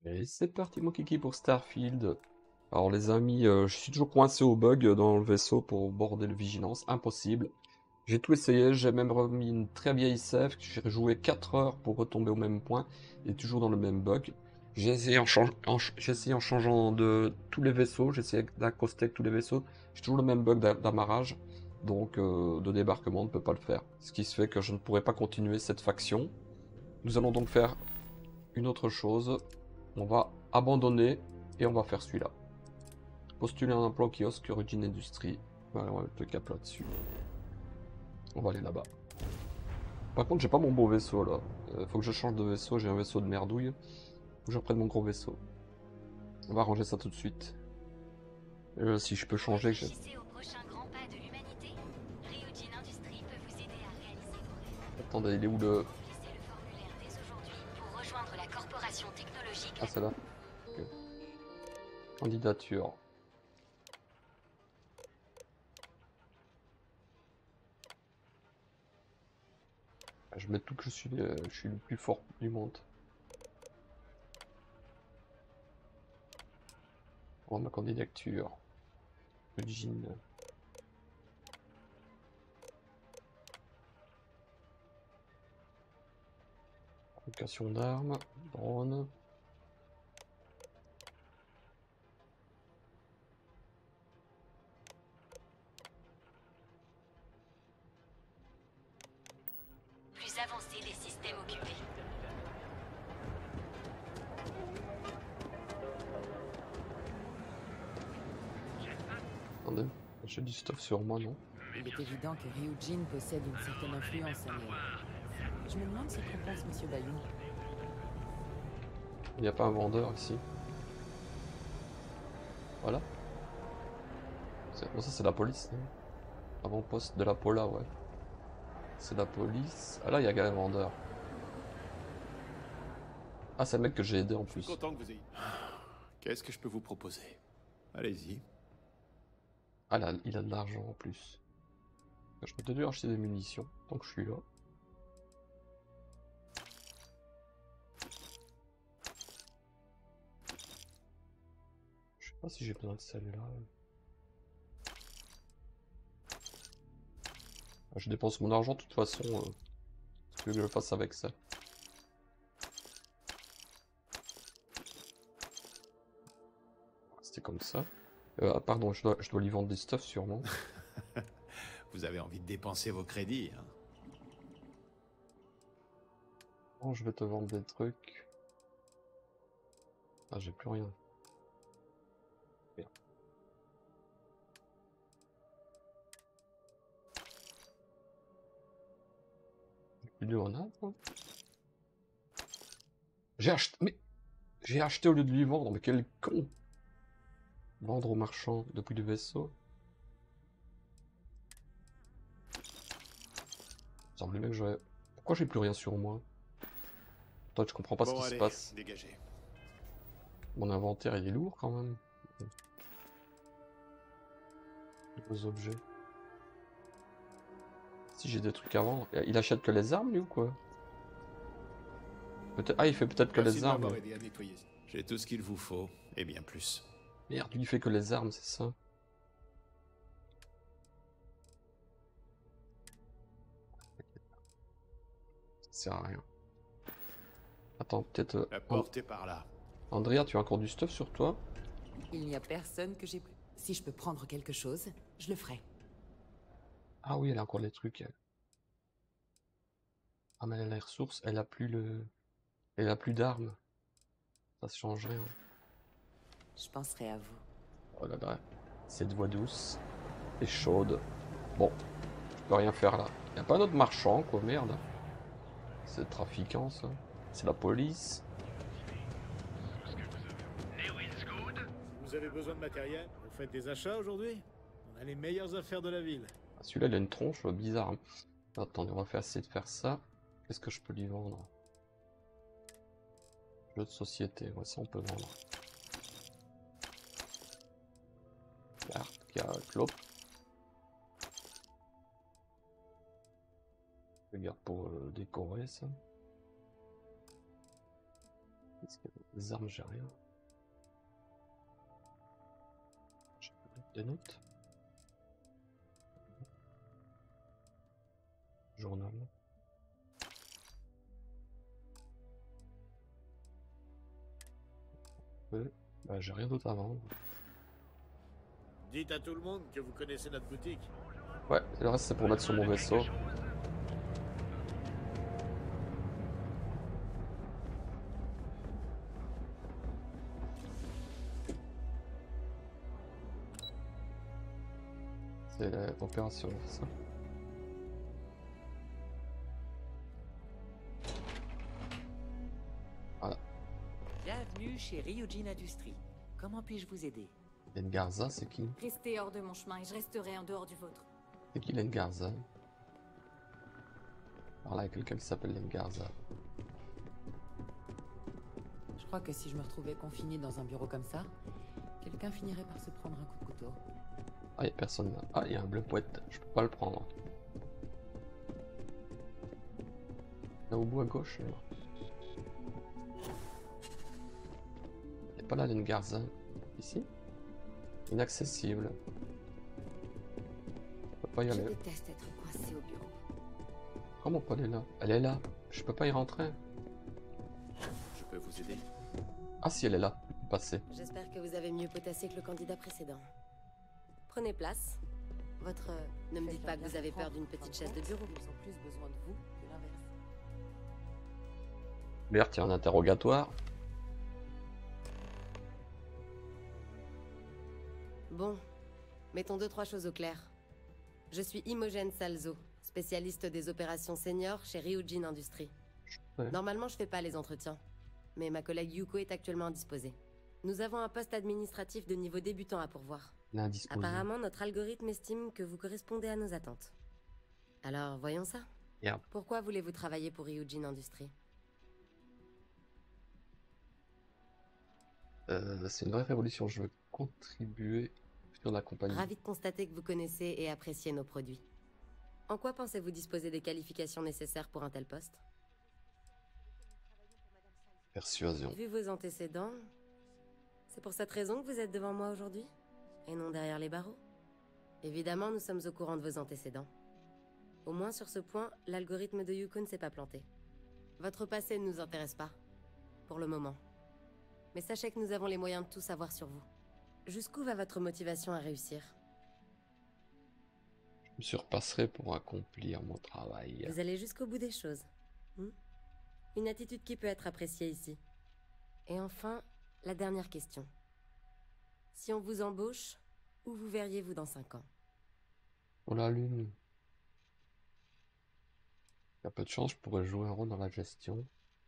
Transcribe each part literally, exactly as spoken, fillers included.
Et c'est parti mon kiki pour Starfield. Alors les amis, euh, je suis toujours coincé au bug dans le vaisseau pour border le Vigilance, impossible. J'ai tout essayé, j'ai même remis une très vieille save, j'ai joué quatre heures pour retomber au même point, et toujours dans le même bug. J'ai essayé en, change- en ch- j'ai essayé en changeant de tous les vaisseaux, j'ai essayé d'accoster avec tous les vaisseaux, j'ai toujours le même bug d'a- d'amarrage, donc euh, de débarquement on ne peut pas le faire. Ce qui se fait que je ne pourrai pas continuer cette faction. Nous allons donc faire une autre chose. On va abandonner et on va faire celui-là. Postuler un emploi au kiosque Origin Industries. Voilà, on va mettre le cap là-dessus. On va aller là-bas. Par contre, j'ai pas mon beau vaisseau là. Euh, faut que je change de vaisseau. J'ai un vaisseau de merdouille. Faut que je reprenne mon gros vaisseau. On va ranger ça tout de suite. Euh, si je peux changer. Que Réfléchissez au prochain grand pas de l'humanité. Ryujin Industries peut vous aider à réaliser vos rêves. Attendez, il est où le... Remplissez le formulaire dès aujourd'hui pour rejoindre la corporation technologique. Ah, c'est là. Ok. Candidature. Je mets tout que je suis, euh, je suis le plus fort du monde. Oh, ma candidature. Origin. Location d'armes. Drone. Plus avancé des systèmes occupés. Attendez. J'ai du stuff sur moi, non? Il est évident que Ryujin possède une certaine influence ailleurs. Je me demande ce qu'en pense Monsieur Bayou. Il n'y a pas un vendeur ici. Voilà. Bon, ça c'est la police. Hein. Avant-poste de la Pola, ouais. C'est la police. Ah là, il y a un vendeur. Ah, c'est le mec que j'ai aidé en Je suis plus. content que vous ayez... Qu'est-ce que je peux vous proposer? Allez-y. Ah là, il a de l'argent en plus. Je peux peut-être lui acheter des munitions, tant que je suis là. Je sais pas si j'ai besoin de celle-là. Je dépense mon argent de toute façon. Euh, si tu veux que je le fasse avec ça. C'était comme ça. Euh, ah, pardon, je dois, je dois lui vendre des stuff sûrement. Vous avez envie de dépenser vos crédits, hein? Oh, je vais te vendre des trucs. Ah, j'ai plus rien. Merde. J'ai plus de grenades, hein. J'ai acheté... Mais... J'ai acheté au lieu de lui vendre, mais quel con! Vendre aux marchands depuis le vaisseau. Ça semble bien que j'aurais... Pourquoi j'ai plus rien sur moi? Toi, je comprends pas ce Bon, qui se allez, passe. dégagez. Mon inventaire, il est lourd quand même. Nouveaux objets. Si j'ai des trucs à vendre. Il achète que les armes, lui, ou quoi? Peut-être... Ah, il fait peut-être que Merci les de armes. m'avoir aidé à nettoyer. J'ai tout ce qu'il vous faut, et bien plus. Merde, lui, il fait que les armes, c'est ça? Ça sert à rien. Attends, peut-être... euh, La And- porte est par là. Andrea, tu as encore du stuff sur toi? Il n'y a personne que j'ai... Si je peux prendre quelque chose, je le ferai. Ah oui, elle a encore des trucs, elle. Ah, mais elle a les ressources, elle a plus le... Elle a plus d'armes. Ça change rien. Je penserai à vous. Oh là là. Cette voix douce et chaude. Bon, je peux rien faire là. Y a pas d'autre marchand, quoi, merde. C'est trafiquant, ça. C'est la police. Vous avez besoin de matériel? Vous faites des achats aujourd'hui? On a les meilleures affaires de la ville. Ah, celui-là, il a une tronche euh, bizarre. Hein. Attendez, on va faire essayer de faire ça. Qu'est-ce que je peux lui vendre? Jeu de société, ouais, ça on peut vendre. Carte, carte, clope. Je garde pour euh, décorer ça. Est-ce que les armes, j'ai rien. J'ai des notes. Journal. Ouais, bah j'ai rien d'autre à vendre. Dites à tout le monde que vous connaissez notre boutique. Ouais, et le reste c'est pour mettre sur mon vaisseau. C'est l'opération, ça. Voilà. Bienvenue chez Ryujin Industries. Comment puis-je vous aider? Lengarza, c'est qui? Restez hors de mon chemin et je resterai en dehors du vôtre. C'est qui Lengarza? Alors là, il y a quelqu'un qui s'appelle Lengarza. Je crois que si je me retrouvais confinée dans un bureau comme ça, quelqu'un finirait par se prendre un coup de couteau. Ah, il y a personne là. Ah, il y a un bleu poète. Je peux pas le prendre. Là au bout à gauche. Là. Il n'y a pas là Lengarza. Ici? Inaccessible. Je peux pas y Je aller. déteste être coincé au bureau. Comment pas elle est là? Elle est là. Je peux pas y rentrer. Je peux vous aider? Ah si, elle est là. Passer. J'espère que vous avez mieux potassé que le candidat précédent. Prenez place. Votre... Ne me dites pas que vous avez peur d'une petite chaise de bureau. Ils ont plus besoin de vous que l'inverse. Merde, il y a un interrogatoire. Bon, mettons deux, trois choses au clair. Je suis Imogen Salzo, spécialiste des opérations seniors chez Ryujin Industries. Ouais. Normalement, je fais pas les entretiens, mais ma collègue Yuko est actuellement indisposée. Nous avons un poste administratif de niveau débutant à pourvoir. L'indisposé. Apparemment, notre algorithme estime que vous correspondez à nos attentes. Alors, voyons ça. Merde. Pourquoi voulez-vous travailler pour Ryujin Industries? Euh, c'est une vraie révolution. Je veux contribuer sur la compagnie. Ravi de constater que vous connaissez et appréciez nos produits. En quoi pensez-vous disposer des qualifications nécessaires pour un tel poste? Persuasion. Vu vos antécédents, c'est pour cette raison que vous êtes devant moi aujourd'hui? Et non derrière les barreaux? Évidemment, nous sommes au courant de vos antécédents. Au moins sur ce point, l'algorithme de Yuko ne s'est pas planté. Votre passé ne nous intéresse pas, pour le moment. Mais sachez que nous avons les moyens de tout savoir sur vous. Jusqu'où va votre motivation à réussir? Je me surpasserai pour accomplir mon travail. Vous allez jusqu'au bout des choses. Hmm? Une attitude qui peut être appréciée ici. Et enfin, la dernière question. Si on vous embauche, où vous verriez-vous dans cinq ans? Oh la lune. Il y a peu de chance, je pourrais jouer un rôle dans la gestion.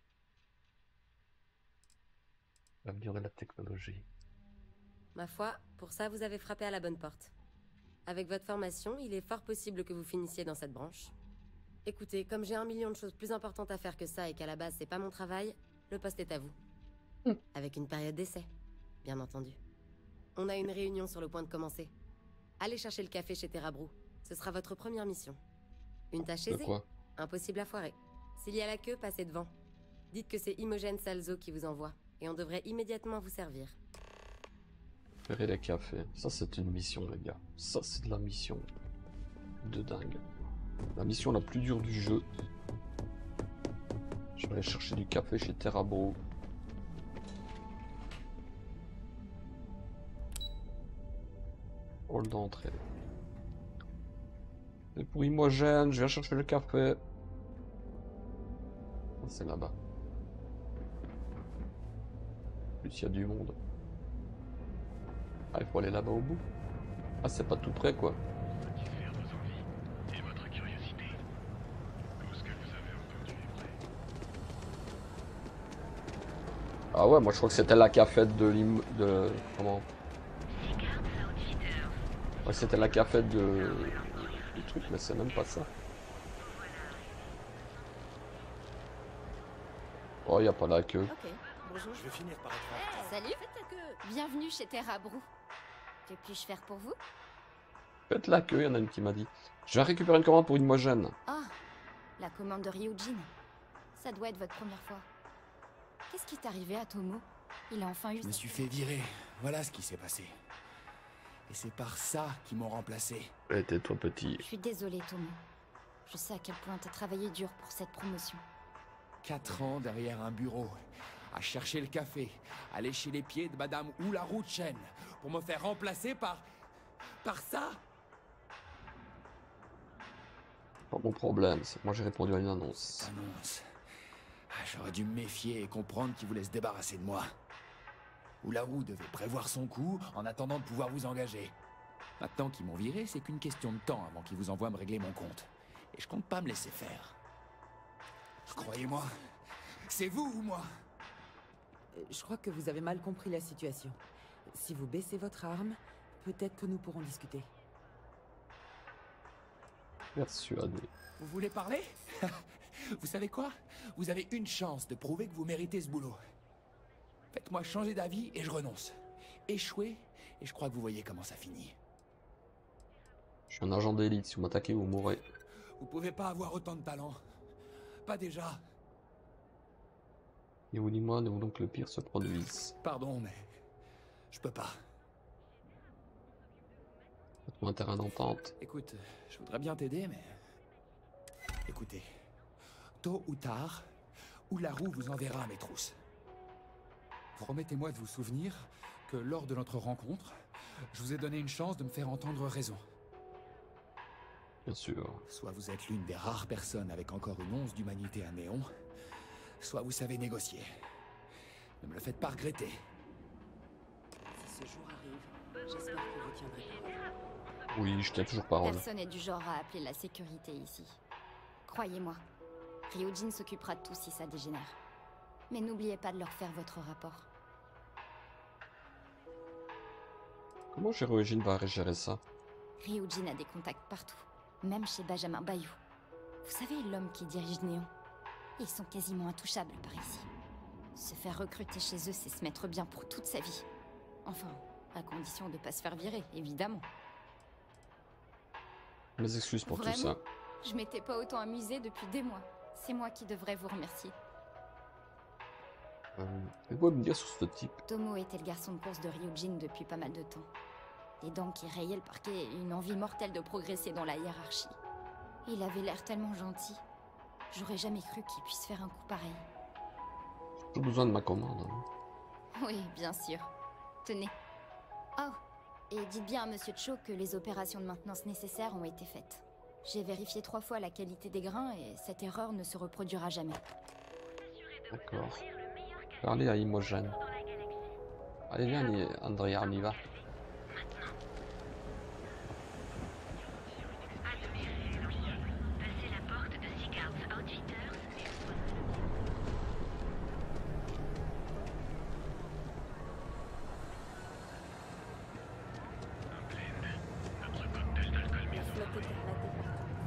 L'avenir de la technologie. Ma foi, pour ça, vous avez frappé à la bonne porte. Avec votre formation, il est fort possible que vous finissiez dans cette branche. Écoutez, comme j'ai un million de choses plus importantes à faire que ça et qu'à la base, c'est pas mon travail, le poste est à vous. Mm. Avec une période d'essai, bien entendu. On a une réunion sur le point de commencer. Allez chercher le café chez Terrabrou. Ce sera votre première mission. Une tâche De aisée, quoi? impossible à foirer. S'il y a la queue, passez devant. Dites que c'est Imogen Salzo qui vous envoie, et on devrait immédiatement vous servir. Faire les cafés. Ça, c'est une mission, les gars. Ça, c'est de la mission. De dingue. La mission la plus dure du jeu. Je vais aller chercher du café chez Terrabrou. Hall d'entrée. C'est pour Imogen, je viens chercher le café. Ah, c'est là-bas. En plus, il y a du monde. Ah, il faut aller là-bas au bout. Ah, c'est pas tout près, quoi. Satisfaire vos envies et votre curiosité. Tout ce que vous avez entendu est vrai. Ah ouais, moi je crois que c'était la cafette de l'im... de... comment? Ouais, c'était la cafette de... du truc, mais c'est même pas ça. Oh, y a pas la queue. Ok, bonjour. Je vais finir par être en retard. Salut, bienvenue chez Terrabrou. Que puis-je faire pour vous? Faites la queue, y en a une qui m'a dit. Je vais récupérer une commande pour une Imogen. Ah, la commande de Ryujin. Ça doit être votre première fois. Qu'est-ce Qu'est-ce qui est arrivé à Tomo? Il a enfin eu Je me sa- suis fait virer. Voilà ce qui s'est passé. Et c'est par ça qu'ils m'ont remplacé. Eh, tais-toi, petit. Je suis désolée, Tomo. Je sais à quel point t'as travaillé dur pour cette promotion. Quatre ans derrière un bureau, à chercher le café, à lécher les pieds de Madame Oularu Chen, pour me faire remplacer par... par ça. Pas mon problème, c'est que moi j'ai répondu à une annonce. Annonce. Ah, j'aurais dû me méfier et comprendre qu'ils voulaient se débarrasser de moi. Oularu devait prévoir son coup en attendant de pouvoir vous engager. Maintenant qu'ils m'ont viré, c'est qu'une question de temps avant qu'ils vous envoient me régler mon compte. Et je compte pas me laisser faire. Croyez-moi, c'est vous ou moi? Euh, Je crois que vous avez mal compris la situation. Si vous baissez votre arme, peut-être que nous pourrons discuter. Persuadé. Vous voulez parler? Vous savez quoi? Vous avez une chance de prouver que vous méritez ce boulot. Faites-moi changer d'avis et je renonce. Échouez, et je crois que vous voyez comment ça finit. Je suis un agent d'élite, si vous m'attaquez, vous mourrez. Vous pouvez pas avoir autant de talent. Pas déjà. Ni vous ni moi ne voulons que le pire se produise. Pardon, mais... je peux pas. Faites-moi un terrain d'entente. Écoute, je voudrais bien t'aider, mais... Écoutez, tôt ou tard, Oularu vous enverra à mes trousses. Promettez-moi de vous souvenir que lors de notre rencontre, je vous ai donné une chance de me faire entendre raison. Bien sûr. Soit vous êtes l'une des rares personnes avec encore une once d'humanité à Néon, soit vous savez négocier. Ne me le faites pas regretter. Si ce jour arrive, j'espère que vous tiendrez parole. Oui, je tiens toujours parole. Personne n'est du genre à appeler la sécurité ici. Croyez-moi, Ryujin s'occupera de tout si ça dégénère. Mais n'oubliez pas de leur faire votre rapport. Comment Ryujin va gérer ça? Ryujin a des contacts partout, même chez Benjamin Bayou. Vous savez, l'homme qui dirige Néon. Ils sont quasiment intouchables par ici. Se faire recruter chez eux, c'est se mettre bien pour toute sa vie. Enfin, à condition de pas se faire virer, évidemment. Mes excuses pour tout Vraiment ça. Je m'étais pas autant amusée depuis des mois. C'est moi qui devrais vous remercier. Euh, Faites-moi me dire sur ce type. Tomo était le garçon de course de Ryujin depuis pas mal de temps. Les dents qui rayaient le parquet et une envie mortelle de progresser dans la hiérarchie. Il avait l'air tellement gentil. J'aurais jamais cru qu'il puisse faire un coup pareil. J'ai besoin de ma commande. hein. Oui, bien sûr. Tenez. Oh, et dites bien à Monsieur Cho que les opérations de maintenance nécessaires ont été faites. J'ai vérifié trois fois la qualité des grains et cette erreur ne se reproduira jamais. D'accord. Parlez à Imogen. Allez, viens, Ni- Andrea, on y va. Passez la porte de Sigard's Outfitters et La flotte écarlate est partie.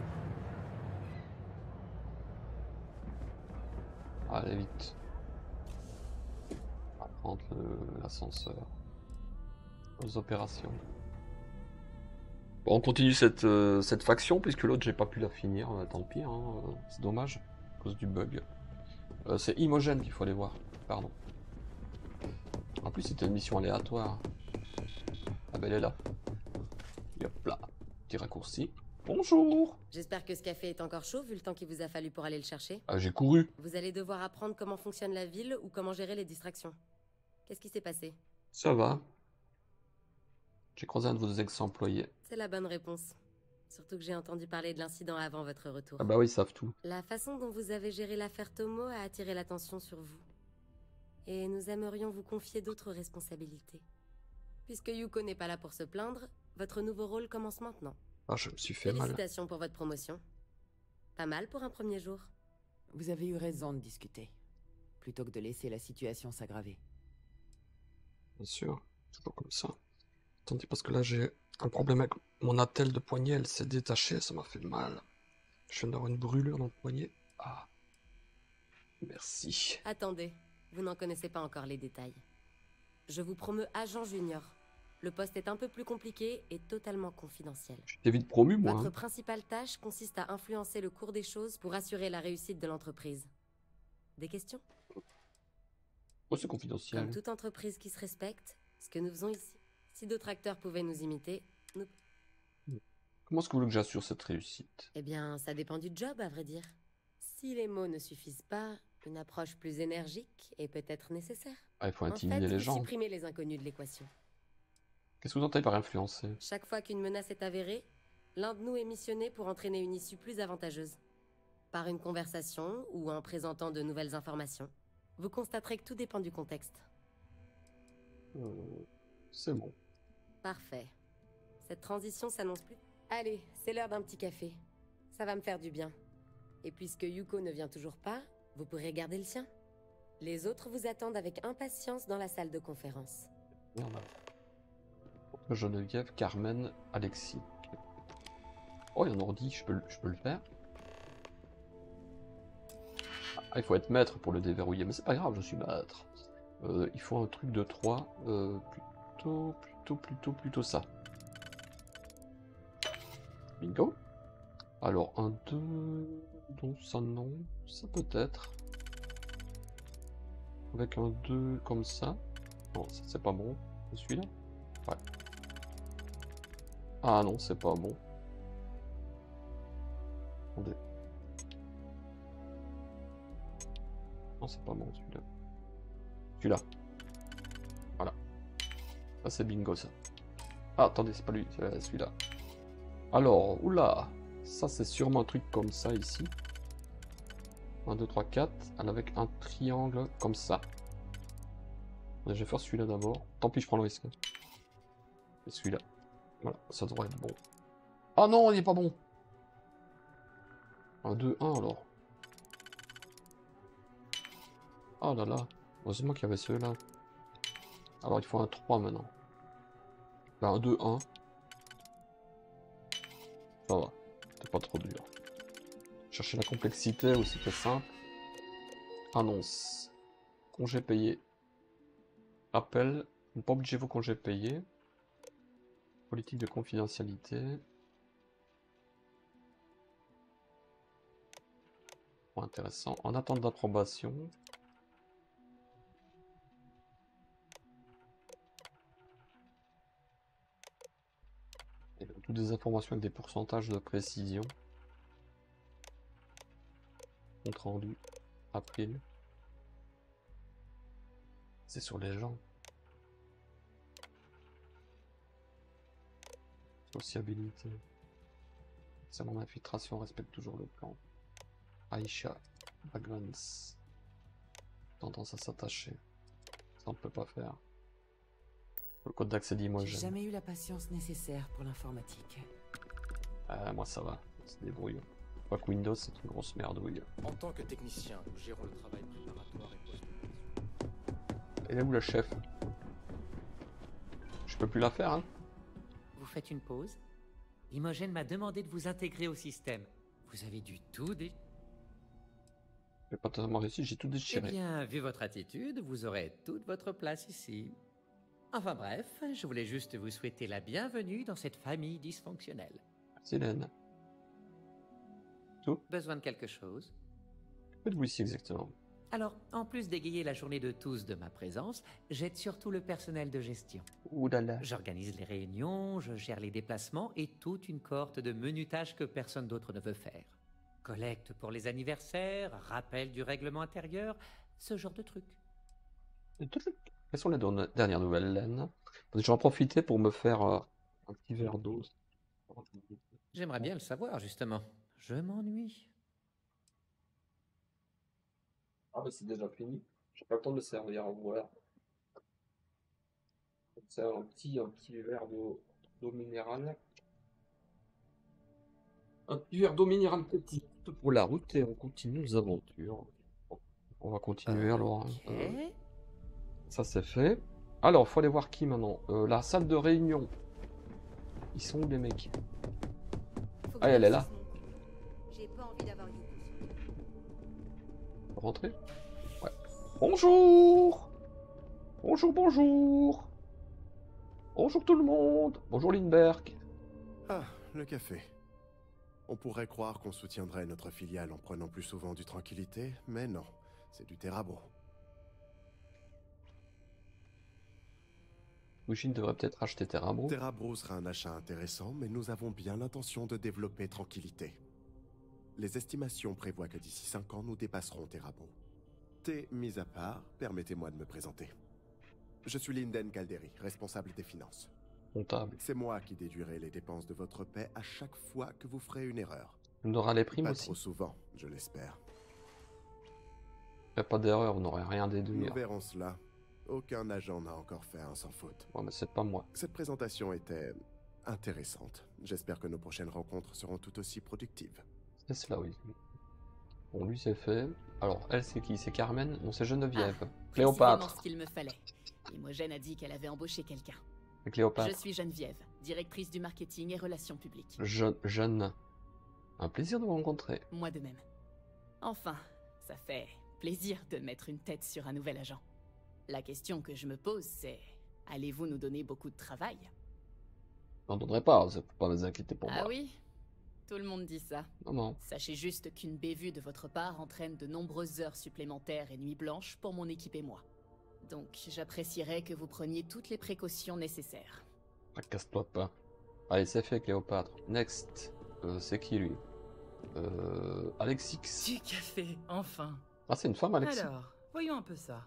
Allez, vite. On va prendre le- l'ascenseur. Aux opérations. Bon, on continue cette, euh, cette faction, puisque l'autre, j'ai pas pu la finir. euh, tant pis, hein, euh, c'est dommage, à cause du bug. Euh, c'est Imogen qu'il faut aller voir, pardon. En plus, c'était une mission aléatoire. Ah ben, elle est là. Et hop là, petit raccourci. Bonjour. J'espère que ce café est encore chaud vu le temps qu'il vous a fallu pour aller le chercher. Ah, j'ai couru. Vous allez devoir apprendre comment fonctionne la ville ou comment gérer les distractions. Qu'est-ce qui s'est passé? Ça va. J'ai croisé un de vos ex-employés. C'est la bonne réponse. Surtout que j'ai entendu parler de l'incident avant votre retour. Ah bah oui, ils savent tout. La façon dont vous avez géré l'affaire Tomo a attiré l'attention sur vous. Et nous aimerions vous confier d'autres responsabilités. Puisque Yuko n'est pas là pour se plaindre, votre nouveau rôle commence maintenant. Ah, je me suis fait mal. Félicitations pour votre promotion. Pas mal pour un premier jour. Vous avez eu raison de discuter, plutôt que de laisser la situation s'aggraver. Bien sûr, toujours comme ça. Attendez, parce que là, j'ai un problème avec mon attelle de poignet. Elle s'est détachée, ça m'a fait mal. Je viens d'avoir une brûlure dans le poignet. Ah. Merci. Attendez, vous n'en connaissez pas encore les détails. Je vous promeux agent junior. Le poste est un peu plus compliqué et totalement confidentiel. J'étais vite promu, moi. Votre hein. principale tâche consiste à influencer le cours des choses pour assurer la réussite de l'entreprise. Des questions? Oh, c'est confidentiel. Comme toute entreprise qui se respecte, ce que nous faisons ici. Si d'autres acteurs pouvaient nous imiter, nous... Comment est-ce que vous voulez que j'assure cette réussite? Eh bien, ça dépend du job, à vrai dire. Si les mots ne suffisent pas, une approche plus énergique est peut-être nécessaire. Ah, il faut En intimider fait, les vous gens. supprimez les inconnus de l'équation. Qu'est-ce que vous entendez par influencer? Chaque fois qu'une menace est avérée, l'un de nous est missionné pour entraîner une issue plus avantageuse. Par une conversation ou en présentant de nouvelles informations. Vous constaterez que tout dépend du contexte. Euh, c'est bon. Parfait. Cette transition s'annonce plus... Allez, c'est l'heure d'un petit café. Ça va me faire du bien. Et puisque Yuko ne vient toujours pas, vous pourrez garder le sien. Les autres vous attendent avec impatience dans la salle de conférence. Merde. Geneviève, Carmen, Alexis. Oh, il y a un ordi, je peux, le- je peux le faire. Ah, il faut être maître pour le déverrouiller, mais c'est pas grave, je suis maître. Euh, il faut un truc de trois. Euh, plutôt, plutôt, plutôt, plutôt ça. Bingo. Alors, un, deux... Donc ça, non. Ça peut-être. Avec un deux comme ça. Non, ça c'est pas bon. C'est celui-là? Ouais. Ah non, c'est pas bon. Attendez. Non, c'est pas bon celui-là. Celui-là. Voilà. Ça c'est bingo ça. Ah, attendez, c'est pas lui, c'est celui-là. Alors, oula. Ça c'est sûrement un truc comme ça ici. un, deux, trois, quatre. Avec un triangle comme ça. Je vais faire celui-là d'abord. Tant pis, je prends le risque. Et celui-là. Voilà, ça devrait être bon. Ah non, il est pas bon. Un, deux, un alors. Oh là là. Heureusement qu'il y avait ceux-là. Alors il faut un trois maintenant. Là, un, deux, un. Ça va. C'est pas trop dur. Chercher la complexité ou c'était simple. Annonce. Congé payé. Appel. Ne pas obliger vos congés payés. Politique de confidentialité. Bon, intéressant. En attente d'approbation. Et toutes des informations avec des pourcentages de précision. Compte rendu. April. C'est sur les gens. Sociabilité. C'est mon infiltration, respecte toujours le plan. Aisha. Backgrounds. Tendance à s'attacher. Ça on peut pas faire. Le code d'accès dit moi J'ai j'aime. jamais eu la patience nécessaire pour l'informatique. Euh, moi ça va, on se débrouille. Pas que Windows c'est une grosse merdouille. En tant que technicien, nous gérons le travail préparatoire et post-production. Et là où la chef? Je peux plus la faire hein. Vous faites une pause. Imogen m'a demandé de vous intégrer au système. Vous avez du tout dé... J'ai pas tellement réussi, j'ai tout Eh déchiré. bien, vu votre attitude, vous aurez toute votre place ici. Enfin bref, je voulais juste vous souhaiter la bienvenue dans cette famille dysfonctionnelle. Merci Hélène. Tout? Besoin de quelque chose? Que faites-vous ici exactement? Alors, en plus d'égayer la journée de tous de ma présence, j'aide surtout le personnel de gestion. Ouh là là. J'organise les réunions, je gère les déplacements et toute une cohorte de menus tâches que personne d'autre ne veut faire. Collecte pour les anniversaires, rappel du règlement intérieur, ce genre de trucs. Et toutes les- Quelles sont les don- dernières nouvelles Hélène? Je vais en profiter pour me faire euh, un petit verre d'eau. J'aimerais bien le savoir, justement. Je m'ennuie. Ah bah c'est déjà fini. J'ai pas le temps de le servir, voilà. C'est un petit, un petit verre d'eau d'eau minérale. Un petit verre d'eau minérale petite pour la route et on continue nos aventures. Bon, on va continuer alors. hein. Ok. Euh, ça c'est fait. Alors, faut aller voir qui maintenant? Euh, La salle de réunion. Ils sont où les mecs? Faut que Ah, je elle est réussisse là. mon- J'ai pas envie d'avoir Yuko. Rentrer? Ouais. Bonjour! Bonjour, bonjour! Bonjour tout le monde! Bonjour Lindbergh! Ah, le café. On pourrait croire qu'on soutiendrait notre filiale en prenant plus souvent du tranquillité, mais non, c'est du Terrabo. Fujin devrait peut-être acheter Terrabro. Terrabro sera un achat intéressant, mais nous avons bien l'intention de développer tranquillité. Les estimations prévoient que d'ici cinq ans, nous dépasserons Terrabro. T mis à part, permettez-moi de me présenter. Je suis Linden Calderi, responsable des finances. Comptable. C'est moi qui déduirai les dépenses de votre paie à chaque fois que vous ferez une erreur. On aura les primes Pas aussi. trop souvent, je l'espère. Il n'y a pas d'erreur, on n'aurait rien déduire. Nous verrons cela. Aucun agent n'a encore fait un sans faute. Ouais, mais c'est pas moi. Cette présentation était intéressante. J'espère que nos prochaines rencontres seront tout aussi productives. C'est cela, oui. Bon, lui, c'est fait. Alors, elle, c'est qui? C'est Carmen? Non, c'est Geneviève. Ah, Cléopâtre. précisément ce qu'il me fallait. Imogen a dit qu'elle avait embauché quelqu'un. Cléopâtre. Je suis Geneviève, directrice du marketing et relations publiques. Je, jeune. Un plaisir de vous rencontrer. Moi de même. Enfin, ça fait plaisir de mettre une tête sur un nouvel agent. La question que je me pose, c'est... allez-vous nous donner beaucoup de travail? J'en donnerai pas, faut pas vous inquiéter pour Ah moi. oui? Tout le monde dit ça. Non, non. Sachez juste qu'une bévue de votre part entraîne de nombreuses heures supplémentaires et nuits blanches pour mon équipe et moi. Donc j'apprécierais que vous preniez toutes les précautions nécessaires. Casse-toi pas. Allez, c'est fait, Cléopâtre. Next. Euh, c'est qui, lui? Euh... Alexix. Du café, enfin. Ah, c'est une femme, Alexis. Alors, voyons un peu ça.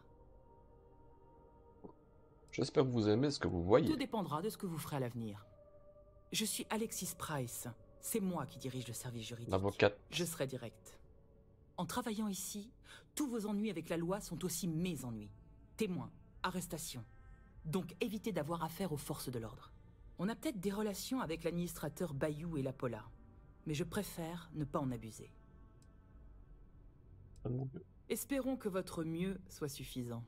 J'espère que vous aimez ce que vous voyez. Tout dépendra de ce que vous ferez à l'avenir. Je suis Alexis Price. C'est moi qui dirige le service juridique. L'avocate. Je serai direct. En travaillant ici, tous vos ennuis avec la loi sont aussi mes ennuis. Témoins, arrestations. Donc évitez d'avoir affaire aux forces de l'ordre. On a peut-être des relations avec l'administrateur Bayou et la Pola, mais je préfère ne pas en abuser. Espérons que votre mieux soit suffisant.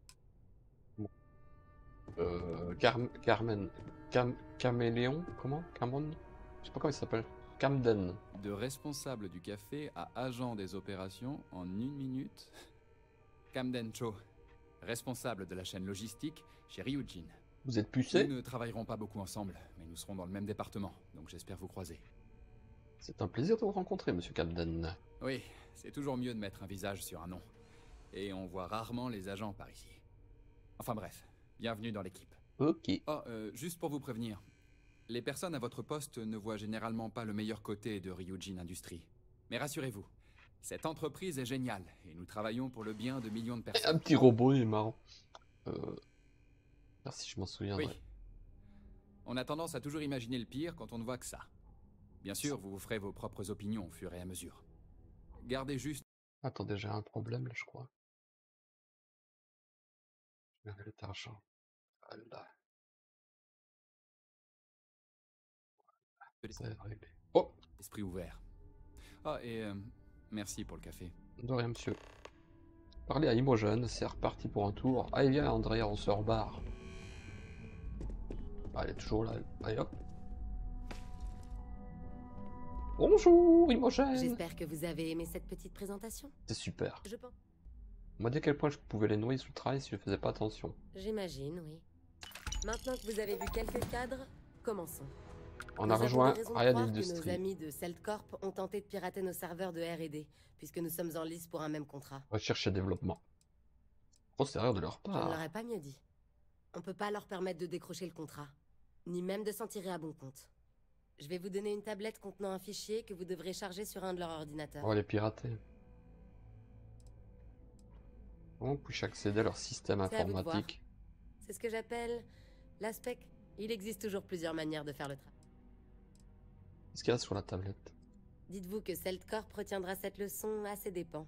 Euh, Car Carmen, Cam Caméléon, comment? Cameron? Je sais pas comment il s'appelle. Camden. De responsable du café à agent des opérations en une minute. Camden Cho, responsable de la chaîne logistique chez Ryujin. Vous êtes pucé? Nous ne travaillerons pas beaucoup ensemble, mais nous serons dans le même département, donc j'espère vous croiser. C'est un plaisir de vous rencontrer, monsieur Camden. Oui, c'est toujours mieux de mettre un visage sur un nom. Et on voit rarement les agents par ici. Enfin bref. Bienvenue dans l'équipe. Ok. Oh, euh, juste pour vous prévenir, les personnes à votre poste ne voient généralement pas le meilleur côté de Ryujin Industries. Mais rassurez-vous, cette entreprise est géniale et nous travaillons pour le bien de millions de personnes. Un petit robot, il est marrant. Euh... Merci, je m'en souviendrai. Oui. On a tendance à toujours imaginer le pire quand on ne voit que ça. Bien sûr, vous vous ferez vos propres opinions au fur et à mesure. Gardez juste... Attendez, j'ai un problème là, je crois. Je vais mettre l'argent. Voilà. C'est réglé. Oh! Esprit ouvert. Ah, et euh, merci pour le café. De rien, monsieur. Parlez à Imogen, c'est reparti pour un tour. Allez, viens, Andrea, on se rebarre. Ah, elle est toujours là. Allez, hop. Bonjour, Imogen! J'espère que vous avez aimé cette petite présentation. C'est super. Je pense. On m'a dit à quel point je pouvais les noyer sous le travail si je faisais pas attention. J'imagine, oui. Maintenant que vous avez vu quelques cadres, commençons. On nous a rejoint Ryan Nos Industries. amis de Celtcorp ont tenté de pirater nos serveurs de R et D, puisque nous sommes en lice pour un même contrat. Recherche et développement. Grosse erreur de leur Je ne part. l'aurais pas mieux dit. On peut pas leur permettre de décrocher le contrat, ni même de s'en tirer à bon compte. Je vais vous donner une tablette contenant un fichier que vous devrez charger sur un de leurs ordinateurs. On va les pirater. On puisse accéder à leur système C'est à vous de voir. informatique. C'est ce que j'appelle l'aspect. Il existe toujours plusieurs manières de faire le travail. Qu'est-ce qu'il y a sur la tablette? Dites-vous que Celtcorp retiendra cette leçon à ses dépens.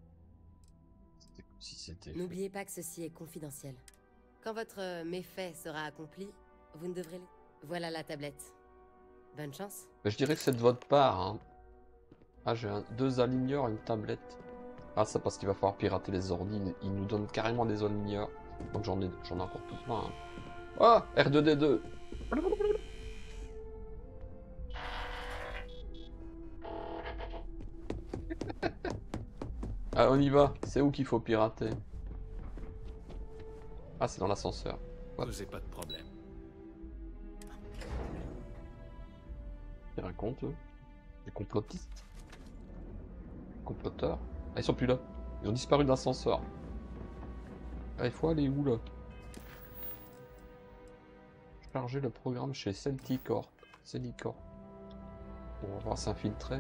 Si c'était. N'oubliez pas que ceci est confidentiel. Quand votre euh, méfait sera accompli, vous ne devrez... Voilà la tablette. Bonne chance. Mais je dirais que c'est de votre part. Hein. Ah, j'ai un... deux aligneurs, une tablette. Ah, c'est parce qu'il va falloir pirater les ordi. Ils nous donnent carrément des aligneurs. Donc j'en ai, j'en ai encore tout plein. Hein. Ah, R deux D deux. Ah, on y va. C'est où qu'il faut pirater? Ah, c'est dans l'ascenseur. Posez pas de problème. Ils racontent, eux. Des complotistes. Comploteurs. Ah, ils sont plus là. Ils ont disparu de l'ascenseur. Ah, il faut aller où, là? télécharger le programme chez Celticorp. Celticorp. On va voir s'infiltrer.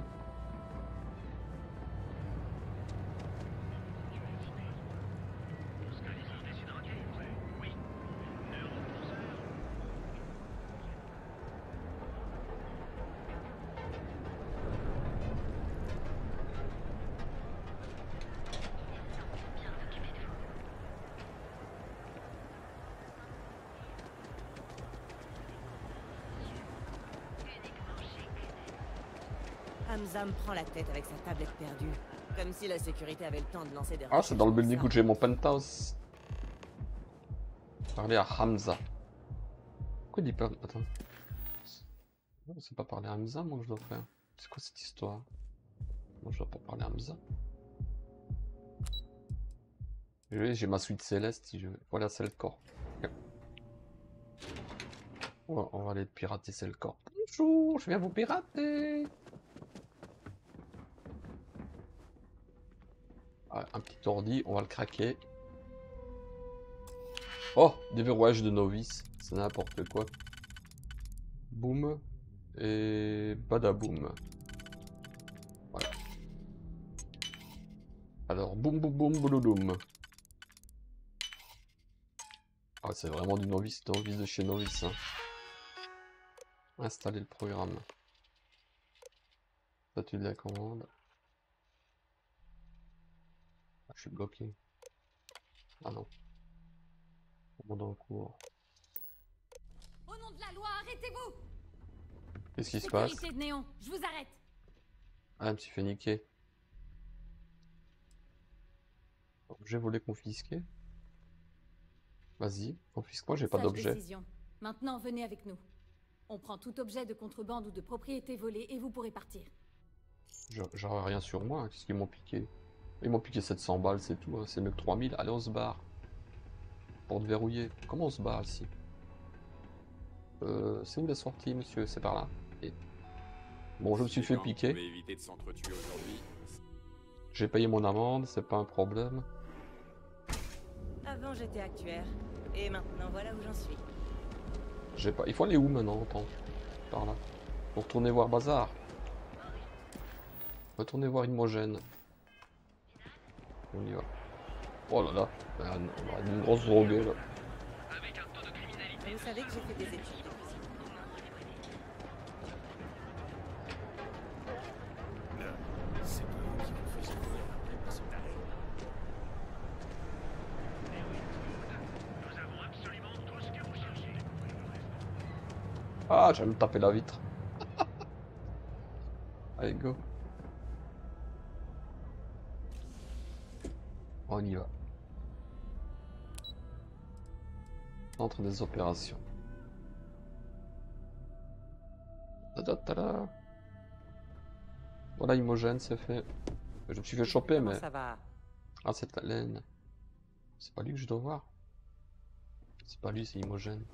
Hamza me prend la tête avec sa tablette perdue. Comme si la sécurité avait le temps de lancer des... Ah, c'est dans le building où j'ai mon penthouse. Parler à Hamza. Pourquoi il dit pas... Attends. Non, c'est pas parler à Hamza, moi, que je dois faire. C'est quoi cette histoire? Moi, je dois pas parler à Hamza. J'ai ma suite céleste, si je veux. Voilà, c'est le corps. Okay. On, va, on va aller pirater, c'est le corps. Bonjour, je viens vous pirater. Ah, un petit ordi, on va le craquer. Oh, déverrouillage de novice, c'est n'importe quoi. Boum. Et badaboum. Voilà. Alors, boum boum boum boulouloum. Ah, c'est vraiment du novice, novice de chez novice. Hein. Installer le programme. Statut de la commande. Ah, je suis bloqué. Ah non. Commande en cours. Au nom de la loi, arrêtez-vous! Qu'est-ce qui se passe? Sécurité de Néon, je vous arrête! Ah, je me suis fait niquer. Objet volé confisqué. Vas-y, confisque-moi, j'ai pas d'objet. Maintenant, venez avec nous. On prend tout objet de contrebande ou de propriété volée et vous pourrez partir. J'aurais rien sur moi, qu'est-ce qu'ils m'ont piqué? Ils m'ont piqué sept cents balles, c'est tout, hein. C'est mieux que trois mille. Allez, on se barre. Pour te verrouiller. Comment on se barre ici? euh, C'est où la sortie, monsieur? C'est par là. Et... Bon, je me suis fait piquer. J'ai payé mon amende, c'est pas un problème. Avant j'étais actuaire, et maintenant voilà où j'en suis. J'ai pas. Il faut aller où maintenant? Attends. Par là. Pour retourner voir Bazar. Retourner voir Imogène. On y va. Oh là là. On a une grosse droguée là. Vous savez que j'ai fait des études de cuisine. C'est pas vous qui vous faisiez courir après pour ce taré. Nous avons absolument tout ce que vous cherchez. Ah, j'aime me taper la vitre. Allez, go. On y va. Centre des opérations. Tada, tada. Voilà, Imogène, c'est fait. Je me suis fait choper, mais... Ça va. Ah, c'est la laine. C'est pas lui que je dois voir. C'est pas lui, c'est Imogène.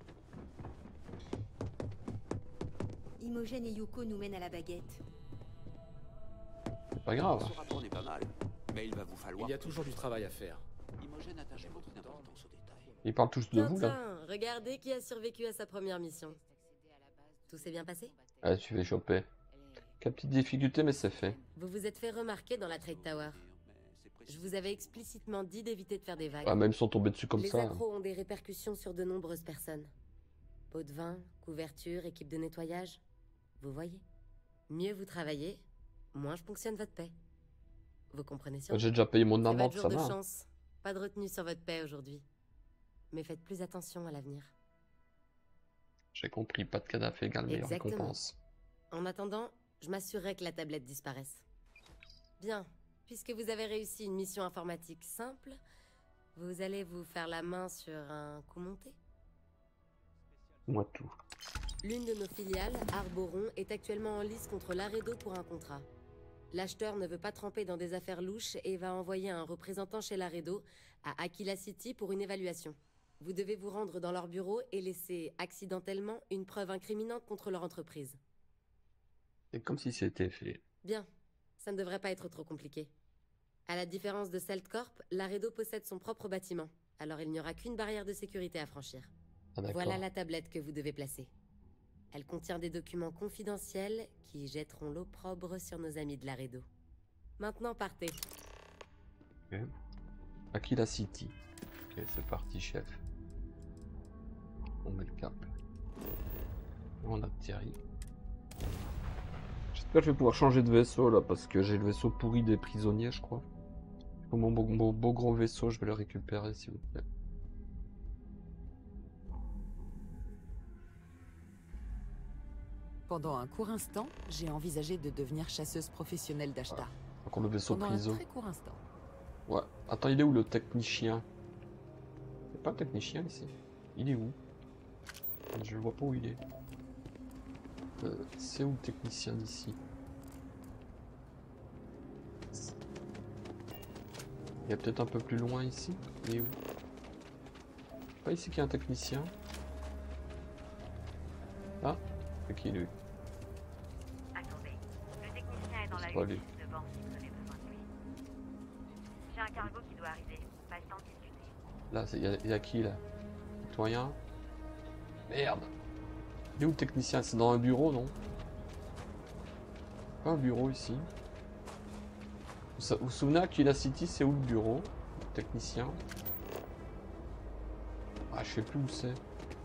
Imogène et Yuko nous mènent à la baguette. C'est pas grave. Ce rapport n'est pas mal, mais il va vous falloir... Il y a toujours du travail à faire. Imogène attache beaucoup d'importance aux détails. Ils parlent tous de vous, là. Tintin, regardez qui a survécu à sa première mission. Tout s'est bien passé? Ah, tu fais choper. Quelle petite difficulté, mais c'est fait. Vous vous êtes fait remarquer dans la Trade Tower. Je vous avais explicitement dit d'éviter de faire des vagues. Ah, même ils sont tombés dessus comme Les ça. Les accros ont des répercussions sur de nombreuses personnes. Pots de vin, couverture, équipe de nettoyage. Vous voyez? Mieux vous travaillez, moins je ponctionne votre paie. Vous comprenez sûrement? J'ai déjà payé mon C'est amende, votre ça jour de va. chance. Pas de retenue sur votre paie aujourd'hui. Mais faites plus attention à l'avenir. J'ai compris, pas de cadavre égale meilleure Exactement. récompense. En attendant, je m'assurerai que la tablette disparaisse. Bien, puisque vous avez réussi une mission informatique simple, vous allez vous faire la main sur un coup monté? Moi tout. L'une de nos filiales, Arboron, est actuellement en lice contre Laredo pour un contrat. L'acheteur ne veut pas tremper dans des affaires louches et va envoyer un représentant chez Laredo à Aquila City pour une évaluation. Vous devez vous rendre dans leur bureau et laisser accidentellement une preuve incriminante contre leur entreprise. C'est comme si c'était fait. Bien, ça ne devrait pas être trop compliqué. À la différence de Celtcorp, Laredo possède son propre bâtiment, alors il n'y aura qu'une barrière de sécurité à franchir. Ah, d'accord. Voilà la tablette que vous devez placer. Elle contient des documents confidentiels qui jetteront l'opprobre sur nos amis de Laredo. Maintenant, partez. Ok. Aquila City. Ok, c'est parti, chef. On met le cap. On atterrit. J'espère que je vais pouvoir changer de vaisseau là, parce que j'ai le vaisseau pourri des prisonniers, je crois. Pour mon beau, beau, beau gros vaisseau, je vais le récupérer, s'il vous plaît. Pendant un court instant, j'ai envisagé de devenir chasseuse professionnelle d'Ashtar. Encore le vaisseau Pendant prison. un très court instant. Ouais. Attends, il est où le technicien? Il n'y a pas un technicien ici. Il est où? Je le vois pas où il est. Euh, c'est où le technicien d'ici? Il est peut-être un peu plus loin ici. Il est où? Pas ici qu'il y a un technicien. Ah, c'est qui lui? Attendez, le technicien est dans la C'est pas hutte lui. devant si vous avez besoin de lui. J'ai un cargo qui doit arriver. Pas le temps de discuter. Là, il y, a- y a qui là? Citoyen? Merde! Il est où le technicien? C'est dans un bureau, non? Pas un bureau ici. Vous sa- vous vous souvenez, Aquila City, c'est où le bureau? Le technicien? Ah, je sais plus où c'est.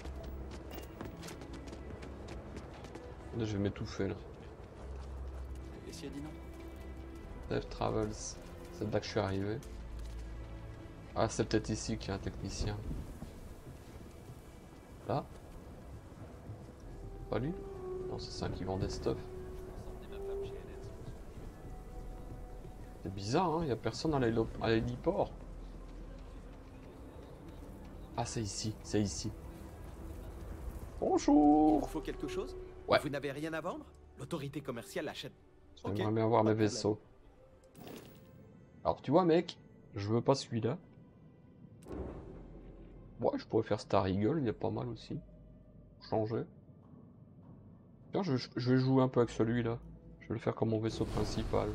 Là, je vais m'étouffer là. Et si elle dit non? Dev Travels. C'est là que je suis arrivé. Ah, c'est peut-être ici qu'il y a un technicien. Là? Pas lui? Non, c'est un qui vend des stuff. C'est bizarre, hein, il n'y a personne à l'hélo- à l'héliport. Ah, c'est ici, c'est ici. Bonjour! Faut quelque chose? Ouais. Vous n'avez rien à vendre? L'autorité commerciale achète. Ok, J'aimerais bien avoir pas mes de vaisseaux. Alors, tu vois, mec, je veux pas celui-là. Ouais, je pourrais faire Star Eagle, il y a pas mal aussi. Changer. Tiens, je, je vais jouer un peu avec celui-là. Je vais le faire comme mon vaisseau principal.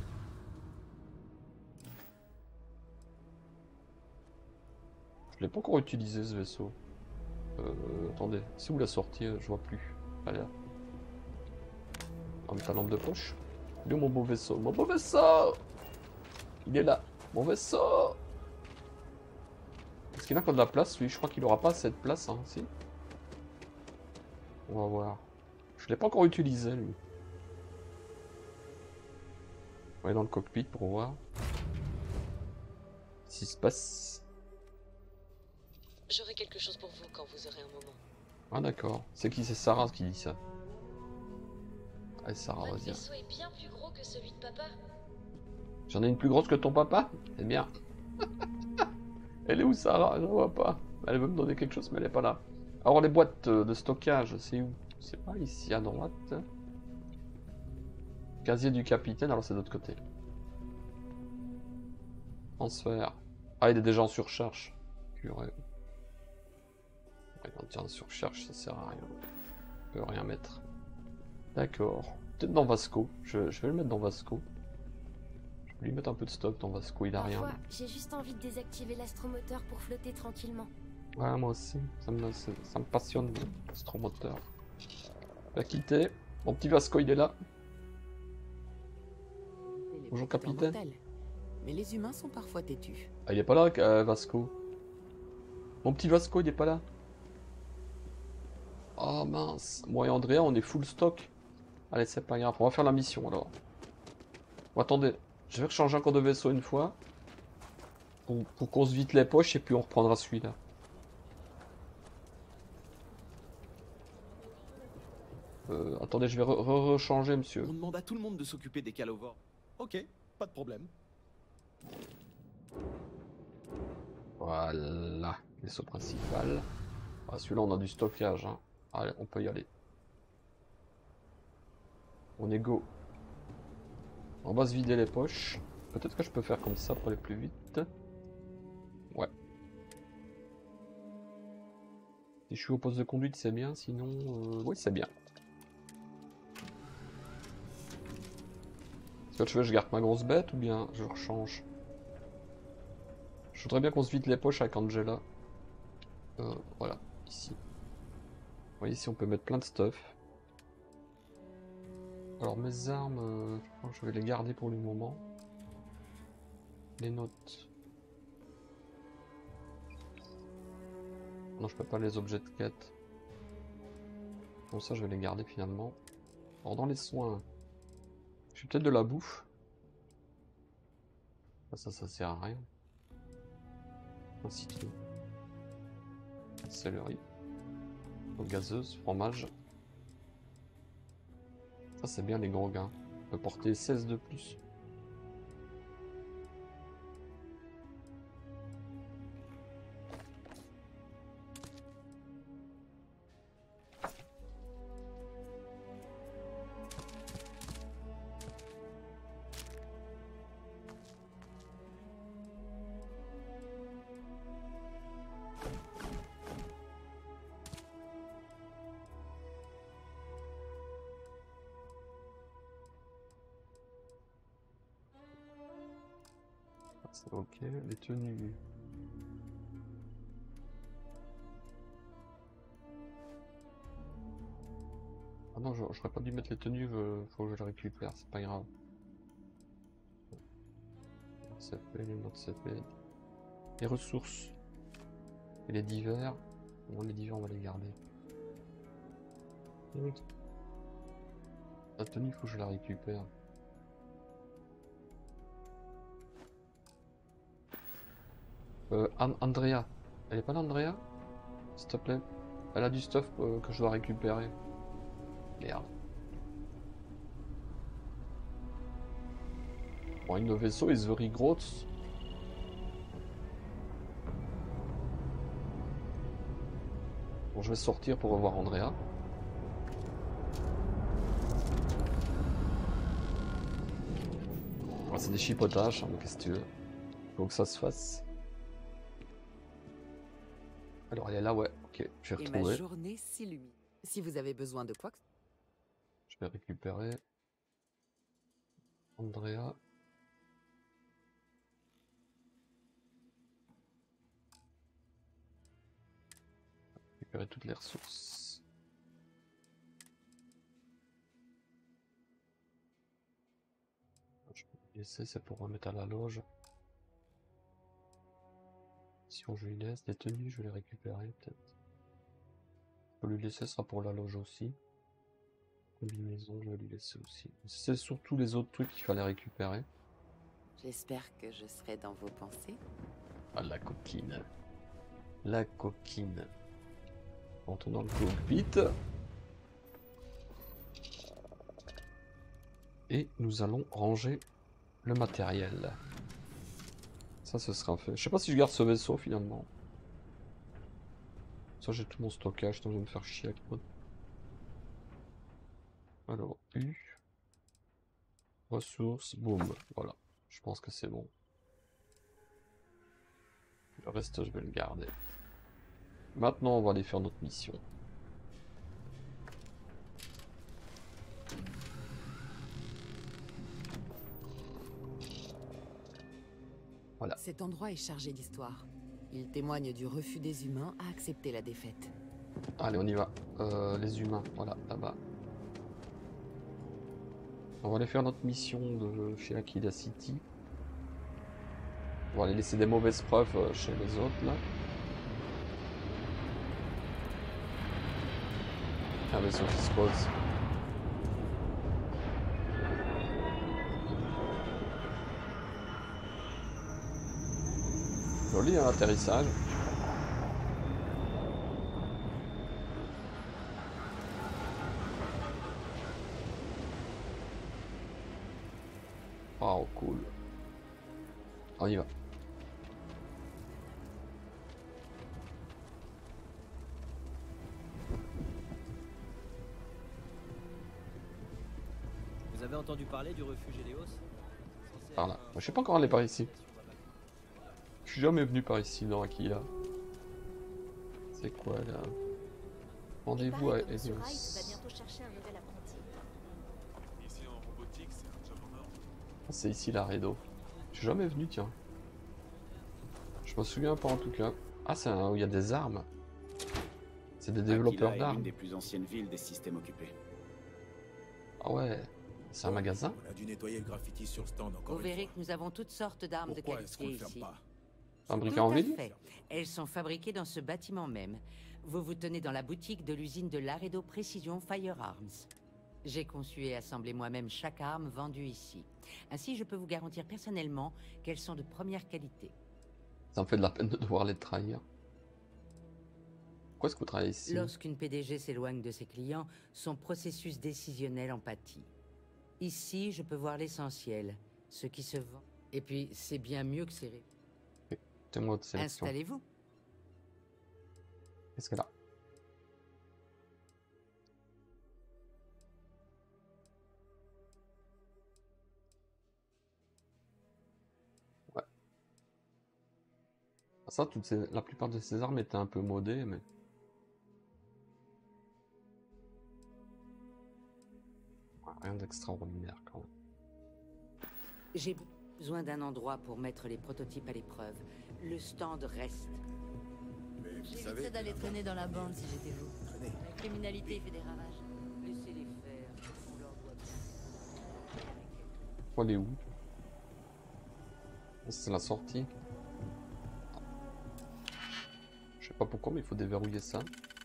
Je l'ai pas encore utilisé ce vaisseau. Euh, attendez, c'est où la sortie? Je vois plus. Ah là. Ah, mais ta lampe de poche. Il est où mon beau vaisseau? Mon beau vaisseau! Il est là. Mon vaisseau! Est-ce qu'il a encore de la place, lui? Je crois qu'il aura pas assez de place, hein, si? On va voir. Je l'ai pas encore utilisé, lui. On va aller dans le cockpit pour voir ce qui se passe. J'aurai quelque chose pour vous quand vous aurez un moment. Ah d'accord. C'est qui? C'est Sarah qui dit ça. Allez Sarah, Votre vas-y. vaisseau est bien plus gros que celui de papa. J'en ai une plus grosse que ton papa? C'est bien. Elle est où Sarah? Je la vois pas. Elle veut me donner quelque chose mais elle est pas là. Alors les boîtes de stockage, c'est où? C'est pas ici à droite. Casier du capitaine, alors c'est de l'autre côté. Transfert. Ah, il est déjà en surcharge. Purée. Ouais, quand il est en surcharge, ça sert à rien. On peut rien mettre. D'accord. Peut-être dans Vasco. Je, je vais le mettre dans Vasco. Je vais lui mettre un peu de stock dans Vasco, il a rien. Parfois, j'ai juste envie de désactiver l'astromoteur pour flotter tranquillement. Ouais, moi aussi. Ça me, ça, ça me passionne, l'astromoteur. Va quitter. Mon petit Vasco, il est là. Bonjour, capitaine. Mortel. Mais les humains sont parfois têtus. Ah, il est pas là, euh, Vasco. Mon petit Vasco, il est pas là. Oh mince. Moi et Andrea, on est full stock. Allez, c'est pas grave. On va faire la mission alors. Bon, attendez. Je vais rechanger encore de vaisseau une fois. Pour, pour qu'on se vide les poches et puis on reprendra celui-là. Euh, attendez, je vais re-rechanger, monsieur. On demande à tout le monde de s'occuper des calovores. Ok, pas de problème. Voilà, vaisseau principal. Ah, celui-là, on a du stockage. Hein. Allez, on peut y aller. On est go. On va se vider les poches. Peut-être que je peux faire comme ça pour aller plus vite. Ouais. Si je suis au poste de conduite, c'est bien. Sinon, euh... oui, c'est bien. Est-ce que tu veux que je garde ma grosse bête ou bien je rechange? Je voudrais bien qu'on se vide les poches avec Angela. Euh, voilà, ici. voyez, ici on peut mettre plein de stuff. Alors mes armes, euh, je crois que je vais les garder pour le moment. Les notes. Non, je peux pas les objets de quête. Bon, ça je vais les garder finalement. Alors dans les soins, j'ai peut-être de la bouffe. Ah, ça, ça sert à rien. Un citron. Céleri. Eau gazeuse, fromage. Ça c'est bien les gros gains. On peut porter seize de plus. Ok, les tenues. Ah non, j'aurais pas dû mettre les tenues, euh, faut que je les récupère, c'est pas grave. C P, les notes C P. Les ressources. Et les divers. Bon, les divers, on va les garder. La tenue, faut que je la récupère. Euh, An Andrea. Elle est pas là, Andrea? S'il te plaît. Elle a du stuff euh, que je dois récupérer. Merde. Bon, une vaisseau is very gross. Bon, je vais sortir pour revoir Andrea. Bon, c'est des chipotages, hein, mais qu'est-ce que tu veux? Faut que ça se fasse. Alors elle est là, ouais, ok, j'ai retrouvé. Et ma journée s'illumine. Si vous avez besoin de quoi que... Je vais récupérer Andrea. Récupérer toutes les ressources. Je peux laisser, c'est pour remettre à la loge. Si on je lui laisse des tenues, je vais les récupérer peut-être. Je peux lui laisser, ce sera pour la loge aussi. Combinaison, je vais lui laisser aussi. C'est surtout les autres trucs qu'il fallait récupérer. J'espère que je serai dans vos pensées. Ah, la coquine. La coquine. Rentrons dans le cockpit. Et nous allons ranger le matériel. Ça, ce sera fait. Je sais pas si je garde ce vaisseau finalement. Ça, j'ai tout mon stockage, donc je vais me faire chier avec moi. Alors, U. Ressources, boum. Voilà. Je pense que c'est bon. Le reste, je vais le garder. Maintenant, on va aller faire notre mission. Voilà. Cet endroit est chargé d'histoire. Il témoigne du refus des humains à accepter la défaite. Allez, on y va. Euh, les humains, voilà, là-bas. On va aller faire notre mission de chez Aquila City. On va aller laisser des mauvaises preuves chez les autres, là. Un vaisseau qui se pose. Joli hein, l'atterrissage. Oh cool. On y va. Vous avez entendu parler du refuge Helios? Par là. Je sais pas encore aller par ici. Je suis jamais venu par ici dans Aquila. C'est quoi là? Rendez-vous à Helios. Ah, c'est ici la Redo. Je suis jamais venu, tiens. Je me souviens pas en tout cas. Ah, c'est un où il y a des armes. C'est des développeurs Aquila est d'armes. l'une des plus anciennes villes des systèmes occupés. Ah ouais, c'est un magasin. On a dû nettoyer le graffiti sur le stand encore Vous une verrez fois. que nous avons toutes sortes d'armes de Pourquoi est-ce qu'on qualité le ferme ici. pas? Fabriqué Tout en à ville. fait. Elles sont fabriquées dans ce bâtiment même. Vous vous tenez dans la boutique de l'usine de Laredo Precision Firearms. J'ai conçu et assemblé moi-même chaque arme vendue ici. Ainsi, je peux vous garantir personnellement qu'elles sont de première qualité. Ça me fait de la peine de devoir les trahir. Pourquoi est-ce que vous travaillez ici? Lorsqu'une P D G s'éloigne de ses clients, son processus décisionnel en pâtit. Ici, je peux voir l'essentiel, ce qui se vend. Et puis, c'est bien mieux que c'est... Témoin de sélection. Installez-vous. Qu'est-ce qu'elle a? Ouais. Ça, toutes ces... la plupart de ces armes étaient un peu modées, mais... Ouais, rien d'extraordinaire quand même. J'ai besoin d'un endroit pour mettre les prototypes à l'épreuve. Le stand reste. J'éviterais d'aller traîner dans la bande si j'étais vous. La criminalité fait des ravages. Laissez-les faire. On leur doit bien. Faut aller où? C'est la sortie. Je sais pas pourquoi, mais il faut déverrouiller ça.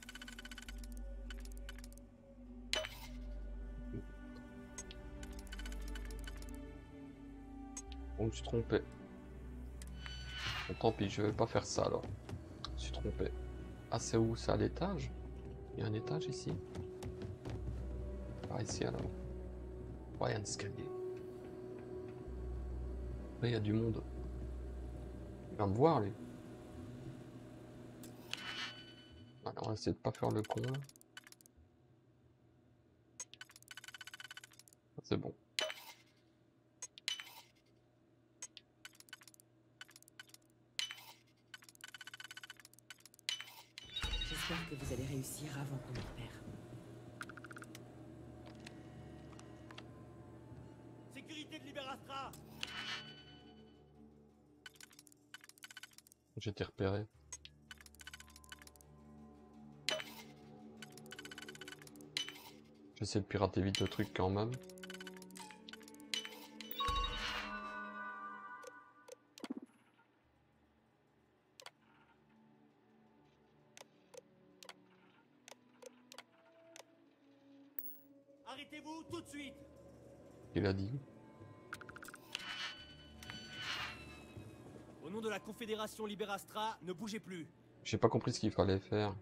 Bon, je suis trompé. Bon, tant pis, je vais pas faire ça alors. Je suis trompé. Ah, c'est où? C'est à l'étage? Il y a un étage ici? Par ici alors. Ouais, il y a un escalier. Là, il y a du monde. Il va me voir, lui. Alors, on va essayer de pas faire le con, là. C'est bon. J'espère que vous allez réussir avant qu'on me repère. Sécurité de Liberastra. J'ai été repéré. J'essaie de pirater vite le truc quand même. Arrêtez-vous tout de suite. Il a dit. Au nom de la Confédération Liberastra, ne bougez plus. J'ai pas compris ce qu'il fallait faire.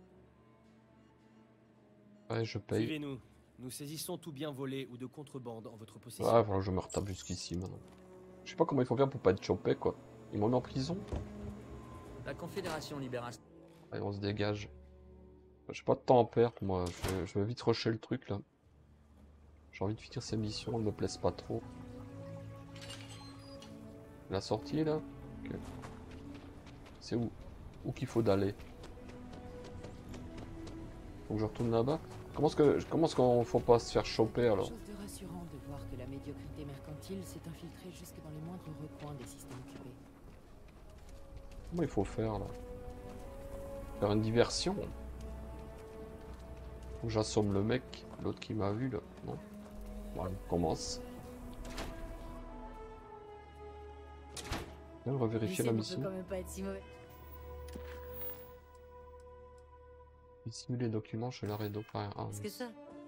Ouais, je paye. Suivez-nous. Nous saisissons tout bien volé ou de contrebande en votre possession. Ouais, voilà, je me retape jusqu'ici maintenant. Je sais pas comment il faut faire pour pas être chopé, quoi. Ils m'ont mis en prison. La Confédération Liberastra. Allez, on se dégage. J'ai pas de temps à perdre, moi. Je vais, je vais vite rusher le truc, là. J'ai envie de finir ces missions, elles me plaisent pas trop. La sortie, là? Ok. C'est où? Où qu'il faut d'aller? Faut que je retourne là-bas? Comment est-ce que, comment est-ce qu'on faut pas se faire choper, alors? Chose de rassurant de voir que la médiocrité mercantile s'est infiltrée jusque dans les moindres recoins des systèmes occupés. Comment il faut faire, là? Faire une diversion? Faut que j'assomme le mec, l'autre qui m'a vu, là. Non? Bon, on commence. On va vérifier la mission. peut quand même pas être si mauvais. Dissimuler les documents chez Laredo Firearms. Qu'est-ce que ça?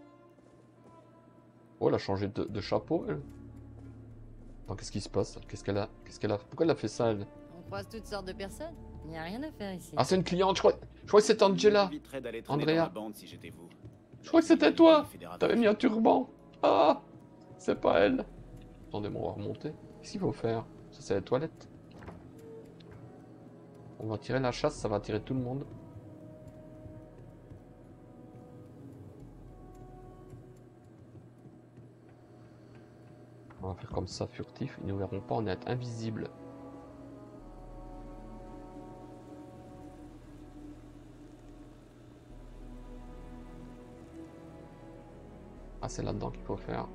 Oh, elle a changé de, de chapeau, elle. Attends, qu'est-ce qui se passe? Qu'est-ce qu'elle a? Qu'est-ce qu'elle a? Pourquoi elle a fait ça, elle? On croise toutes sortes de personnes. Il n'y a rien à faire ici. Ah, c'est une cliente, je crois. Je crois que c'était Angela. J'éviterais d'aller traîner dans Andrea. la bande si j'étais vous. Je crois que c'était toi. T'avais mis un turban. Ah, c'est pas elle. Attendez, bon, on va remonter. Qu'est-ce qu'il faut faire? Ça, c'est les toilettes. On va tirer la chasse, ça va attirer tout le monde. On va faire comme ça, furtif. Ils ne verront pas, on est invisible. Ah, c'est là-dedans qu'il faut faire.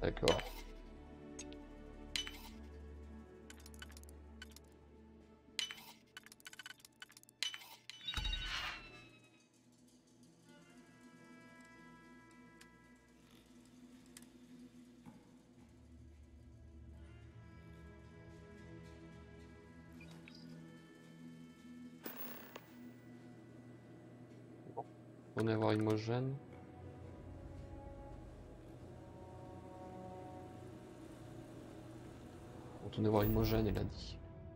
D'accord. On va voir Imogen. Retournez voir Imogen, elle a dit.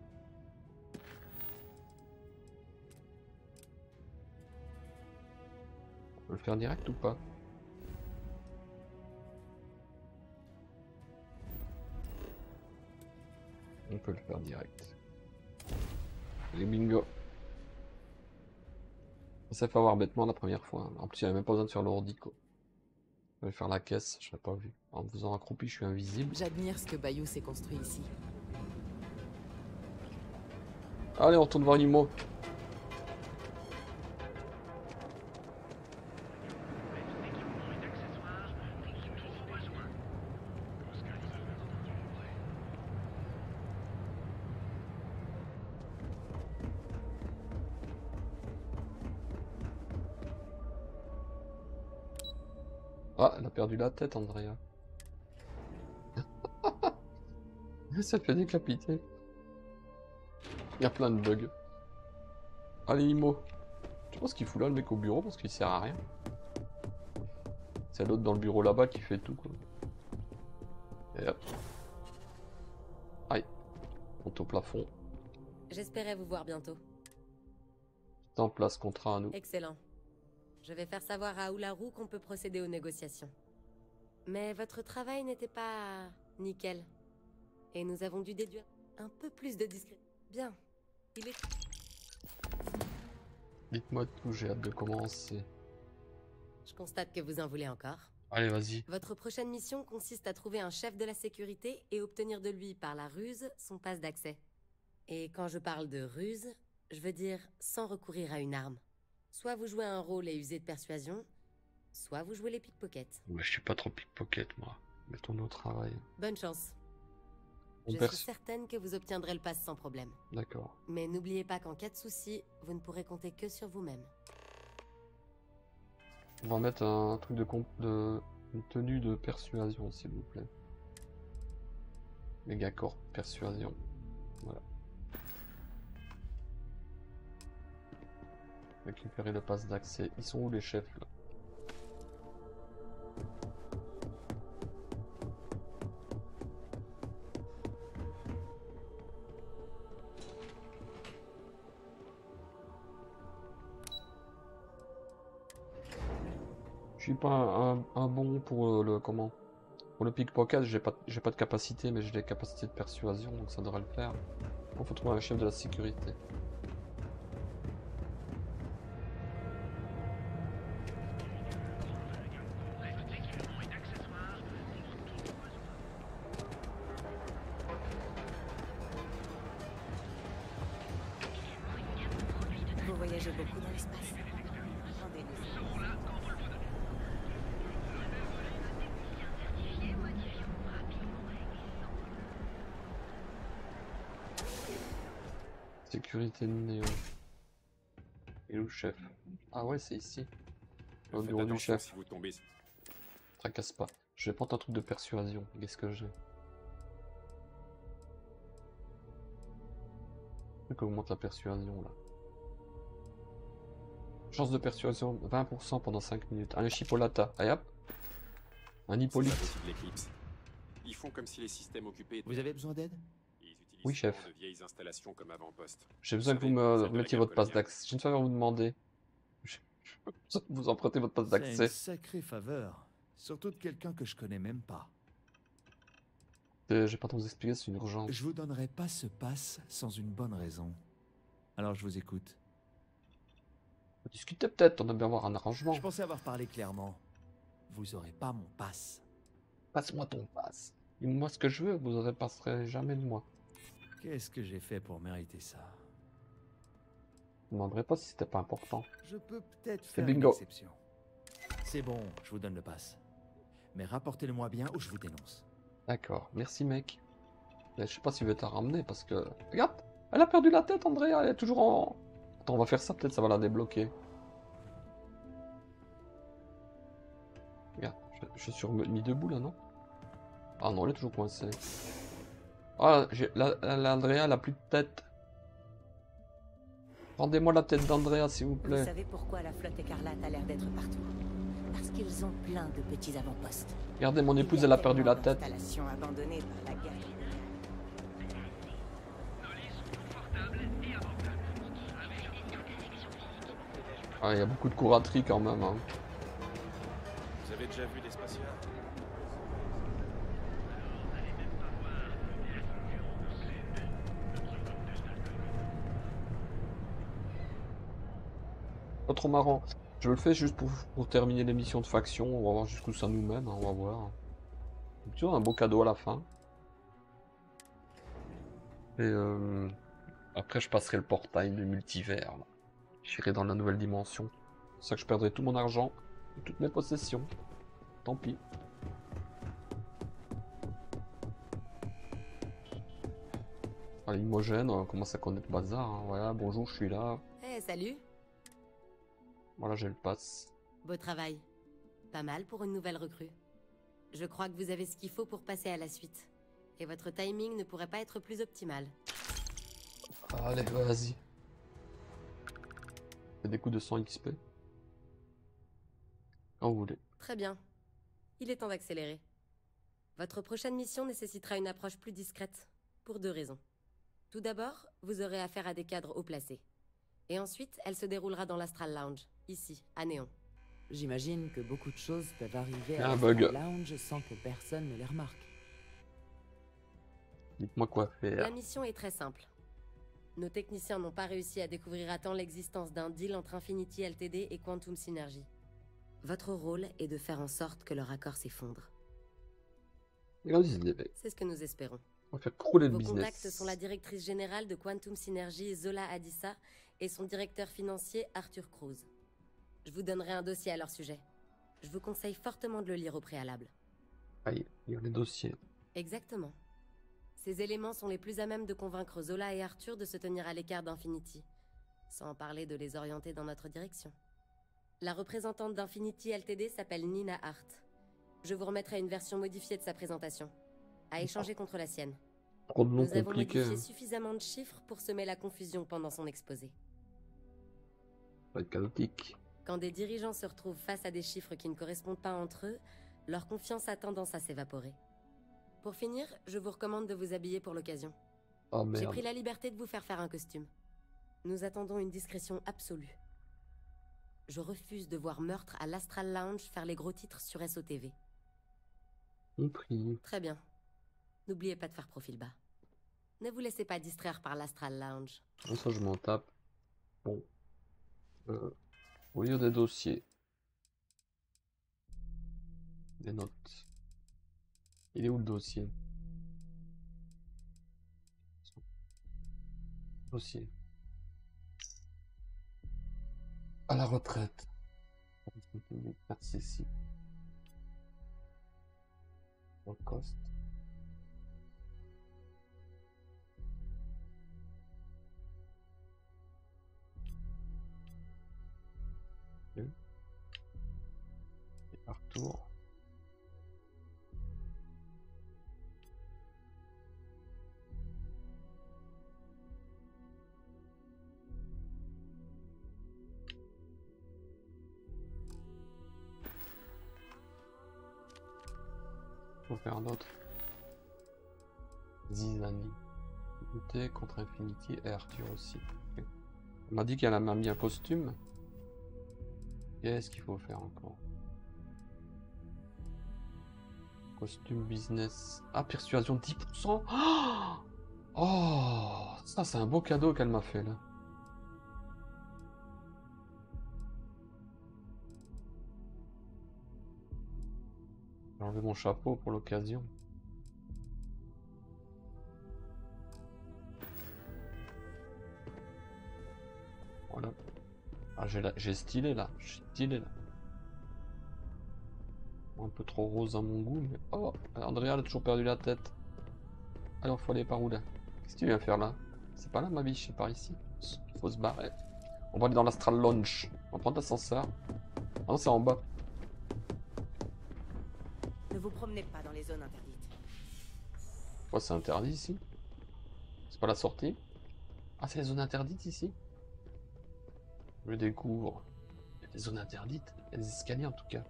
On peut le faire direct ou pas? On peut le faire direct. Allez, bingo. Ça fait avoir bêtement la première fois. En plus, il n'y avait même pas besoin de faire l'ordi, quoi. Je vais faire la caisse, je l'ai pas vu. En me faisant accroupi, je suis invisible. J'admire ce que Bayou s'est construit ici. Allez, on retourne voir Imo. Ah, elle a perdu la tête, Andrea. Elle s'est fait décapiter. Il y a plein de bugs. Allez, Imo. Je pense qu'il fout là le mec au bureau parce qu'il sert à rien. C'est l'autre dans le bureau là-bas qui fait tout, quoi. Et hop. Aïe. Monte au plafond. J'espérais vous voir bientôt. C'est en place, contrat à nous. Excellent. Je vais faire savoir à Oularu qu'on peut procéder aux négociations. Mais votre travail n'était pas nickel. Et nous avons dû déduire un peu plus de discrétion. Bien. Il est... Dites-moi tout, j'ai hâte de commencer. Je constate que vous en voulez encore. Allez, vas-y. Votre prochaine mission consiste à trouver un chef de la sécurité et obtenir de lui, par la ruse, son passe d'accès. Et quand je parle de ruse, je veux dire sans recourir à une arme. Soit vous jouez un rôle et usez de persuasion, soit vous jouez les pickpockets. Ouais, je suis pas trop pickpocket, moi. Mettons-nous au travail. Bonne chance. On Je perce- suis certaine que vous obtiendrez le pass sans problème. D'accord. Mais n'oubliez pas qu'en cas de souci, vous ne pourrez compter que sur vous-même. On va mettre un truc de, comp- de... une tenue de persuasion, s'il vous plaît. Méga corps, persuasion. Voilà. Récupérer le pass d'accès. Ils sont où les chefs là? Je suis pas un, un- un bon pour euh, le comment? Pour le pickpocket, j'ai pas j'ai pas de capacité, mais j'ai des capacités de persuasion, donc ça devrait le faire. Il faut trouver un chef de la sécurité. Vous voyagez beaucoup dans l'espace. Sécurité de Néo. Et où le chef? Ah ouais, c'est ici. Au Faites bureau du attention chef. si vous tombez. Tracasse pas. Je vais prendre un truc de persuasion. Qu'est-ce que j'ai? Truc qui augmente la persuasion là. Chance de persuasion vingt pour cent pendant cinq minutes. Un chipolata. Allez hop. Un C'est hippolyte. pas possible, l'éclipse. Ils font comme si les systèmes occupés. Vous avez besoin d'aide? Ils utilisent Oui, chef. souvent de vieilles installations comme avant-poste. J'ai besoin que vous savez, me celle de la mettiez guerre votre passe coloniale. d'accès. J'ai une faveur à vous demander. Je- je- Vous empruntez votre passe C'est une d'accès. sacrée faveur. Surtout de quelqu'un que je connais même pas. Euh, J'ai pas trop vous expliquer, c'est une urgence. Je vous donnerai pas ce pass sans une bonne raison. Alors je vous écoute. Discutez peut-être, on aime bien avoir un arrangement. Je pensais avoir parlé clairement. Vous aurez pas mon pass. Passe-moi ton passe. Dis-moi ce que je veux, vous ne passerez jamais de moi. Qu'est-ce que j'ai fait pour mériter ça? Je ne demanderai pas si c'était pas important. Je peux peut-être C'est faire une bingo. exception. C'est bon, je vous donne le pass. Mais rapportez-le-moi bien ou je vous dénonce. D'accord, merci mec. Mais je sais pas si je vais te ramener parce que... Regarde, elle a perdu la tête Andrea, elle est toujours en... Attends, on va faire ça, peut-être ça va la débloquer. Regarde, je, je suis mis debout là, non? Ah non, elle est toujours coincée. Ah, j'ai... La, la, Andrea, elle a plus de tête. Rendez-moi la tête d'Andrea, s'il vous plaît. Vous savez pourquoi la flotte écarlate a l'air d'être partout? Parce qu'ils ont plein de petits avant-postes. Regardez, mon épouse, elle a perdu la tête. Installation abandonnée par la guerre. Ah, il y a beaucoup de couraterie quand même. Hein. Vous avez déjà vu des spatiales? Pas trop marrant. Je le fais juste pour, pour terminer l'émission de faction. On va voir jusqu'où ça nous mène. Hein, on va voir. Tu vois, un beau cadeau à la fin. Et euh, après, je passerai le portail du multivers. J'irai dans la nouvelle dimension. C'est pour ça que je perdrai tout mon argent et toutes mes possessions. Tant pis. Allez, Imogène, on commence à connaître le bazar. Hein. Voilà, bonjour, je suis là. Eh, hey, salut. Voilà, j'ai le pass. Beau travail. Pas mal pour une nouvelle recrue. Je crois que vous avez ce qu'il faut pour passer à la suite. Et votre timing ne pourrait pas être plus optimal. Allez, vas-y. Des coups de cent X P. Quand vous voulez. Très bien. Il est temps d'accélérer. Votre prochaine mission nécessitera une approche plus discrète, pour deux raisons. Tout d'abord, vous aurez affaire à des cadres haut placés. Et ensuite, elle se déroulera dans l'Astral Lounge, ici, à Néon. J'imagine que beaucoup de choses peuvent arriver à un l'Astral bug. Lounge sans que personne ne les remarque. Dites-moi quoi faire. La mission est très simple. Nos techniciens n'ont pas réussi à découvrir à temps l'existence d'un deal entre Infinity Ltd et Quantum Synergy. Votre rôle est de faire en sorte que leur accord s'effondre. C'est ce que nous espérons. On va faire crouler le Vos business. contacts sont la directrice générale de Quantum Synergy, Zola Adissa, et son directeur financier, Arthur Cruz. Je vous donnerai un dossier à leur sujet. Je vous conseille fortement de le lire au préalable. Aïe, il y a les dossiers. Exactement. Ces éléments sont les plus à même de convaincre Zola et Arthur de se tenir à l'écart d'Infinity, sans parler de les orienter dans notre direction. La représentante d'Infinity Ltd s'appelle Nina Hart. Je vous remettrai une version modifiée de sa présentation, à échanger contre la sienne. Trop de noms Nous avons compliqués. modifié suffisamment de chiffres pour semer la confusion pendant son exposé. Ça va être chaotique. Quand des dirigeants se retrouvent face à des chiffres qui ne correspondent pas entre eux, leur confiance a tendance à s'évaporer. Pour finir, je vous recommande de vous habiller pour l'occasion. Oh J'ai merde. pris la liberté de vous faire faire un costume. Nous attendons une discrétion absolue. Je refuse de voir Meurtre à l'Astral Lounge faire les gros titres sur S O T V. Compris. Très bien. N'oubliez pas de faire profil bas. Ne vous laissez pas distraire par l'Astral Lounge. Comme ça, je m'en tape. Bon. Euh, lire des dossiers. Des notes. Il est où le dossier? Dossier. À la retraite. Merci ici. Cost. Et Arthur. Faut faire d'autres. Zizani. Lutter contre Infinity et Arthur aussi. Okay. On m'a dit qu'elle m'a mis un costume. Qu'est-ce qu'il faut faire encore? Costume business. Ah, persuasion dix pour cent. Oh, ça c'est un beau cadeau qu'elle m'a fait là. J'ai enlevé mon chapeau pour l'occasion. Voilà. Ah, j'ai la... j'ai stylé là. J'ai stylé là. Un peu trop rose à mon goût, mais... Oh, Andrea elle a toujours perdu la tête. Alors, faut aller par où là? Qu'est-ce que tu viens faire là? C'est pas là ma biche, c'est par ici. Il faut se barrer. On va aller dans l'Astral Lounge. On va prendre l'ascenseur. Ah non, c'est en bas. Ne vous promenez pas dans les zones interdites. Pourquoi c'est interdit ici? C'est pas la sortie? Ah, c'est les zones interdites ici? Je découvre. Il y a des zones interdites. Il y a des escaliers en tout cas.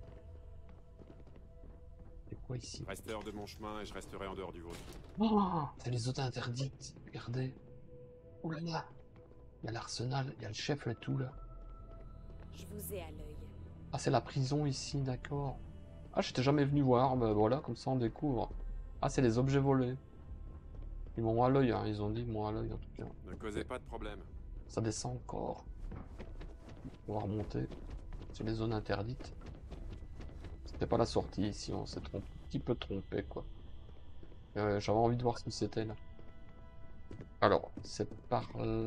C'est quoi ici? Restez hors de mon chemin et je resterai en dehors du vôtre. Oh, c'est les zones interdites. Regardez. Oh là là. Il y a l'arsenal, il y a le chef et tout là. Je vous ai à l'œil. Ah, c'est la prison ici, d'accord. Ah, j'étais jamais venu voir, bah voilà, comme ça on découvre. Ah, c'est les objets volés. Ils m'ont à l'œil, hein. Ils ont dit ils m'ont à l'œil en tout cas. Ne causez pas de problème. Ça descend encore. On va remonter. C'est les zones interdites. C'était pas la sortie ici, on s'est trompé, un petit peu trompé quoi. Euh, J'avais envie de voir ce que c'était là. Alors, c'est par...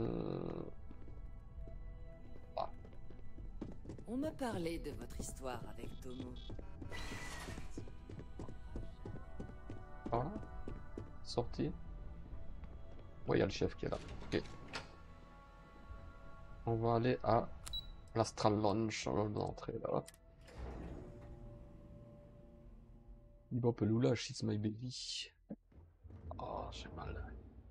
Ah. On me parlait de votre histoire avec Tomo. Par là? Sortie? Ouais, il y a le chef qui est là. Ok. On va aller à l'Astral Lounge, l'entrée là. Ibopelula, she's my baby. Oh, j'ai mal.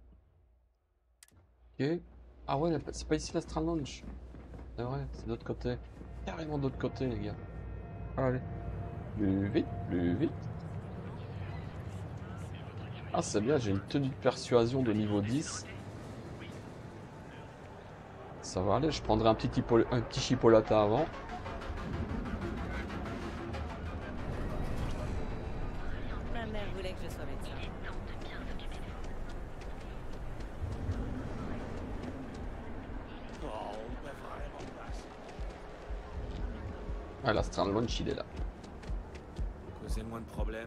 Ok. Ah ouais, c'est pas ici l'Astral Lounge. C'est vrai, c'est de l'autre côté. Carrément de l'autre côté, les gars. Allez. Plus vite, plus vite. Ah, c'est bien, j'ai une tenue de persuasion de niveau dix. Ça va aller, je prendrai un petit, hippo... un petit chipolata avant. Ma mère voulait que je sois médecin. Ah, l'Astral Lounge, il est là. Causez moins de problèmes.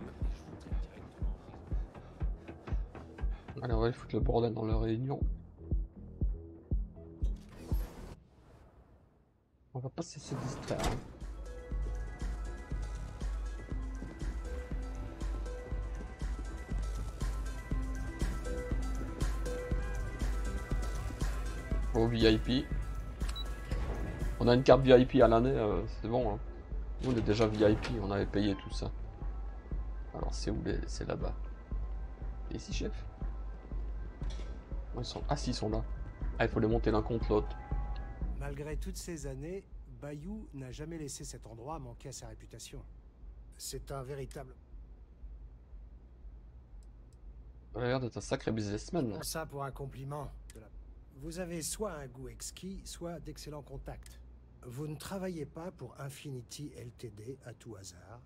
Allez, on va aller foutre le bordel dans leur réunion. On va pas se laisser distraire. Hein. Au V I P. On a une carte V I P à l'année, euh, c'est bon. Hein. Nous, on est déjà V I P, on avait payé tout ça. Alors c'est où les... C'est là-bas. Et ici, chef? Ils sont... Ah si, ils sont là. Ah, il faut les monter l'un contre l'autre. Malgré toutes ces années, Bayou n'a jamais laissé cet endroit manquer à sa réputation. C'est un véritable... Ça a l'air d'être un sacré businessman. Là. Ça pour un compliment. De la... Vous avez soit un goût exquis, soit d'excellents contacts. Vous ne travaillez pas pour Infinity L T D à tout hasard.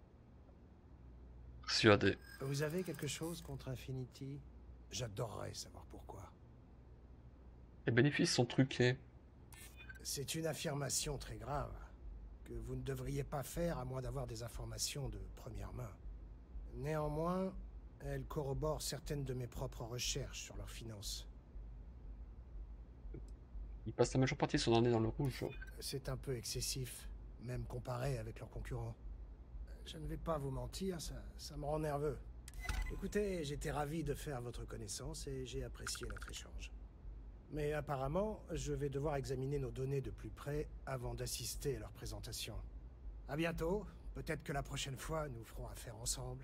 Persuadé. Vous avez quelque chose contre Infinity? J'adorerais savoir pourquoi. Les bénéfices sont truqués. C'est une affirmation très grave, que vous ne devriez pas faire à moins d'avoir des informations de première main. Néanmoins, elle corrobore certaines de mes propres recherches sur leurs finances. Ils passent la majeure partie de son année dans le rouge. C'est un peu excessif, même comparé avec leurs concurrents. Je ne vais pas vous mentir, ça, ça me rend nerveux. Écoutez, j'étais ravi de faire votre connaissance et j'ai apprécié notre échange. Mais apparemment, je vais devoir examiner nos données de plus près avant d'assister à leur présentation. À bientôt. Peut-être que la prochaine fois, nous ferons affaire ensemble.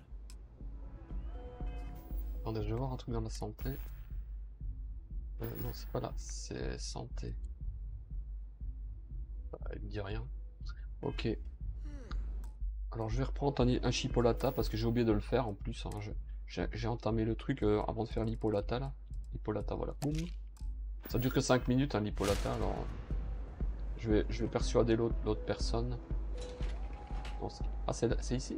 Attendez, je vais voir un truc dans la santé. Euh, non, c'est pas là. C'est santé. Bah, il me dit rien. Ok. Alors, je vais reprendre un, un chipolata parce que j'ai oublié de le faire en plus. Hein. J'ai entamé le truc euh, avant de faire l'hippolata là. L'hippolata, voilà. Boum. Ça dure que cinq minutes, hein, l'hippolata, alors je vais, je vais persuader l'autre personne. Bon, ah, c'est ici?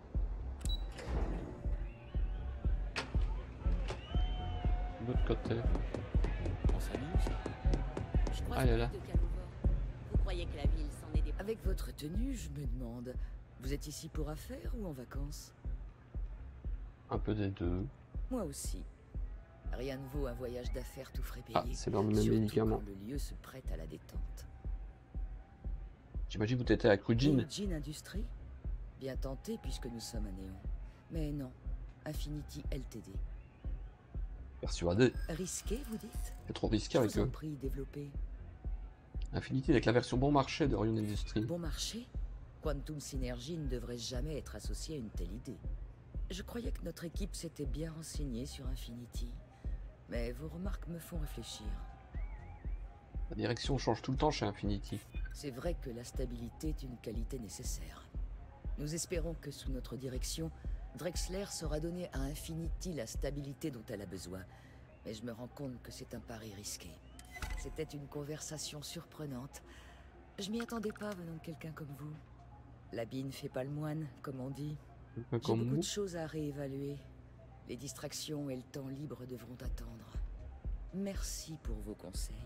De l'autre côté. On s'amuse? Je crois ah, elle est là. Vous croyez que la ville s'en est dépassée? Avec votre tenue, je me demande, vous êtes ici pour affaires ou en vacances? Un peu des deux. Moi aussi. Rien ne vaut un voyage d'affaires tout frais payé. Ah, c'est dans le même médicament. Le lieu se prête à la détente. J'imagine que vous étiez avec Eugene. Eugene Industries? Bien tenté puisque nous sommes à Néon. Mais non, Infinity L T D. Persuadé. Risqué, vous dites? C'est trop risqué Je avec vous en eux. prie, développez. Infinity avec la version bon marché de Orion Industries. Bon marché? Quantum Synergy ne devrait jamais être associé à une telle idée. Je croyais que notre équipe s'était bien renseignée sur Infinity. Mais vos remarques me font réfléchir. La direction change tout le temps chez Infinity. C'est vrai que la stabilité est une qualité nécessaire. Nous espérons que sous notre direction, Drexler saura donner à Infinity la stabilité dont elle a besoin. Mais je me rends compte que c'est un pari risqué. C'était une conversation surprenante. Je m'y attendais pas venant de quelqu'un comme vous. L'habit ne fait pas le moine, comme on dit. J'ai Comme beaucoup nous. de choses à réévaluer. Les distractions et le temps libre devront attendre. Merci pour vos conseils.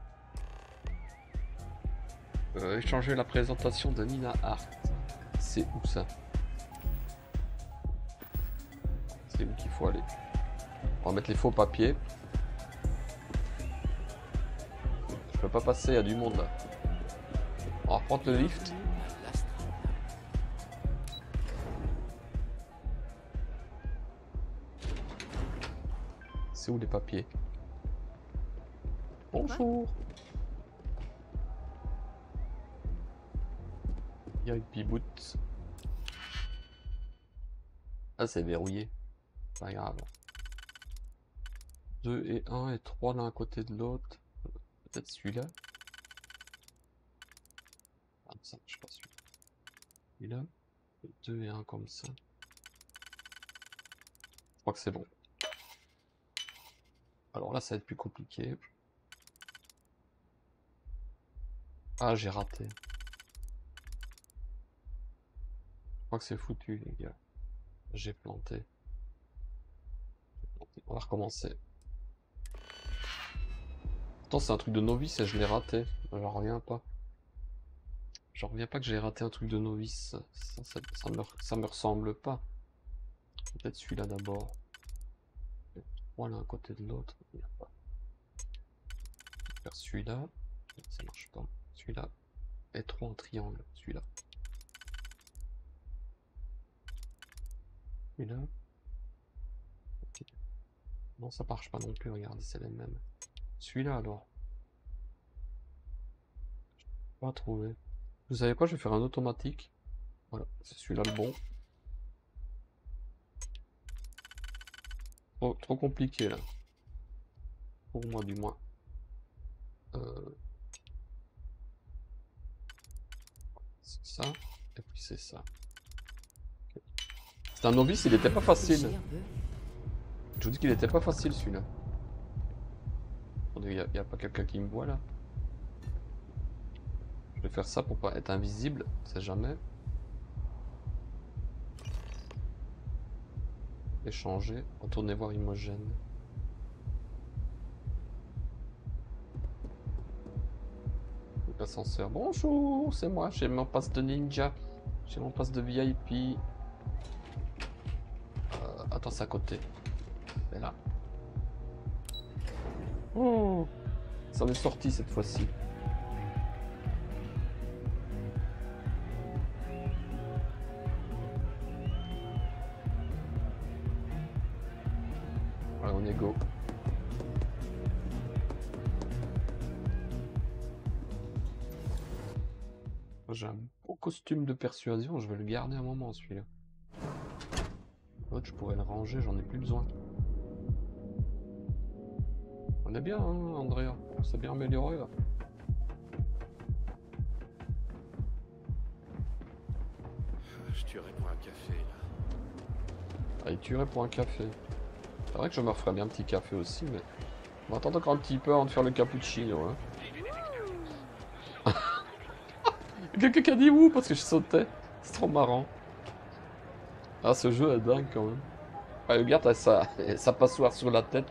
Euh, échanger la présentation de Nina Hart. C'est où ça? C'est où qu'il faut aller? On va mettre les faux papiers. Je peux pas passer, il y a du monde là. On va reprendre le lift. C'est où les papiers? Bonjour. Il y a une piboute. Ah, c'est verrouillé. Pas grave. deux et un et trois l'un à côté de l'autre. Peut-être celui-là. Ah, ça marche pas celui-là. Celui-là. deux et un comme ça. Je crois que c'est bon. Alors là, ça va être plus compliqué. Ah, j'ai raté. Je crois que c'est foutu, les gars. J'ai planté. J'ai planté. On va recommencer. Pourtant, c'est un truc de novice et je l'ai raté. J'en reviens pas. J'en reviens pas que j'ai raté un truc de novice. Ça, ça, ça, me, ça me ressemble pas. Peut-être celui-là d'abord. Trois l'un à côté de l'autre. Il n'y a pas. Je vais faire celui-là. Ça marche pas. Celui-là. Et trois en triangle. Celui-là. Celui-là. Ok. Non, ça marche pas non plus. Regardez, c'est les mêmes. Celui-là alors. Je peux pas trouver. Vous savez quoi? Je vais faire un automatique. Voilà, c'est celui-là le bon. Trop, trop compliqué là. Pour moi du moins. Euh... C'est ça. Et puis c'est ça. Okay. C'est un novice, il était pas facile. Je vous dis qu'il était pas facile celui-là. Il n'y a, a pas quelqu'un qui me voit là. Je vais faire ça pour pas être invisible, on sait jamais. Échanger, retourner voir Imogen. L'ascenseur. Bonjour, c'est moi, j'ai mon passe de ninja. J'ai mon passe de V I P. Euh, attends, c'est à côté. C'est là. Oh, ça m'est sorti cette fois-ci. Allez, on est go. J'ai un beau costume de persuasion, je vais le garder un moment celui-là. L'autre, je pourrais le ranger, j'en ai plus besoin. On est bien, hein, Andrea. On s'est bien amélioré là. Je tuerais pour un café là. Ah, il tuerait pour un café. C'est vrai que je me referais bien un petit café aussi, mais on va attendre encore un petit peu avant de faire le cappuccino. Hein. Quelqu'un qui a dit ouh parce que je sautais. C'est trop marrant. Ah, ce jeu est dingue quand même. Ah, regarde, ça, ça passoire sur la tête.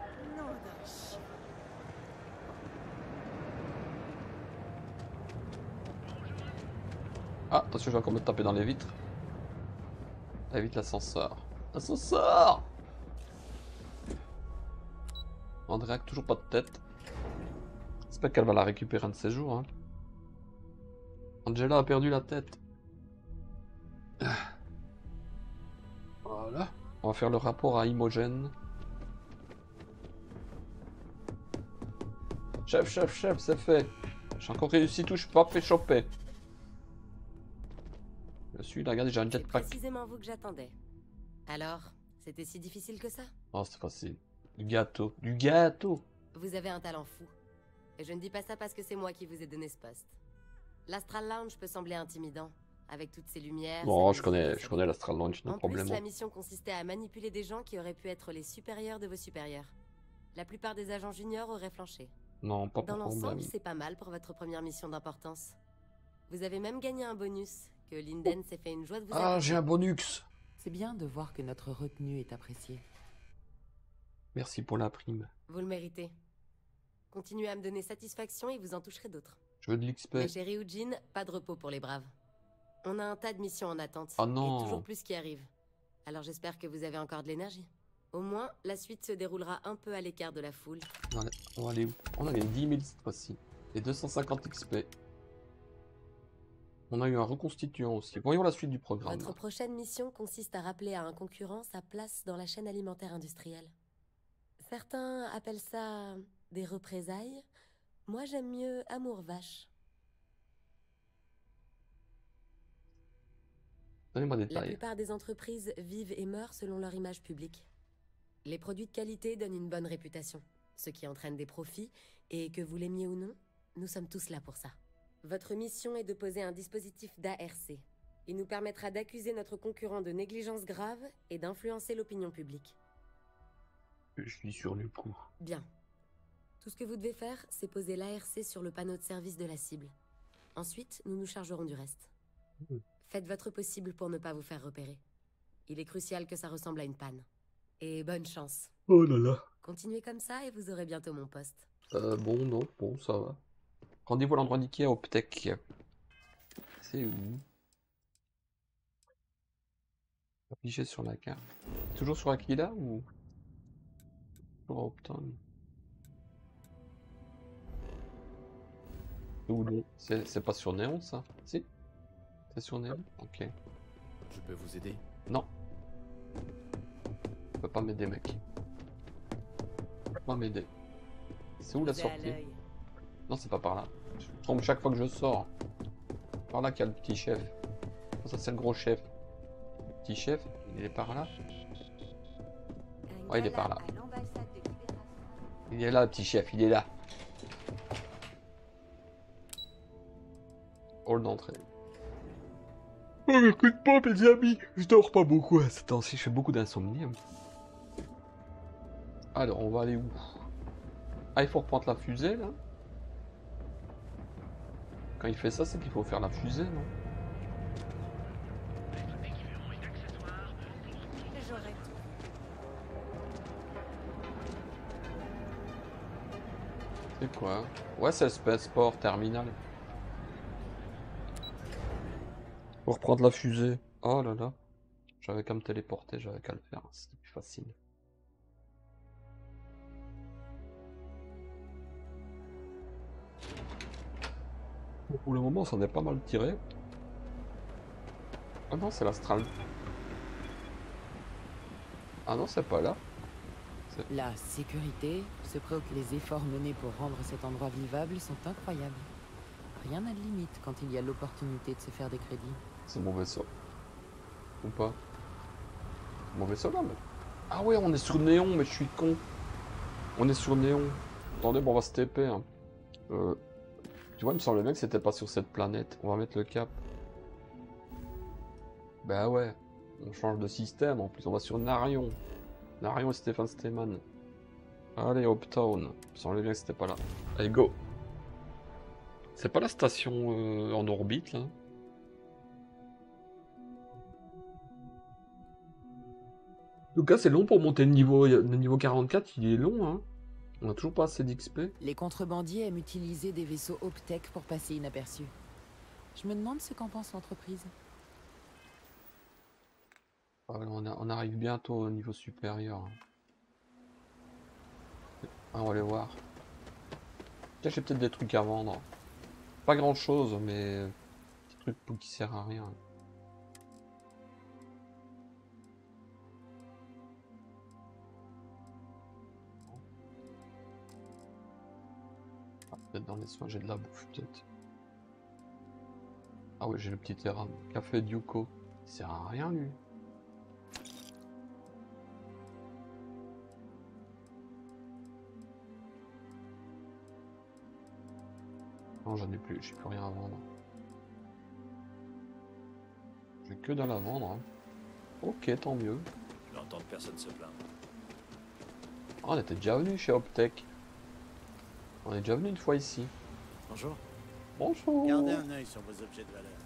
Ah, attention, je vais encore me taper dans les vitres. Évite l'ascenseur. L'ascenseur! Andrea, toujours pas de tête. J'espère qu'elle va la récupérer un de ces jours. Hein. Angela a perdu la tête. On va faire le rapport à Imogen. Chef, chef, chef, c'est fait. J'ai encore réussi tout, je suis pas fait choper. Je suis là, regardez, j'ai un C'est jetpack. précisément vous que j'attendais. Alors, c'était si difficile que ça? Oh, c'est facile. Du gâteau, du gâteau. Vous avez un talent fou. Et je ne dis pas ça parce que c'est moi qui vous ai donné ce poste. L'Astral Lounge peut sembler intimidant, avec toutes ces lumières... Bon, sa je connais, musique, je sa connais vie. l'Astral Lounge, no En problème. plus, la mission consistait à manipuler des gens qui auraient pu être les supérieurs de vos supérieurs. La plupart des agents juniors auraient flanché. Non, pas de Dans problème. l'ensemble, c'est pas mal pour votre première mission d'importance. Vous avez même gagné un bonus, que Linden s'est fait une joie de vous Ah, accorder. j'ai un bonus. C'est bien de voir que notre retenue est appréciée. Merci pour la prime. Vous le méritez. Continuez à me donner satisfaction et vous en toucherez d'autres. Je veux de l'X P. Mais chez Ryujin, pas de repos pour les braves. On a un tas de missions en attente. Ah non. Et toujours plus qui arrivent. Alors j'espère que vous avez encore de l'énergie. Au moins, la suite se déroulera un peu à l'écart de la foule. On va aller- on va aller où? On a gagné dix mille cette fois-ci. Et deux cent cinquante X P. On a eu un reconstituant aussi. Voyons la suite du programme. Votre prochaine mission consiste à rappeler à un concurrent sa place dans la chaîne alimentaire industrielle. Certains appellent ça des représailles. Moi, j'aime mieux amour vache. Donnez-moi des La détails. plupart des entreprises vivent et meurent selon leur image publique. Les produits de qualité donnent une bonne réputation, ce qui entraîne des profits, et que vous l'aimiez ou non, nous sommes tous là pour ça. Votre mission est de poser un dispositif d'A R C. Il nous permettra d'accuser notre concurrent de négligence grave et d'influencer l'opinion publique. Je suis sur le coup. Bien. Tout ce que vous devez faire, c'est poser l'A R C sur le panneau de service de la cible. Ensuite, nous nous chargerons du reste. Mmh. Faites votre possible pour ne pas vous faire repérer. Il est crucial que ça ressemble à une panne. Et bonne chance. Oh là là. Continuez comme ça et vous aurez bientôt mon poste. Euh, bon, non, bon, ça va. Rendez-vous à l'endroit indiqué à Optech. C'est où? Affiché sur la carte. Toujours sur Aquila ou sur Opton? Ou non? C'est c'est pas sur Néon ça? Si? C'est sur Néon? Ok. Je peux vous aider? Non. Tu peux pas m'aider, mec. Tu peux pas m'aider. C'est où la Vous êtes à sortie? l'œil. Non, c'est pas par là. Je me trompe chaque fois que je sors. Par là qu'il y a le petit chef. Oh, ça, c'est le gros chef. Le petit chef, il est par là. Ouais, il est par là. Il est là, le petit chef, il est là. Hall d'entrée. Oh, écoute pas, mes amis. Je dors pas beaucoup à ce temps-ci. Je fais beaucoup d'insomnie. Alors, on va aller où? Ah, il faut reprendre la fusée, là. Quand il fait ça, c'est qu'il faut faire la fusée, non? J'aurais tout. C'est quoi? Ouais, c'est le Spaceport Terminal. Faut reprendre la fusée. Oh là là. J'avais qu'à me téléporter, j'avais qu'à le faire. C'était plus facile. Bon, pour le moment, ça en est pas mal tiré. Ah non, c'est l'Astral. Ah non, c'est pas là. C'est- La sécurité, ce préoccupe les efforts menés pour rendre cet endroit vivable sont incroyables. Rien n'a de limite quand il y a l'opportunité de se faire des crédits. C'est mon vaisseau. Ou pas? Mon vaisseau là, mais... Ah ouais, on est sur Néon, mais je suis con. On est sur Néon. Attendez, bon, on va se T P. Hein. Euh... Tu vois, il me semble bien que c'était pas sur cette planète. On va mettre le cap. Bah ouais. On change de système, en plus on va sur Narion. Narion et Stéphane Steeman. Allez, Uptown. Il me semblait bien que c'était pas là. Allez, go. C'est pas la station euh, en orbite, là? En tout cas, c'est long pour monter le niveau, le niveau quarante-quatre, il est long, hein. On a toujours pas assez d'X P. Les contrebandiers aiment utiliser des vaisseaux Optech pour passer inaperçus. Je me demande ce qu'en pense l'entreprise. Ah, on, a- on arrive bientôt au niveau supérieur. Ah, on va aller voir. Tiens, j'ai peut-être des trucs à vendre. Pas grand chose, mais des trucs pour qui servent à rien. Peut-être dans les soins, j'ai de la bouffe, peut-être. Ah ouais, j'ai le petit terrain. Café Yuko. Il sert à rien, lui. Non, j'en ai plus. J'ai plus rien à vendre. J'ai que dalle à vendre. Hein. Ok, tant mieux. Je n'entends personne se plaindre. Oh, on était déjà venu chez Optech. On est déjà venu une fois ici. Bonjour. Bonjour. Gardez un œil sur vos objets de valeur.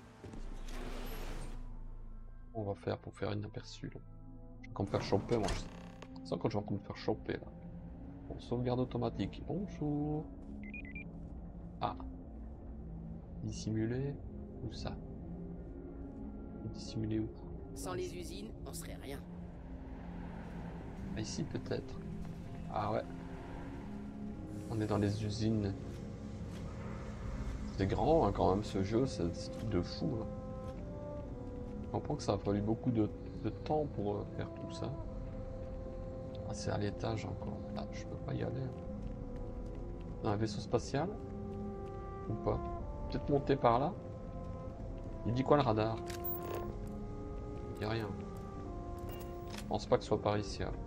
On va faire pour faire une aperçu là. Je vais encore me faire choper moi. Je sens quand je vais encore me faire choper là. Bon, sauvegarde automatique. Bonjour. Ah. Dissimuler. Où ça? Dissimuler où? Sans les usines, on serait rien. Ah, ici peut-être. Ah ouais. On est dans les usines. C'est grand hein, quand même ce jeu, c'est un truc de fou. Hein. Je comprends que ça a fallu beaucoup de, de temps pour euh, faire tout ça. Ah, c'est à l'étage encore. Là, je peux pas y aller. Dans un vaisseau spatial? Ou pas? Peut-être monter par là? Il dit quoi le radar? Il n'y a rien. Je pense pas que ce soit par ici. Alors.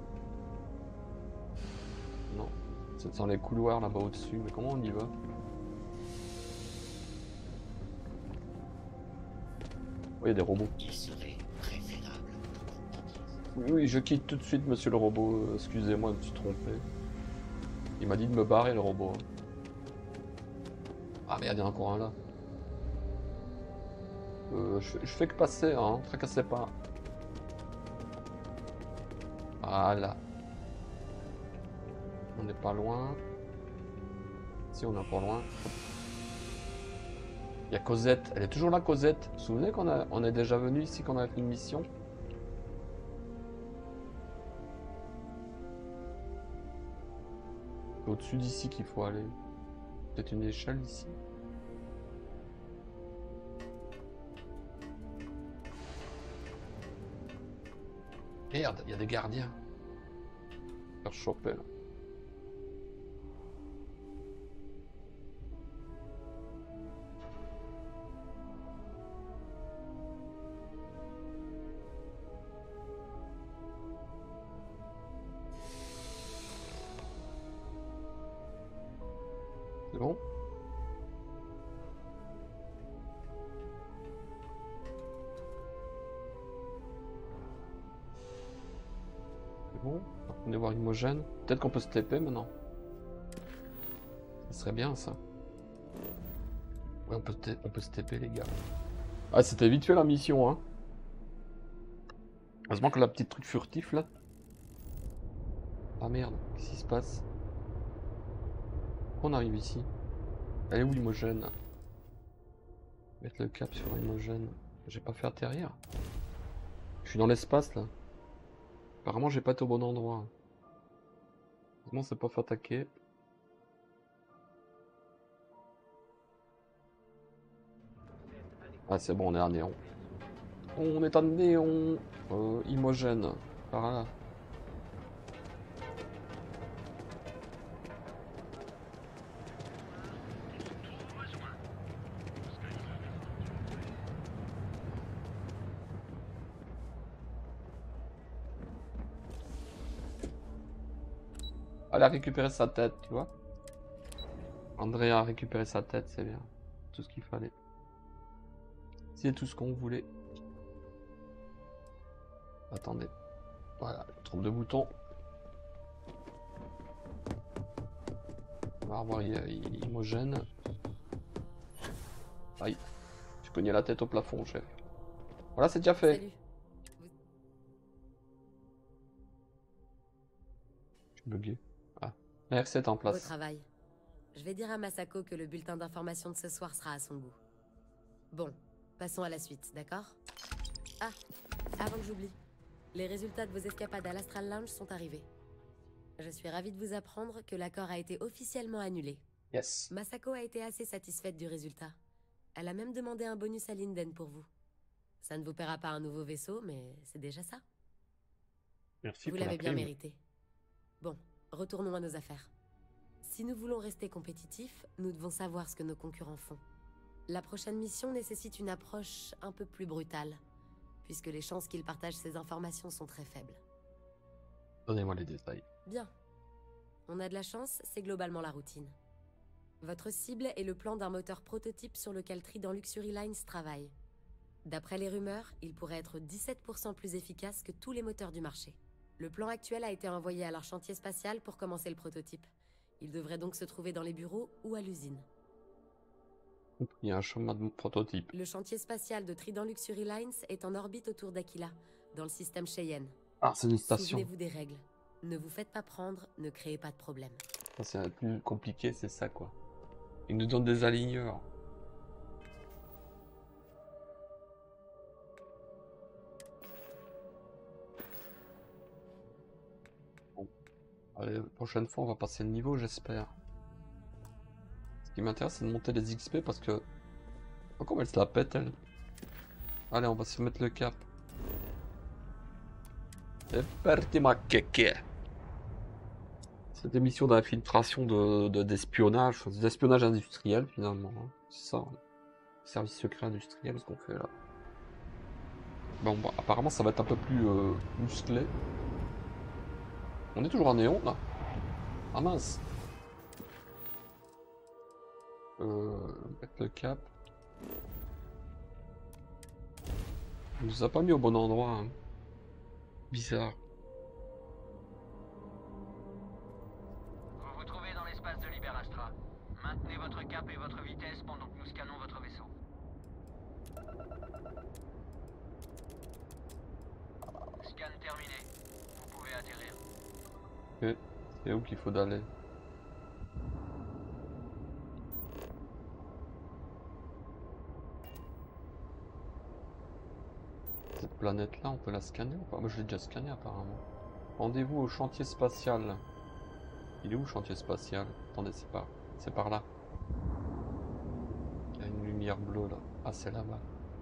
Non. C'est dans les couloirs là-bas au-dessus. Mais comment on y va? Oh, il y a des robots. Il serait préférable. Oui, oui, je quitte tout de suite, monsieur le robot. Euh, Excusez-moi, je me suis trompé. Il m'a dit de me barrer, le robot. Ah merde, il y en a encore un là. Euh, je, je fais que passer, hein. Tracassez pas. Voilà. On n'est pas loin. Si, on est pas loin. Il y a Cosette. Elle est toujours là, Cosette. Vous vous souvenez qu'on a, on est déjà venu ici, qu'on a fait une mission? C'est au-dessus d'ici qu'il faut aller. Peut-être une échelle ici. Merde, il y a des gardiens. Faire choper là. C'est bon? C'est bon? On va voir Imogen. Peut-être qu'on peut se T P maintenant. Ça serait bien ça. Ouais, on peut, on peut se T P les gars. Ah, c'était vite fait la mission, hein. Heureusement que la petite truc furtif là. Ah merde, qu'est-ce qui se passe? On arrive ici. Elle est où Imogen? Mettre le cap sur Imogen. J'ai pas fait atterrir. Je suis dans l'espace là. Apparemment j'ai pas été au bon endroit. Comment c'est pas fait attaquer? Ah c'est bon, on est à Néon. On est à Néon. Euh, Imogen. Par là. Elle a récupéré sa tête, tu vois. Andrea a récupéré sa tête, c'est bien. Tout ce qu'il fallait. C'est tout ce qu'on voulait. Attendez. Voilà, je trompe de bouton. On va revoir Imogen. Aïe. J'ai cogné la tête au plafond, chef. Voilà, c'est déjà fait. Salut. Je suis bugué. Ah. R sept en place. Au travail. Je vais dire à Masako que le bulletin d'information de ce soir sera à son goût. Bon, passons à la suite, d'accord? Ah, avant que j'oublie. Les résultats de vos escapades à l'Astral Lounge sont arrivés. Je suis ravie de vous apprendre que l'accord a été officiellement annulé. Yes. Masako a été assez satisfaite du résultat. Elle a même demandé un bonus à Linden pour vous. Ça ne vous paiera pas un nouveau vaisseau, mais c'est déjà ça. Merci vous pour la l'avez bien prime. mérité. Bon, retournons à nos affaires. Si Si nous voulons rester compétitifs, nous devons savoir ce que nos concurrents font. La prochaine mission nécessite une approche un peu plus brutale, puisque les chances qu'ils partagent ces informations sont très faibles. Donnez-moi les détails. Bien. On a de la chance, c'est globalement la routine. Votre cible est le plan d'un moteur prototype sur lequel Trident Luxury Lines travaille. D'après les rumeurs, il pourrait être dix-sept pour cent plus efficace que tous les moteurs du marché. Le plan actuel a été envoyé à leur chantier spatial pour commencer le prototype. Il devrait donc se trouver dans les bureaux ou à l'usine. Il y a un chemin de prototype. Le chantier spatial de Trident Luxury Lines est en orbite autour d'Aquila, dans le système Cheyenne. Ah, c'est une station. Souvenez-vous des règles. Ne vous faites pas prendre, ne créez pas de problème. C'est un plus compliqué, c'est ça quoi. Ils nous donnent des aligneurs. Bon. Allez, la prochaine fois on va passer le niveau, j'espère. Ce qui m'intéresse c'est de monter les X P parce que... Oh, comment elle se la pète elle. Allez, on va se mettre le cap. C'est parti ma kéké. Cette émission d'infiltration de, de, d'espionnage, d'espionnage industriel finalement. Hein. C'est ça, hein. Service secret industriel ce qu'on fait là. Bon, bah, apparemment ça va être un peu plus euh, musclé. On est toujours en néon là. Ah mince. Euh, mettre le cap. On nous a pas mis au bon endroit. Hein. Bizarre. Vous vous trouvez dans l'espace de Liberastra. Maintenez votre cap et votre vitesse pendant que nous scannons votre vaisseau. Scan terminé. Vous pouvez atterrir. Ok, c'est où qu'il faut d'aller? Cette planète là, on peut la scanner ou pas? Moi je l'ai déjà scanné apparemment. Rendez-vous au chantier spatial. Il est où le chantier spatial? Attendez, c'est par... c'est par là. Il y a une lumière bleue là. Ah, c'est là-bas.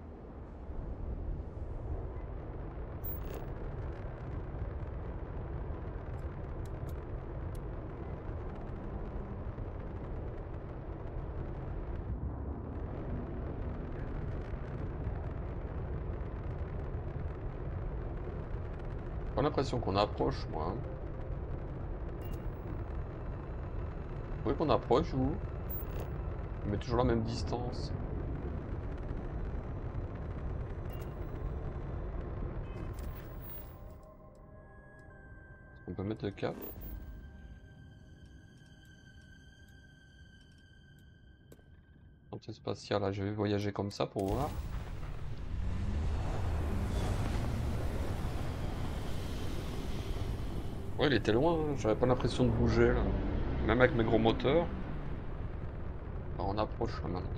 J'ai pas l'impression qu'on approche, moi. Hein. Vous voyez qu'on approche, vous? Mais toujours la même distance. On peut mettre le cap. Chantier spatial, là, je vais voyager comme ça pour voir. Ouais, il était loin, hein. J'avais pas l'impression de bouger là. Même avec mes gros moteurs. Alors, on approche là maintenant.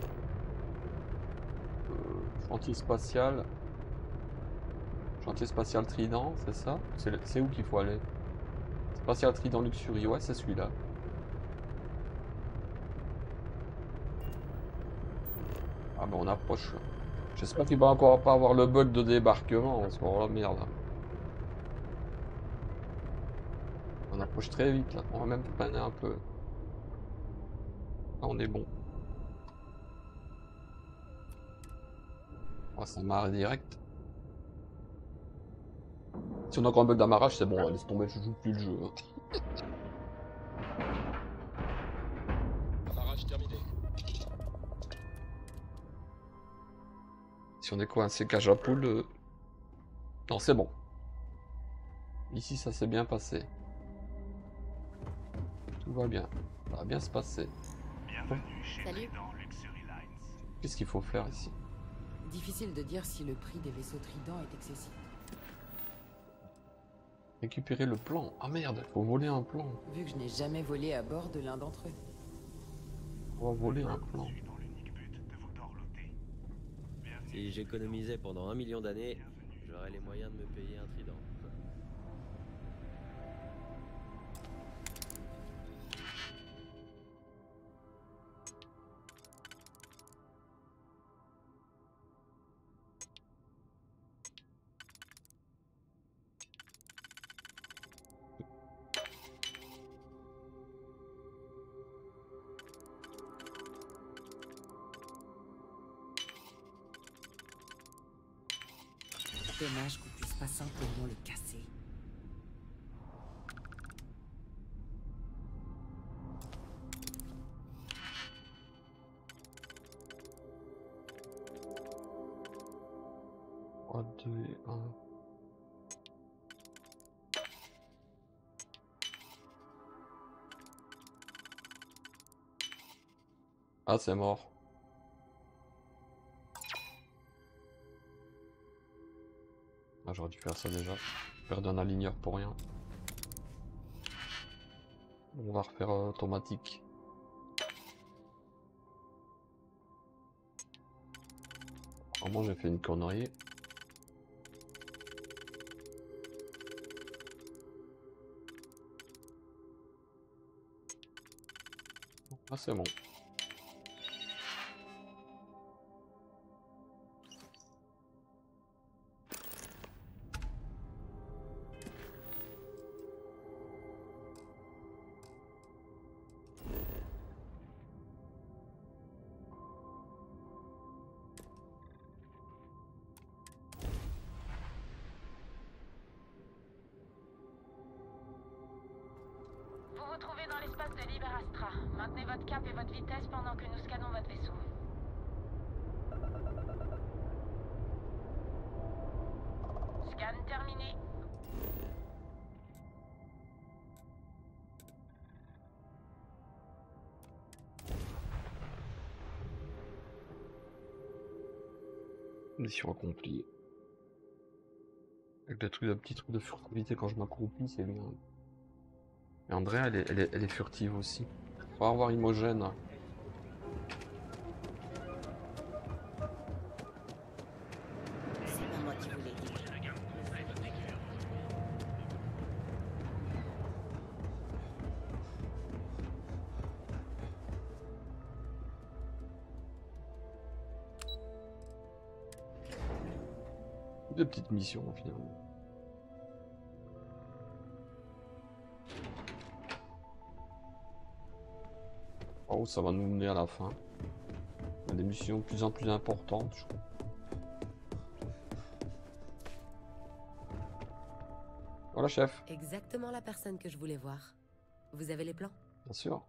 Euh, chantier spatial. Chantier spatial Trident, c'est ça? C'est où qu'il faut aller? Spatial Trident Luxury, ouais, c'est celui-là. Ah bah on approche. J'espère qu'il va encore pas avoir le bug de débarquement, parce qu'on oh, la merde. On approche très vite là, on va même planer un peu. Là on est bon. Oh, ça marre direct. Si on a encore un bug d'amarrage, c'est bon, laisse tomber, je joue plus le jeu. Amarrage terminé. Si on est coincé cage à poule... Euh... Non, c'est bon. Ici, ça s'est bien passé. Tout va bien. Ça va bien se passer. Bienvenue chez Trident Luxury Lines. Qu'est-ce qu'il faut faire ici? Difficile de dire si le prix des vaisseaux Trident est excessif. Récupérer le plan. Ah merde, faut voler un plan. Vu que je n'ai jamais volé à bord de l'un d'entre eux. On va voler un plan. Si j'économisais pendant un million d'années, j'aurais les moyens de me payer un trident. Dommage qu'on puisse pas simplement le casser. trois, deux et un. Ah, c'est mort. Ah, j'aurais dû faire ça déjà. Perdre un aligneur pour rien. On va refaire euh, automatique. Vraiment, j'ai fait une connerie. Ah, c'est bon. Vous vous trouvez dans l'espace de Liberastra. Maintenez votre cap et votre vitesse pendant que nous scannons votre vaisseau. Scan terminé. Mission accomplie. Avec des trucs, de petits trucs de furtivité quand je m'accroupis, c'est bien. Et Andrea, elle est, elle est, elle est furtive aussi. On va avoir Imogène. C'est pas moi qui vous l'ai dit. Des petites missions finalement. Oh, ça va nous mener à la fin. Il y a des missions de plus en plus importantes, je crois. Voilà, chef. Exactement la personne que je voulais voir. Vous avez les plans? Bien sûr.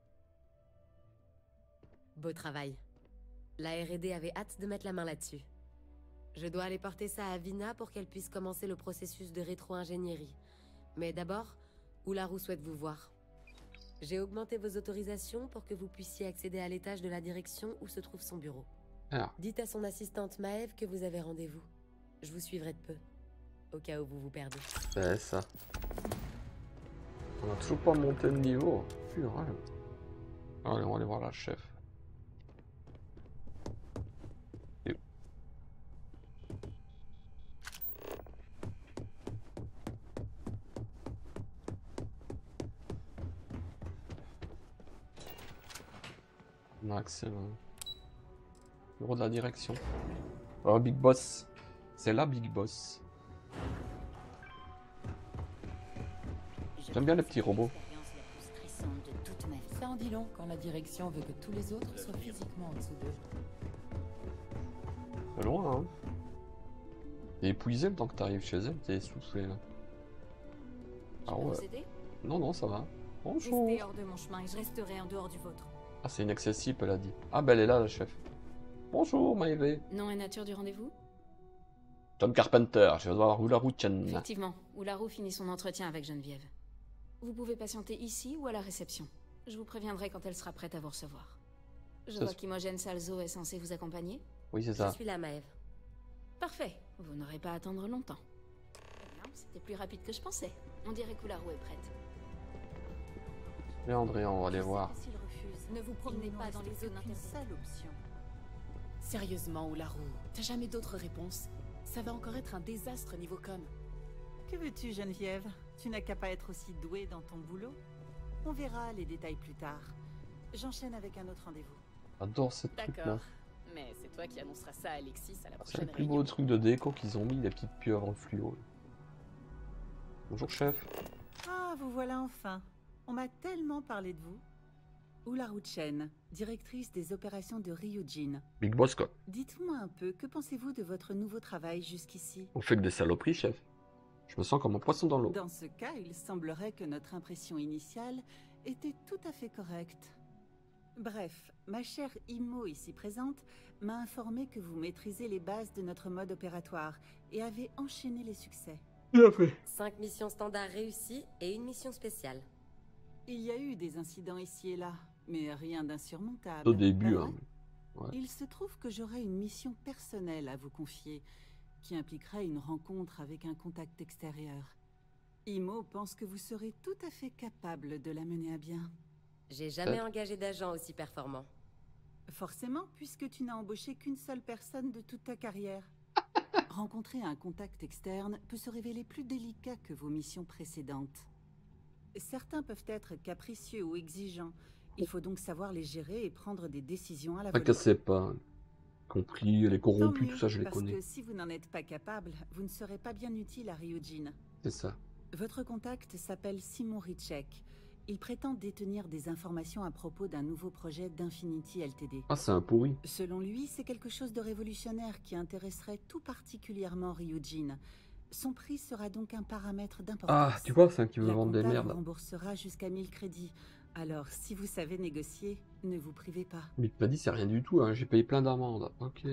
Beau travail. La R et D avait hâte de mettre la main là-dessus. Je dois aller porter ça à Vina pour qu'elle puisse commencer le processus de rétro-ingénierie. Mais d'abord, Oularu souhaite vous voir. J'ai augmenté vos autorisations pour que vous puissiez accéder à l'étage de la direction où se trouve son bureau. Ah. Dites à son assistante Maëve que vous avez rendez-vous. Je vous suivrai de peu, au cas où vous vous perdez. C'est ça. On a toujours pas monté de niveau. Purée. Allez, on va aller voir la chef. Et... On a accès au bureau de la direction. Oh, Big Boss. C'est là, Big Boss. J'aime bien les petits robots. Ça en dit long quand la direction veut que tous les autres soient physiquement en dessous d'eux. C'est loin, hein. T'es épuisé le temps que t'arrives chez elle, t'es essoufflé là. Ah ouais. Non, non, ça va. Bonjour. Restez hors de mon chemin et je resterai en dehors du vôtre. Ah, c'est inaccessible, elle a dit. Ah, bah elle est là, la chef. Bonjour, Maëve. Nom et nature du rendez-vous? Tom Carpenter, je vais voir Oularu Chen. Effectivement, Oularu finit son entretien avec Geneviève. Vous pouvez patienter ici ou à la réception. Je vous préviendrai quand elle sera prête à vous recevoir. Je vois qu'Imogen Salzo est censée vous accompagner. Oui, c'est ça. Je suis là, Maëve. Parfait, vous n'aurez pas à attendre longtemps. C'était plus rapide que je pensais. On dirait qu'Oularu est prête. Mais André, on va aller voir. Ne vous promenez pas dans les zones interdites. Option. Sérieusement, Oularu, t'as jamais d'autre réponse? Ça va encore être un désastre niveau com. Que veux-tu, Geneviève? Tu n'as qu'à pas être aussi douée dans ton boulot. On verra les détails plus tard. J'enchaîne avec un autre rendez-vous. J'adore cette truc là. D'accord. Mais c'est toi qui annonceras ça à Alexis à la C'est prochaine le plus beau réunion. truc de déco qu'ils ont mis, les petites pieuvres en fluo. Bonjour, chef. Ah, vous voilà enfin. On m'a tellement parlé de vous. Ularu Chen, directrice des opérations de Ryujin. Big Boss, quoi. Dites-moi un peu, que pensez-vous de votre nouveau travail jusqu'ici? On fait que des saloperies, chef. Je me sens comme un poisson dans l'eau. Dans ce cas, il semblerait que notre impression initiale était tout à fait correcte. Bref, ma chère Imo ici présente m'a informé que vous maîtrisez les bases de notre mode opératoire et avez enchaîné les succès. Bien fait. Cinq missions standards réussies et une mission spéciale. Il y a eu des incidents ici et là, mais rien d'insurmontable. Au début, pas hein. vrai? Ouais. Il se trouve que j'aurais une mission personnelle à vous confier, qui impliquerait une rencontre avec un contact extérieur. Imo pense que vous serez tout à fait capable de la mener à bien. J'ai jamais euh. engagé d'agent aussi performant. Forcément, puisque tu n'as embauché qu'une seule personne de toute ta carrière. Rencontrer un contact externe peut se révéler plus délicat que vos missions précédentes. Certains peuvent être capricieux ou exigeants. Il faut donc savoir les gérer et prendre des décisions à la volée. Tracassez pas. Compris, les corrompus, mieux, tout ça, je les parce connais. Que si vous n'en êtes pas capable, vous ne serez pas bien utile à Ryujin. C'est ça. Votre contact s'appelle Simon Richek. Il prétend détenir des informations à propos d'un nouveau projet d'Infinity L T D. Ah, c'est un pourri. Selon lui, c'est quelque chose de révolutionnaire qui intéresserait tout particulièrement Ryujin. Son prix sera donc un paramètre d'importance. Ah, tu vois, c'est un qui veut La vendre des compta merdes. vous remboursera jusqu'à mille crédits. Alors, si vous savez négocier, ne vous privez pas. Mais tu m'as dit, c'est rien du tout, hein. J'ai payé plein d'amendes. Ok.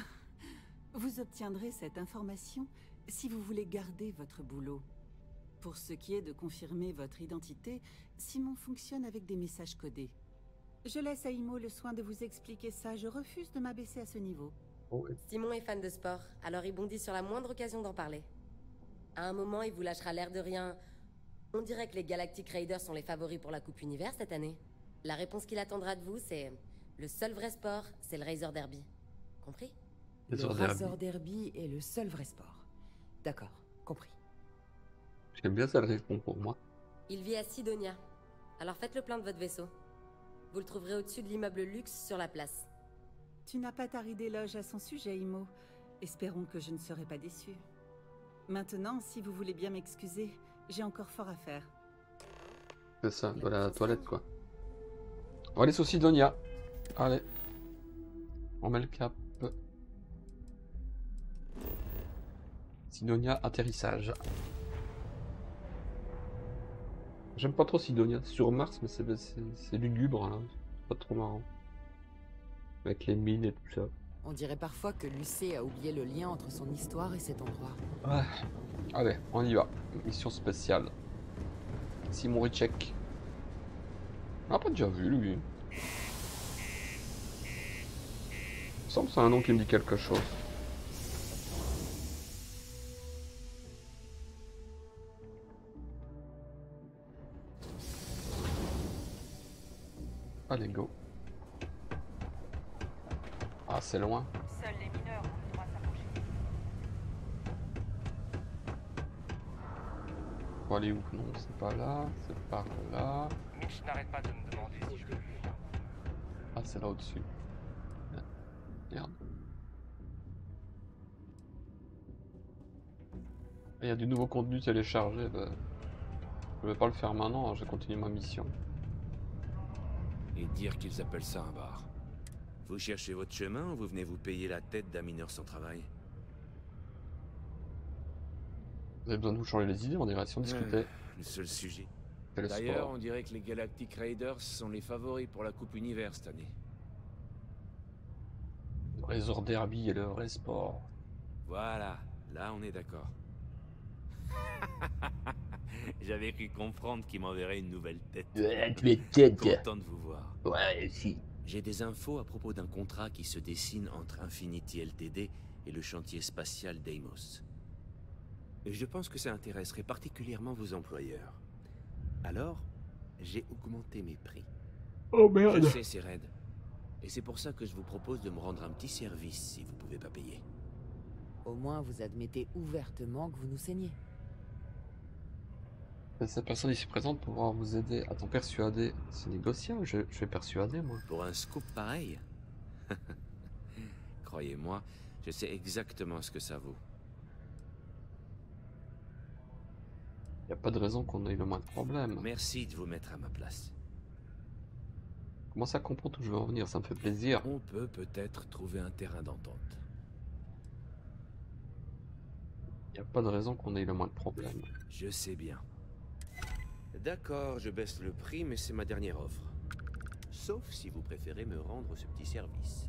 Vous obtiendrez cette information si vous voulez garder votre boulot. Pour ce qui est de confirmer votre identité, Simon fonctionne avec des messages codés. Je laisse à Imo le soin de vous expliquer ça, je refuse de m'abaisser à ce niveau. Oh, ouais. Simon est fan de sport, alors il bondit sur la moindre occasion d'en parler. À un moment, il vous lâchera l'air de rien. On dirait que les Galactic Raiders sont les favoris pour la Coupe Univers cette année. La réponse qu'il attendra de vous, c'est... Le seul vrai sport, c'est le Razor Derby. Compris? Le Razor Derby est le seul vrai sport. D'accord, compris. J'aime bien ça, le répond pour moi. Il vit à Sidonia. Alors faites le plein de votre vaisseau. Vous le trouverez au-dessus de l'immeuble luxe sur la place. Tu n'as pas tari d'éloge à son sujet, Imo. Espérons que je ne serai pas déçu. Maintenant, si vous voulez bien m'excuser, j'ai encore fort à faire. C'est ça, de la toilette, quoi. On va aller sur Sidonia. Allez. On met le cap. Sidonia, atterrissage. J'aime pas trop Sidonia. C'est sur Mars, mais c'est lugubre, là. C'est pas trop marrant. Avec les mines et tout ça. On dirait parfois que Lucé a oublié le lien entre son histoire et cet endroit. Ouais. Allez, on y va. Mission spéciale. Simon Richek. On n'a pas déjà vu, lui. Il me semble que c'est un nom qui me dit quelque chose. Allez, go. Ah, c'est loin. Seuls les mineurs ont le droit à s'approcher. On va aller où? Non, c'est pas là, c'est par là. Mitch n'arrête pas de me demander si je le fuis. Ah, c'est là au-dessus. Merde. Il y a du nouveau contenu téléchargé. Bah... Je vais pas le faire maintenant, je vais continuer ma mission. Et dire qu'ils appellent ça un bar. Vous cherchez votre chemin ou vous venez vous payer la tête d'un mineur sans travail? Vous avez besoin de vous changer les idées, on dirait si on discutait. Ouais, le seul sujet. Le D'ailleurs, on dirait que les Galactic Raiders sont les favoris pour la Coupe Univers cette année. Le Razor Derby est le vrai sport. Voilà, là on est d'accord. J'avais cru comprendre qu'il m'enverrait une nouvelle tête. Ouais, tu es tête. Content de vous voir. Ouais, si. J'ai des infos à propos d'un contrat qui se dessine entre Infinity L T D et le chantier spatial Deimos. Et je pense que ça intéresserait particulièrement vos employeurs. Alors, j'ai augmenté mes prix. Oh merde. Je sais, c'est raide. Et c'est pour ça que je vous propose de me rendre un petit service si vous pouvez pas payer. Au moins, vous admettez ouvertement que vous nous saignez. Cette personne ici présente pour pouvoir vous aider à t'en persuader. C'est négociable, je, je vais persuader moi. Pour un scoop pareil? Croyez-moi, je sais exactement ce que ça vaut. Y a pas de raison qu'on ait le moins de problèmes. Merci de vous mettre à ma place. commence à comprendre où je veux en venir, ça me fait plaisir. On peut peut-être trouver un terrain d'entente. Il n'y a pas de raison qu'on ait le moins de problèmes. Je sais bien. D'accord, je baisse le prix, mais c'est ma dernière offre. Sauf si vous préférez me rendre ce petit service.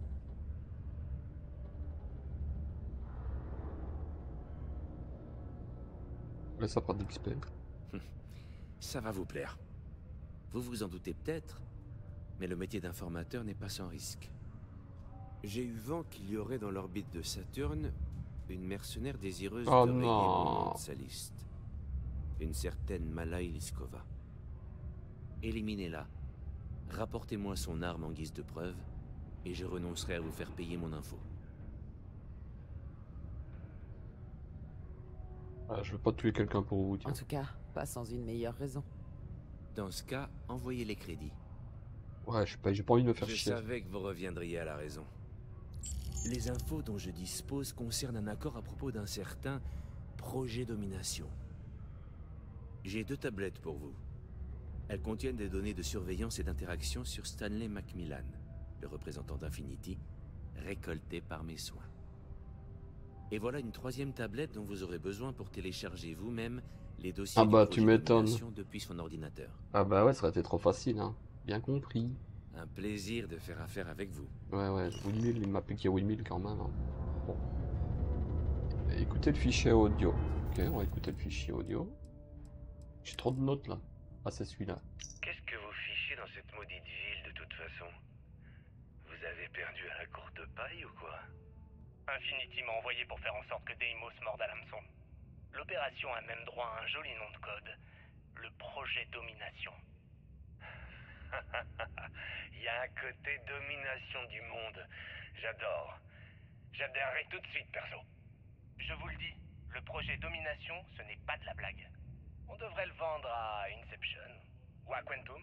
Là, ça prend d'X P. Ça va vous plaire. Vous vous en doutez peut-être, mais le métier d'informateur n'est pas sans risque. J'ai eu vent qu'il y aurait dans l'orbite de Saturne une mercenaire désireuse oh de rayer non. mon nom de sa liste. Une certaine Malai Liskova. Éliminez-la. Rapportez-moi son arme en guise de preuve, et je renoncerai à vous faire payer mon info. Ah, je veux pas tuer quelqu'un pour vous. Tiens. En tout cas, pas sans une meilleure raison. Dans ce cas, envoyez les crédits. Ouais, je sais pas, j'ai pas envie de me faire je chier. Je savais que vous reviendriez à la raison. Les infos dont je dispose concernent un accord à propos d'un certain projet domination. J'ai deux tablettes pour vous. Elles contiennent des données de surveillance et d'interaction sur Stanley Macmillan, le représentant d'Infinity, récoltées par mes soins. Et voilà une troisième tablette dont vous aurez besoin pour télécharger vous-même les dossiers ah bah, du tu projet m'étonnes. domination depuis son ordinateur. Ah bah ouais, ça aurait été trop facile, hein. Bien compris. Un plaisir de faire affaire avec vous. Ouais, ouais, huit mille, il m'a piqué huit mille quand même. Hein. Bon. Écoutez le fichier audio. Ok, on va écouter le fichier audio. J'ai trop de notes là. Ah, c'est celui-là. Qu'est-ce que vous fichez dans cette maudite ville de toute façon? Vous avez perdu à la courte paille ou quoi? Infinity m'a envoyé pour faire en sorte que Deimos morde à l'hameçon. L'opération a même droit à un joli nom de code. Le projet domination. Il y a un côté domination du monde. J'adore. J'adhérerai tout de suite, perso. Je vous le dis, le projet domination, ce n'est pas de la blague. On devrait le vendre à Inception. Ou à Quantum.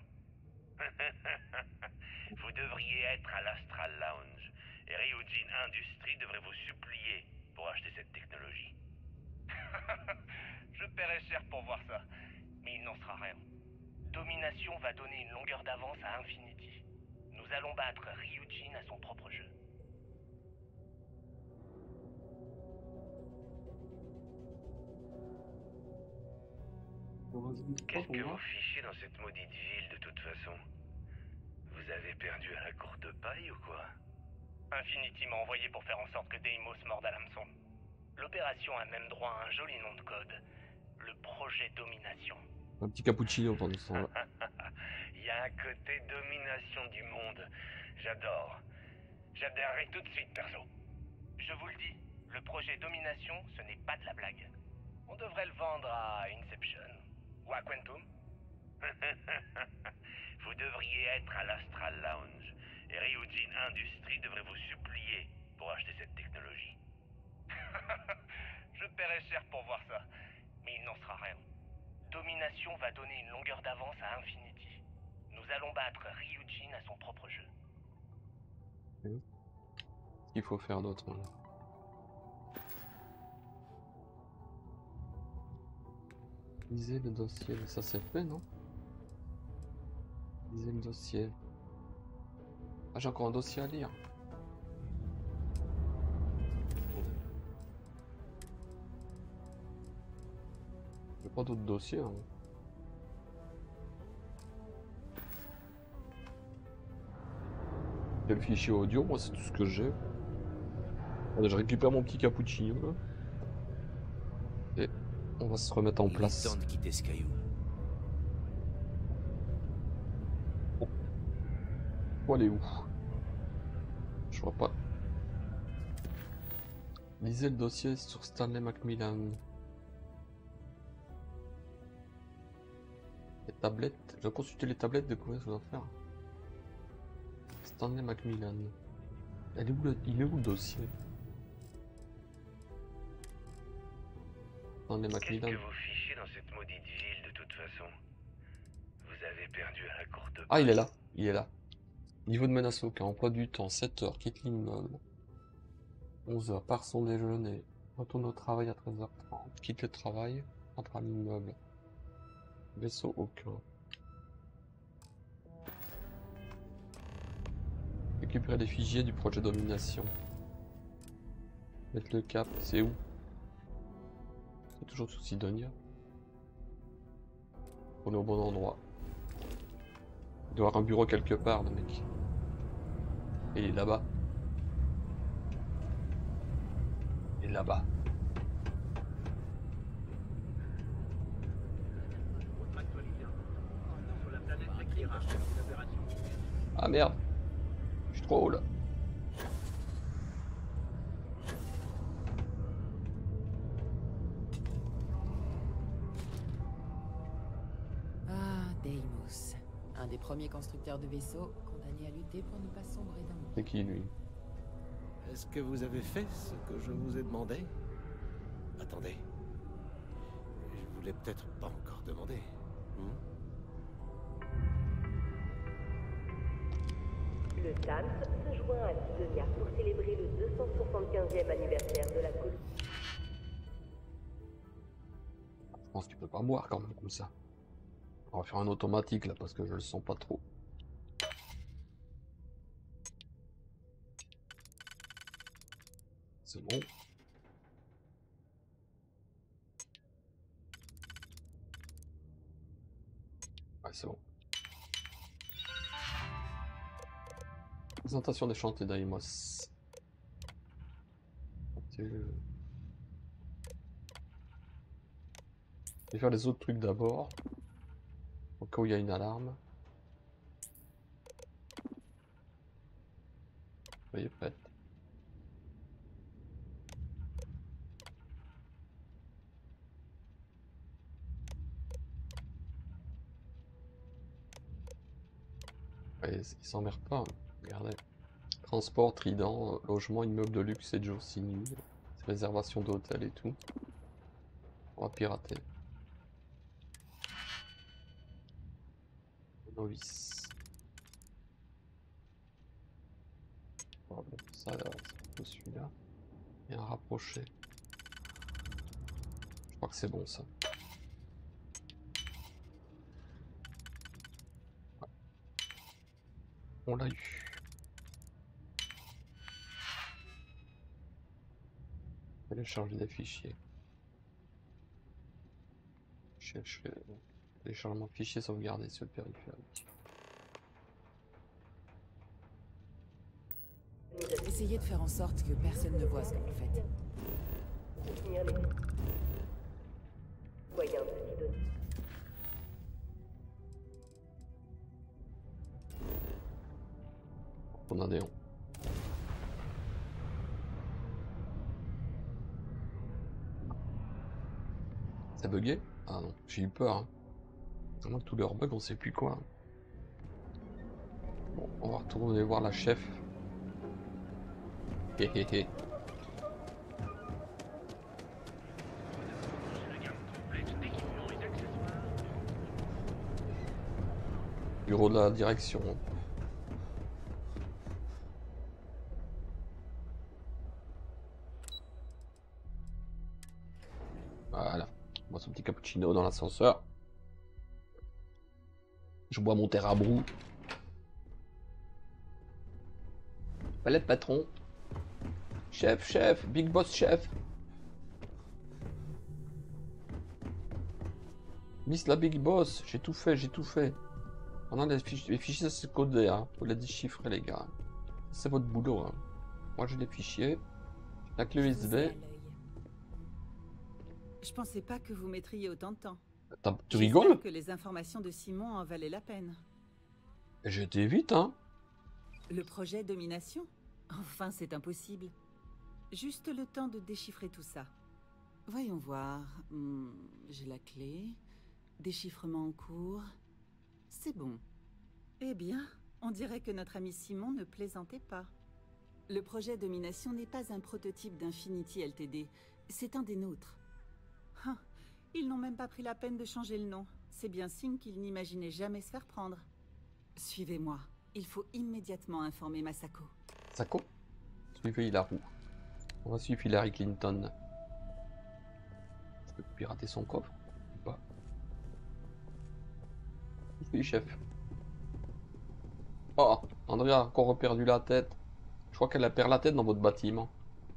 Vous devriez être à l'Astral Lounge. Et Ryujin Industries devrait vous supplier pour acheter cette technologie. Je paierai cher pour voir ça. Mais il n'en sera rien. Domination va donner une longueur d'avance à Infinity. Nous allons battre Ryujin à son propre jeu. Qu'est-ce que vous fichez dans cette maudite ville de toute façon? Vous avez perdu à la courte paille ou quoi? Infinity m'a envoyé pour faire en sorte que Deimos morde à l'hameçon. L'opération a même droit à un joli nom de code. Le projet domination. Un petit cappuccino pendant ce temps-là. Il y a un côté domination du monde. J'adore. J'adhérerai tout de suite, perso. Je vous le dis, le projet domination, ce n'est pas de la blague. On devrait le vendre à Inception. Ou à Quantum. Vous devriez être à l'Astral Lounge. Et Ryujin Industries devrait vous supplier pour acheter cette technologie. Je paierai cher pour voir ça. Mais il n'en sera rien. Domination va donner une longueur d'avance à Infinity. Nous allons battre Ryujin à son propre jeu. Qu'est-ce qu'il faut faire d'autre hein? Lisez le dossier, ça c'est fait, non? Lisez le dossier. Ah, j'ai encore un dossier à lire. J'ai pas d'autres dossiers. Hein. Il y a le fichier audio, moi c'est tout ce que j'ai. Allez, je récupère mon petit cappuccino là. Et on va se remettre en place. Il est temps de quitter ce caillou. Oh. Faut aller où? Je vois pas. Lisez le dossier sur Stanley Macmillan. Les tablettes. Je vais consulter les tablettes de quoi je dois faire. Stanley Macmillan. Elle est où le... Il est où le dossier? Stanley Macmillan. Qu'est-ce que vous fichez dans cette maudite ville de toute façon? Vous avez perdu à la courte paille. Ah, il est là. Il est là. Niveau de menace aucun. Emploi du temps. sept heures. Quitte l'immeuble. onze heures. Part son déjeuner. Retourne au travail à treize heures trente. Quitte le travail. Entre à l'immeuble. Vaisseau aucun. Récupérer les fichiers du projet domination. Mettre le cap, c'est où? C'est toujours sous Sidonia. On est au bon endroit. Il doit y avoir un bureau quelque part, le mec. Et il est là-bas. Il est là-bas. Ah merde. Je suis trop haut là. Ah, Deimos. Un des premiers constructeurs de vaisseaux condamnés à lutter pour ne pas sombrer dans le... C'est qui lui? Est-ce que vous avez fait ce que je vous ai demandé? Attendez. Je vous l'ai peut-être pas encore demandé. Hmm? Le T A M S se joint à Sidonia pour célébrer le deux cent soixante-quinzième anniversaire de la colonie. Je pense que tu peux pas boire quand même comme ça. On va faire un automatique là parce que je le sens pas trop. C'est bon. Ouais, c'est bon. Présentation des chantiers d'Aimos. Je vais faire les autres trucs d'abord. Au cas où il y a une alarme. Soyez prête. Ouais, ils s'emmerdent pas. Hein. Regardez. Transport, trident, logement, immeuble de luxe et jours six nuits. Réservation d'hôtel et tout. On va pirater. Novice. Oh, bon, ça, c'est celui-là. Et un rapproché. Je crois que c'est bon ça. Ouais. On l'a eu. Télécharger des fichiers. Chercher. Téléchargement de fichiers sauvegardés sur le périphérique. Essayez de faire en sorte que personne ne voit ce que vous faites. On a des noms. C'est bugué? Ah non, j'ai eu peur. Hein. Vraiment que tous leurs bugs, on sait plus quoi. Bon, on va retourner voir la chef. Hé hé hé. Bureau de la direction. Voilà. On boit son petit cappuccino dans l'ascenseur. Je bois mon terre à brou. Palette patron. Chef, chef, big boss chef. Miss la big boss, j'ai tout fait, j'ai tout fait. Pendant les fichiers, les fichiers c'est codé, hein. Faut les déchiffrer les gars. C'est votre boulot. Hein. Moi j'ai les fichiers. La clé U S B. Je pensais pas que vous mettriez autant de temps. Tu rigoles? Que les informations de Simon en valaient la peine. J'ai été vite, hein. Le projet domination? Enfin, c'est impossible. Juste le temps de déchiffrer tout ça. Voyons voir. Hmm, j'ai la clé. Déchiffrement en cours. C'est bon. Eh bien, on dirait que notre ami Simon ne plaisantait pas. Le projet domination n'est pas un prototype d'Infinity L T D. C'est un des nôtres. Hein, ils n'ont même pas pris la peine de changer le nom. C'est bien signe qu'ils n'imaginaient jamais se faire prendre. Suivez-moi. Il faut immédiatement informer Masako. Masako? Suivez la roue. On va suivre Hillary Clinton. Je peux pirater son coffre ou pas? Oui, chef. Oh, Andrea a encore perdu la tête. Je crois qu'elle a perdu la tête dans votre bâtiment.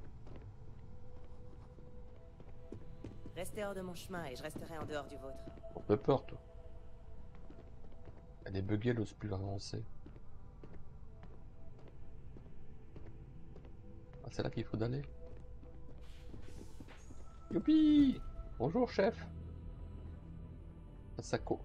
Restez hors de mon chemin et je resterai en dehors du vôtre. On peut peur, toi. Elle est buggée, elle n'ose plus avancer. Ah, c'est là qu'il faut d'aller. Youpi! Bonjour, chef. Masako.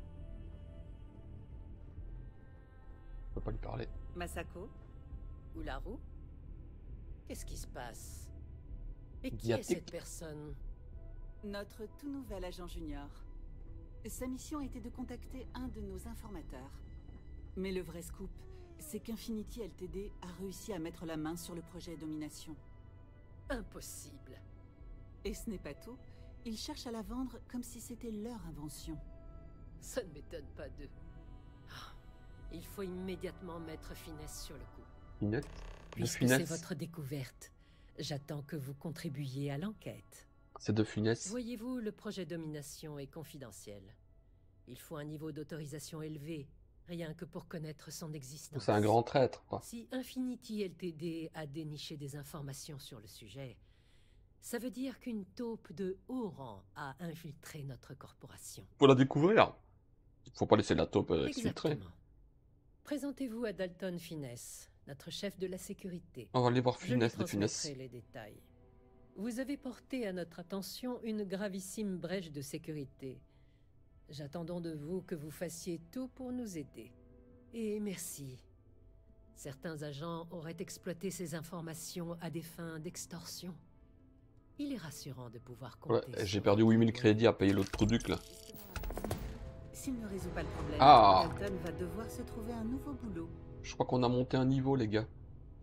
Je peux pas lui parler. Masako? Ularu? Qu'est-ce qui se passe? Et qui Diatique. est cette personne? Notre tout nouvel agent junior. Sa mission était de contacter un de nos informateurs. Mais le vrai scoop, c'est qu'Infinity L T D a réussi à mettre la main sur le projet Domination. Impossible. Et ce n'est pas tout. Ils cherchent à la vendre comme si c'était leur invention. Ça ne m'étonne pas d'eux. Ah, il faut immédiatement mettre Finesse sur le coup. Finesse? Puisque c'est votre découverte, j'attends que vous contribuiez à l'enquête. C'est de Funès. Voyez-vous, le projet Domination est confidentiel. Il faut un niveau d'autorisation élevé, rien que pour connaître son existence. C'est un grand traître, quoi. Si Infinity L T D a déniché des informations sur le sujet, ça veut dire qu'une taupe de haut rang a infiltré notre corporation. Faut la découvrir. Faut pas laisser la taupe euh, exfiltrer. Exactement. Présentez-vous à Dalton Finesse, notre chef de la sécurité. On va aller voir Funès Je de lui Funès. transmettrai les détails. Vous avez porté à notre attention une gravissime brèche de sécurité. J'attendons de vous que vous fassiez tout pour nous aider. Et merci. Certains agents auraient exploité ces informations à des fins d'extorsion. Il est rassurant de pouvoir compter. Ouais, j'ai perdu huit mille crédits à payer l'autre product là. S'il ne résout pas le problème, Ah. Dalton va devoir se trouver un nouveau boulot. Je crois qu'on a monté un niveau, les gars.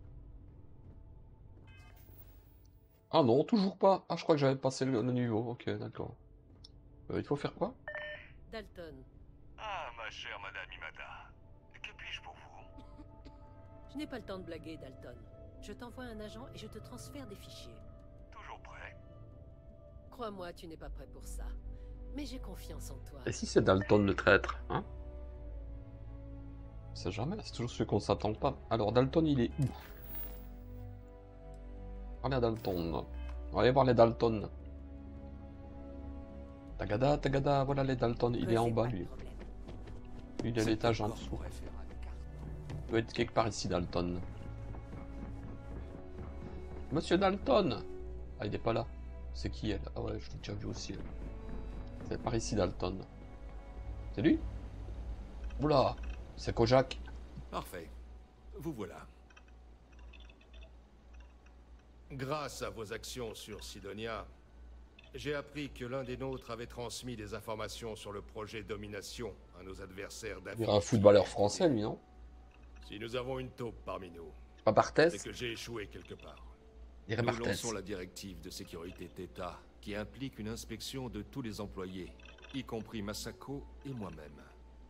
Ah non, toujours pas. Ah, je crois que j'avais passé le, le niveau. Ok, d'accord. Euh, il faut faire quoi? Dalton, Ah, ma chère Madame Imada. Que puis-je pour vous? je n'ai pas le temps de blaguer, Dalton. Je t'envoie un agent et je te transfère des fichiers. Toujours prêt. Crois-moi, tu n'es pas prêt pour ça. Mais j'ai confiance en toi. Et si c'est Dalton le traître, hein? On sait jamais, c'est toujours celui qu'on s'attend pas. Alors, Dalton, il est où? Allez à Dalton. On va aller voir les Dalton. Tagada, Tagada, voilà les Dalton. Il est en bas, lui. Lui, il est à l'étage en dessous. Il doit être quelque part ici, Dalton. Monsieur Dalton! Ah, il est pas là. C'est qui, elle? Ah ouais, je l'ai déjà vu aussi, elle. C'est par ici, Dalton. C'est lui? Oula! C'est Kojak. Parfait. Vous voilà. Grâce à vos actions sur Sidonia, j'ai appris que l'un des nôtres avait transmis des informations sur le projet Domination à nos adversaires Il d'Afrique. y a un footballeur français, lui, non? Si nous avons une taupe parmi nous, Pas Barthez? c'est que j'ai échoué quelque part. Il y aurait Nous Barthez. lançons la directive de sécurité Theta, qui implique une inspection de tous les employés, y compris Masako et moi-même.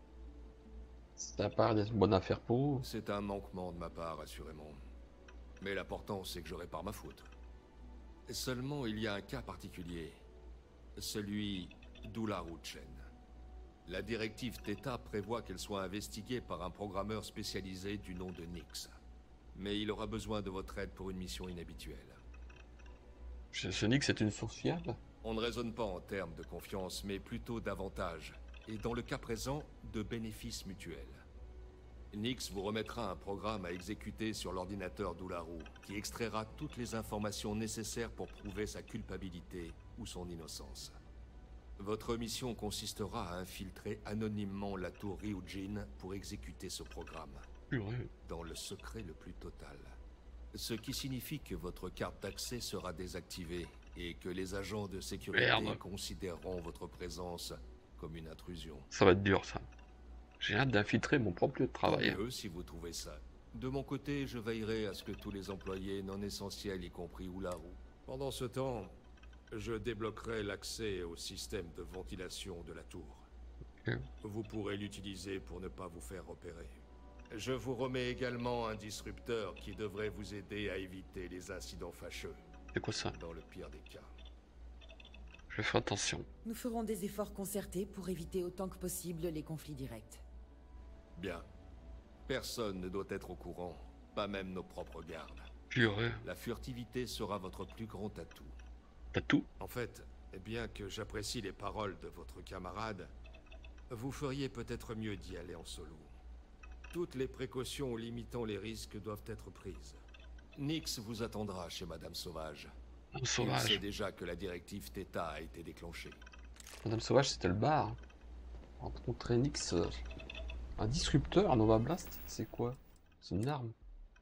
Ça part d'être une bonne affaire pour vous. C'est un manquement de ma part, assurément. Mais l'important, c'est que je répare ma faute. Seulement, il y a un cas particulier. Celui d'Ularu Chen. La directive Theta prévoit qu'elle soit investiguée par un programmeur spécialisé du nom de Nix. Mais il aura besoin de votre aide pour une mission inhabituelle. Je, je dis que c'est une source fiable. On ne raisonne pas en termes de confiance, mais plutôt d'avantages. Et dans le cas présent, de bénéfices mutuels. Nix vous remettra un programme à exécuter sur l'ordinateur d'Ularu, qui extraira toutes les informations nécessaires pour prouver sa culpabilité ou son innocence. Votre mission consistera à infiltrer anonymement la tour Ryujin pour exécuter ce programme. Purée. Dans le secret le plus total. Ce qui signifie que votre carte d'accès sera désactivée et que les agents de sécurité Merde. considéreront votre présence comme une intrusion. Ça va être dur, ça. J'ai hâte d'infiltrer mon propre lieu de travail. Tant mieux si vous trouvez ça. De mon côté, je veillerai à ce que tous les employés non essentiels, y compris Ularu. Pendant ce temps, je débloquerai l'accès au système de ventilation de la tour. Ok. Vous pourrez l'utiliser pour ne pas vous faire repérer. Je vous remets également un disrupteur qui devrait vous aider à éviter les incidents fâcheux. C'est quoi ça? Dans le pire des cas. Je vais faire attention. Nous ferons des efforts concertés pour éviter autant que possible les conflits directs. Bien. Personne ne doit être au courant, pas même nos propres gardes. Purée. La furtivité sera votre plus grand atout. Atout? En fait, bien que j'apprécie les paroles de votre camarade, vous feriez peut-être mieux d'y aller en solo. Toutes les précautions limitant les risques doivent être prises. Nix vous attendra chez Madame Sauvage. Madame Sauvage. Il sait déjà que la directive Theta a été déclenchée. Madame Sauvage, c'était le bar. Rencontrer Nix. Euh, un disrupteur, un Nova Blast, c'est quoi? C'est une arme.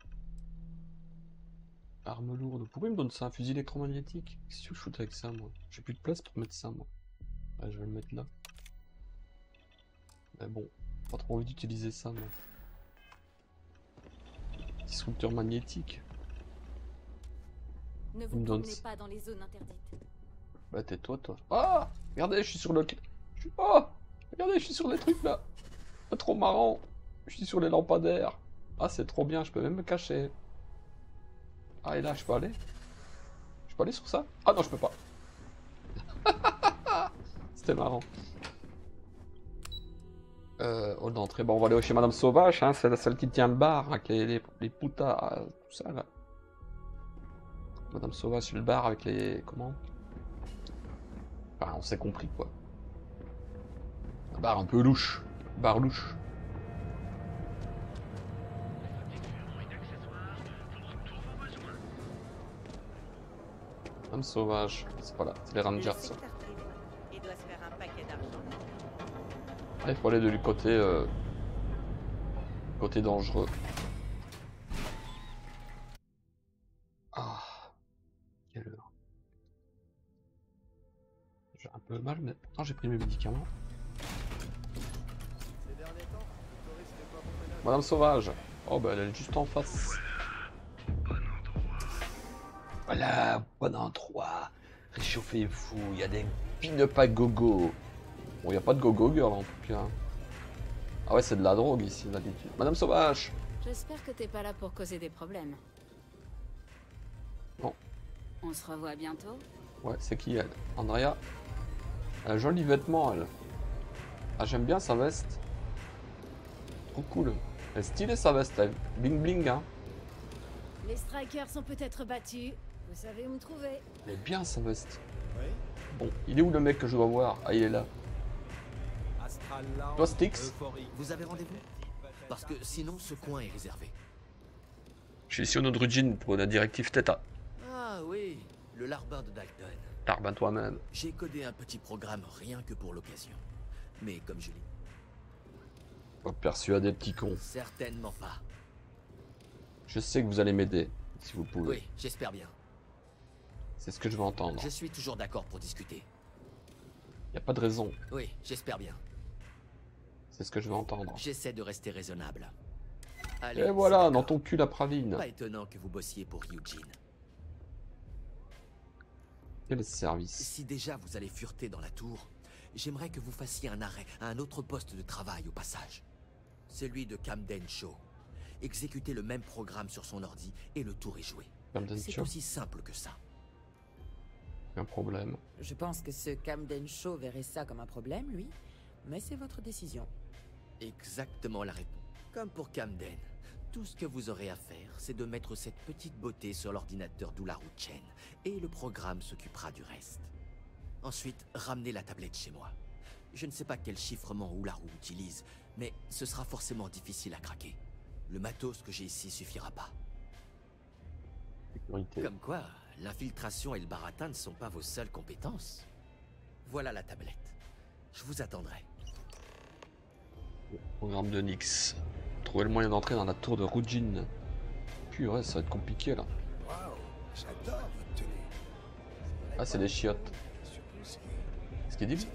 Arme lourde. Pourquoi il me donne ça? Un fusil électromagnétique? Qu'est-ce que je fous avec ça, moi? J'ai plus de place pour mettre ça, moi. Ouais, je vais le mettre là. Mais bon, pas trop envie d'utiliser ça, moi. Disrupteur magnétique. Ne Il vous me donne promenez ça. pas dans les zones interdites. Bah tais-toi, toi. Ah! Regardez, je suis sur le... Je suis... Oh! Regardez, je suis sur les trucs, là. Pas trop marrant. Je suis sur les lampadaires. Ah, c'est trop bien, je peux même me cacher. Ah, et là, je peux aller? Je peux aller sur ça? Ah non, je peux pas. C'était marrant. Euh, hall d'entrée. Bon, on va aller chez Madame Sauvage, hein. C'est celle qui tient le bar, avec les, les, les putas, tout ça, là. Madame Sauvage, c'est le bar avec les... Comment? Enfin, on s'est compris, quoi. Un bar un peu louche. Bar louche. Madame Sauvage, c'est pas là, c'est les Rangers. Ça. Il doit se faire un paquet d'argent. Ah, il faut aller de du côté... Euh... Côté dangereux. Ah... Quelle heure? J'ai un peu mal, mais pourtant j'ai pris mes médicaments. Madame Sauvage. Oh bah elle est juste en face. Voilà, bon endroit. Réchauffez-vous, il y a des pin-up à gogo. Bon, il n'y a pas de gogo girl en tout cas. Ah ouais, c'est de la drogue ici d'habitude. Madame Sauvage. J'espère que t'es pas là pour causer des problèmes. Non. On se revoit bientôt. Ouais, c'est qui elle? Andrea. Elle a un joli vêtement elle. Ah, j'aime bien sa veste. Trop cool. Elle est stylée sa veste, elle. Bling bling, hein. Les strikers sont peut-être battus. Vous savez où me trouver. Elle est bien sa veste. Bon, il est où le mec que je dois voir? Ah, il est là. Toi, Styx? Vous avez rendez-vous? Parce que sinon, ce coin est réservé. Je suis ici au nom de Rudjin pour la directive Theta. Ah oui, le larbin de Dalton. Larbin toi-même. J'ai codé un petit programme rien que pour l'occasion. Mais comme je l'ai... Pas persuader, petit con. Certainement pas. Je sais que vous allez m'aider, si vous pouvez. Oui, j'espère bien. C'est ce que je veux entendre. Je suis toujours d'accord pour discuter. Y a pas de raison. Oui, j'espère bien. C'est ce que je veux entendre. J'essaie de rester raisonnable. Allez, et voilà, dans ton cul la praline. Pas étonnant que vous bossiez pour Ryujin. Quel service? Si déjà vous allez fureter dans la tour, j'aimerais que vous fassiez un arrêt à un autre poste de travail au passage. Celui de Camden Shaw. Exécutez le même programme sur son ordi et le tour est joué. C'est aussi simple que ça. Un problème. Je pense que ce Camden Shaw verrait ça comme un problème, lui. Mais c'est votre décision. Exactement la réponse. Comme pour Camden, tout ce que vous aurez à faire, c'est de mettre cette petite beauté sur l'ordinateur d'Ularu Chen, et le programme s'occupera du reste. Ensuite, ramenez la tablette chez moi. Je ne sais pas quel chiffrement Ularu utilise, mais ce sera forcément difficile à craquer. Le matos que j'ai ici suffira pas. Sécurité. Comme quoi, l'infiltration et le baratin ne sont pas vos seules compétences. Voilà la tablette. Je vous attendrai. Programme de Nix. Trouver le moyen d'entrer dans la tour de Rudjin. Purée, ça va être compliqué là. Waouh, j'adore votre tenue. Ah, c'est des chiottes. Ce qu'il dit?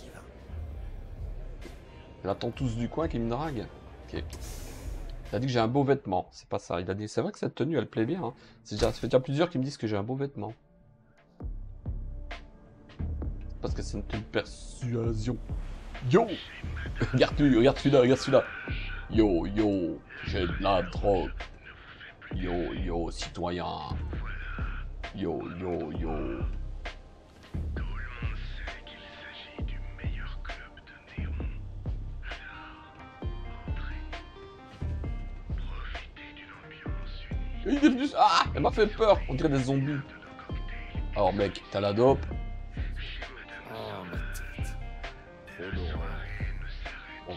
Elle attend tous du coin qui me drague. Ok. Il a dit que j'ai un beau vêtement. C'est pas ça. Il a dit, c'est vrai que cette tenue elle plaît bien. Hein. C'est déjà, ça fait déjà plusieurs qui me disent que j'ai un beau vêtement. Parce que c'est une tenue persuasion. Yo! Regarde lui, regarde celui-là, regarde celui-là. Yo, yo, j'ai de la drogue. Yo, yo, citoyen. Yo, yo, yo. Il est venu... Ah, elle m'a fait peur. On dirait des zombies. Alors mec, t'as la dope. Oh ma tête. Trop d'horreur. Bon.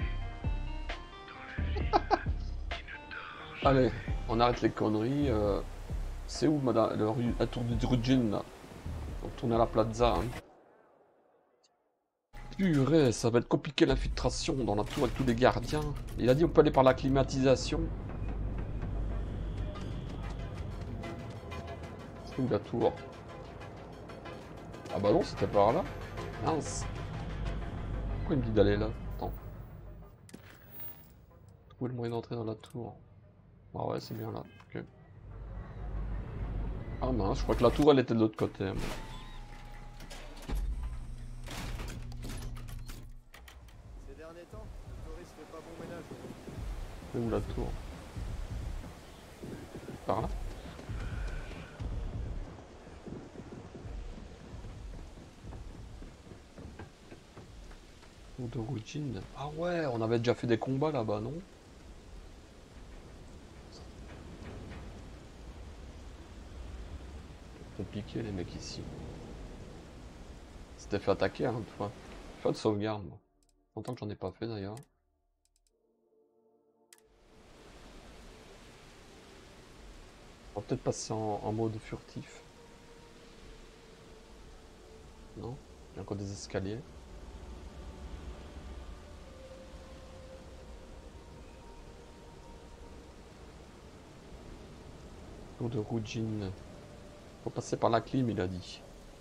Allez, on arrête les conneries. Euh... C'est où, madame, le rue... la tour de Drujin, là? On tourne à la plaza. Hein. Purée, ça va être compliqué l'infiltration dans la tour avec tous les gardiens. Il a dit on peut aller par la climatisation. C'est où la tour? Ah bah non, c'était par là. Mince. Pourquoi il me dit d'aller là? Attends. Trouver le moyen d'entrer dans la tour. Ah ouais, c'est bien là. Ok. Ah mince, je crois que la tour elle était de l'autre côté. Ces derniers temps, le touriste fait pas bon ménage. C'est où la tour? Par là? Ou de routine. Ah ouais, on avait déjà fait des combats là-bas, non? Compliqué les mecs ici. C'était fait attaquer hein, une fois. Fait de sauvegarde moi. Longtemps que j'en ai pas fait d'ailleurs. On va peut-être passer en, en mode furtif. Non? Il y a encore des escaliers. Tour de Rujin. Faut passer par la clim, il a dit.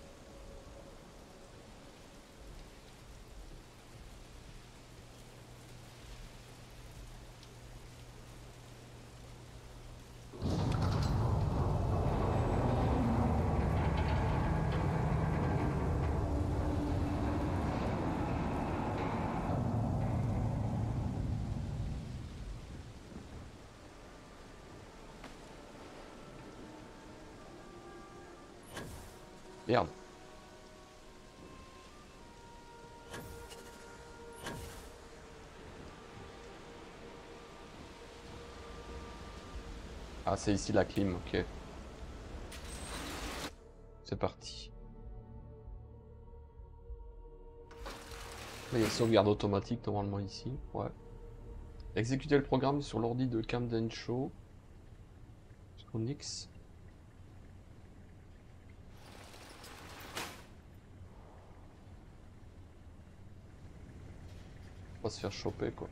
Merde. Ah, c'est ici la clim, ok. C'est parti. Là, il y a sauvegarde automatique normalement ici. Ouais. Exécuter le programme sur l'ordi de Camden Shaw. Sur Nix. On va se faire choper quoi.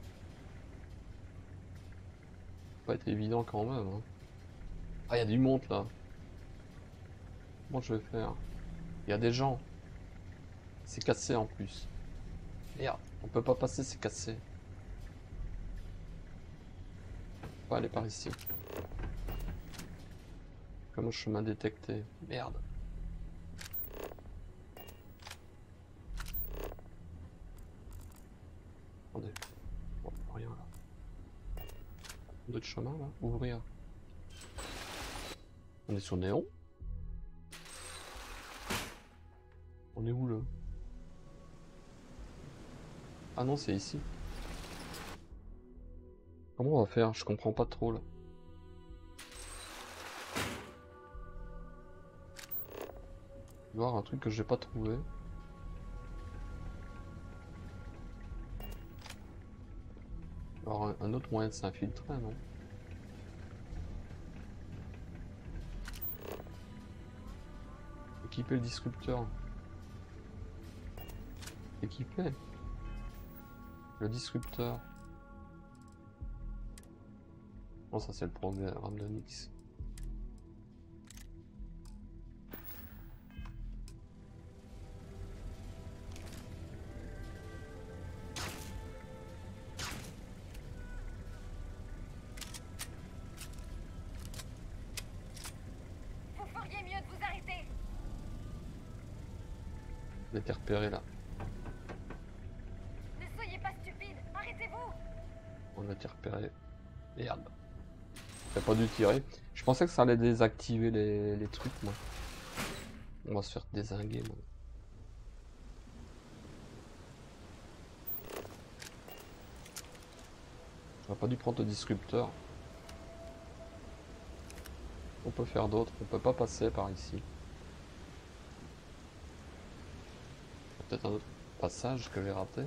Pas être évident quand même. Hein. Ah, il y a du monde là. Comment je vais faire? Il y a des gens. C'est cassé en plus. Merde, on peut pas passer, c'est cassé. On va aller par ici. Comme chemin détecté. Merde. Attendez. Bon, rien là. D'autres chemins là? Ouvrir. On est sur Néon? On est où là? Ah non, c'est ici. Comment on va faire? Je comprends pas trop là. Il doit y avoir un truc que j'ai pas trouvé. Il doit y avoir un, un autre moyen de s'infiltrer, non? Équiper le disrupteur. Équiper le disrupteur. Oh, ça c'est le programme de Nix. Vous feriez mieux de vous arrêter. On a été repéré là. Ne soyez pas stupide, arrêtez-vous. On a été repéré. Merde. J'ai pas dû tirer. Je pensais que ça allait désactiver les, les trucs, moi. On va se faire dézinguer, moi. J'aurais pas dû prendre le disrupteur. On peut faire d'autres, on peut pas passer par ici. Peut-être un autre passage que j'ai raté.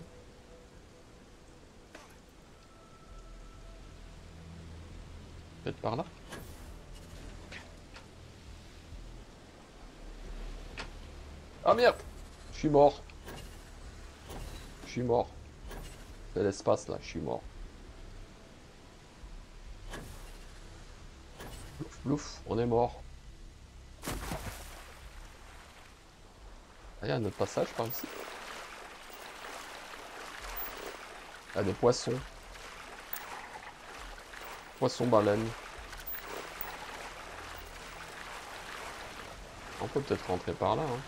Peut-être par là. Ah merde! Je suis mort. Je suis mort. C'est l'espace là, je suis mort. Plouf, plouf, on est mort. Ah, il y a un autre passage par ici. Ah, des poissons. Poisson baleine. On peut peut-être rentrer par là. Hein.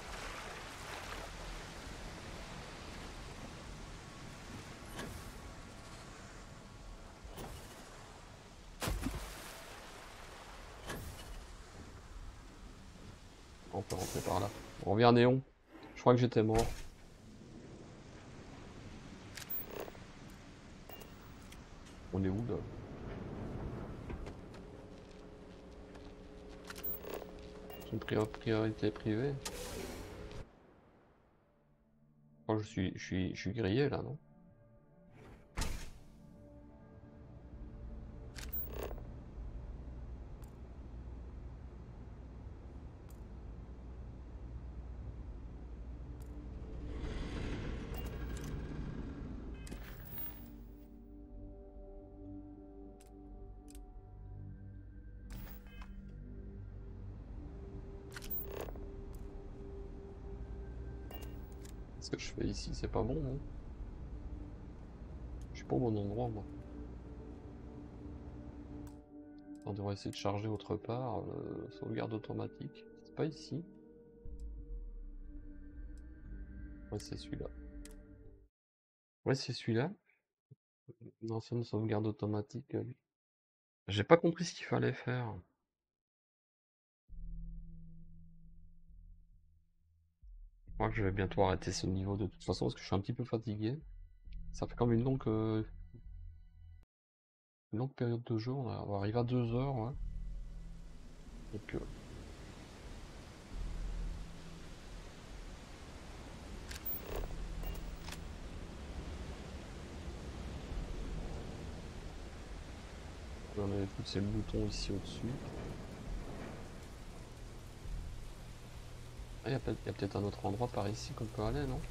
On peut rentrer par là. On revient à Néon. Je crois que j'étais mort. On est où là? C'est une priorité privée. Oh, je suis, je suis, je suis grillé là, non? Ce que je fais ici, c'est pas bon, non? Je suis pas au bon endroit, moi. On devrait essayer de charger autre part. Euh, sauvegarde automatique. C'est pas ici. Ouais, c'est celui-là. Ouais, c'est celui-là. L'ancienne sauvegarde automatique. euh, J'ai pas compris ce qu'il fallait faire. Je crois que je vais bientôt arrêter ce niveau de toute façon parce que je suis un petit peu fatigué. Ça fait comme une longue, euh, une longue période de jeu. On va arriver à deux heures. Ouais. Donc, euh, on avait poussé le bouton ici au-dessus. Il y a peut-être un autre endroit par ici qu'on peut aller, non?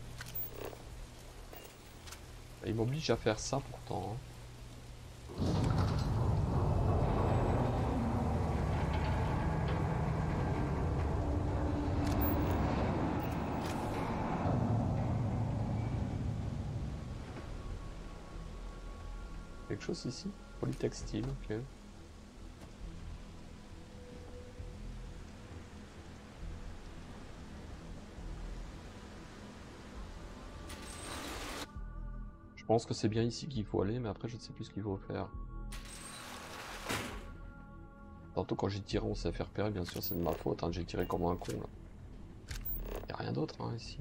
Il m'oblige à faire ça pourtant. Hein. Quelque chose ici? Polytextile, ok. Je pense que c'est bien ici qu'il faut aller, mais après je ne sais plus ce qu'il faut faire. Tantôt quand j'ai tiré on s'est fait repérer, bien sûr c'est de ma faute, hein, j'ai tiré comme un con là. Y a rien d'autre hein, ici.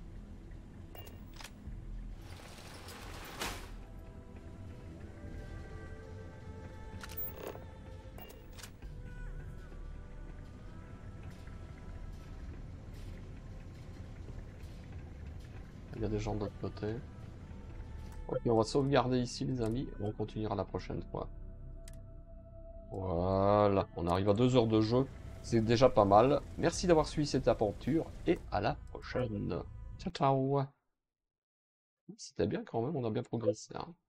Il y a des gens de l'autre côté. Ok, on va sauvegarder ici les amis, et on continuera la prochaine fois. Voilà, on arrive à deux heures de jeu, c'est déjà pas mal. Merci d'avoir suivi cette aventure, et à la prochaine. Ciao ciao. C'était bien quand même, on a bien progressé. Hein.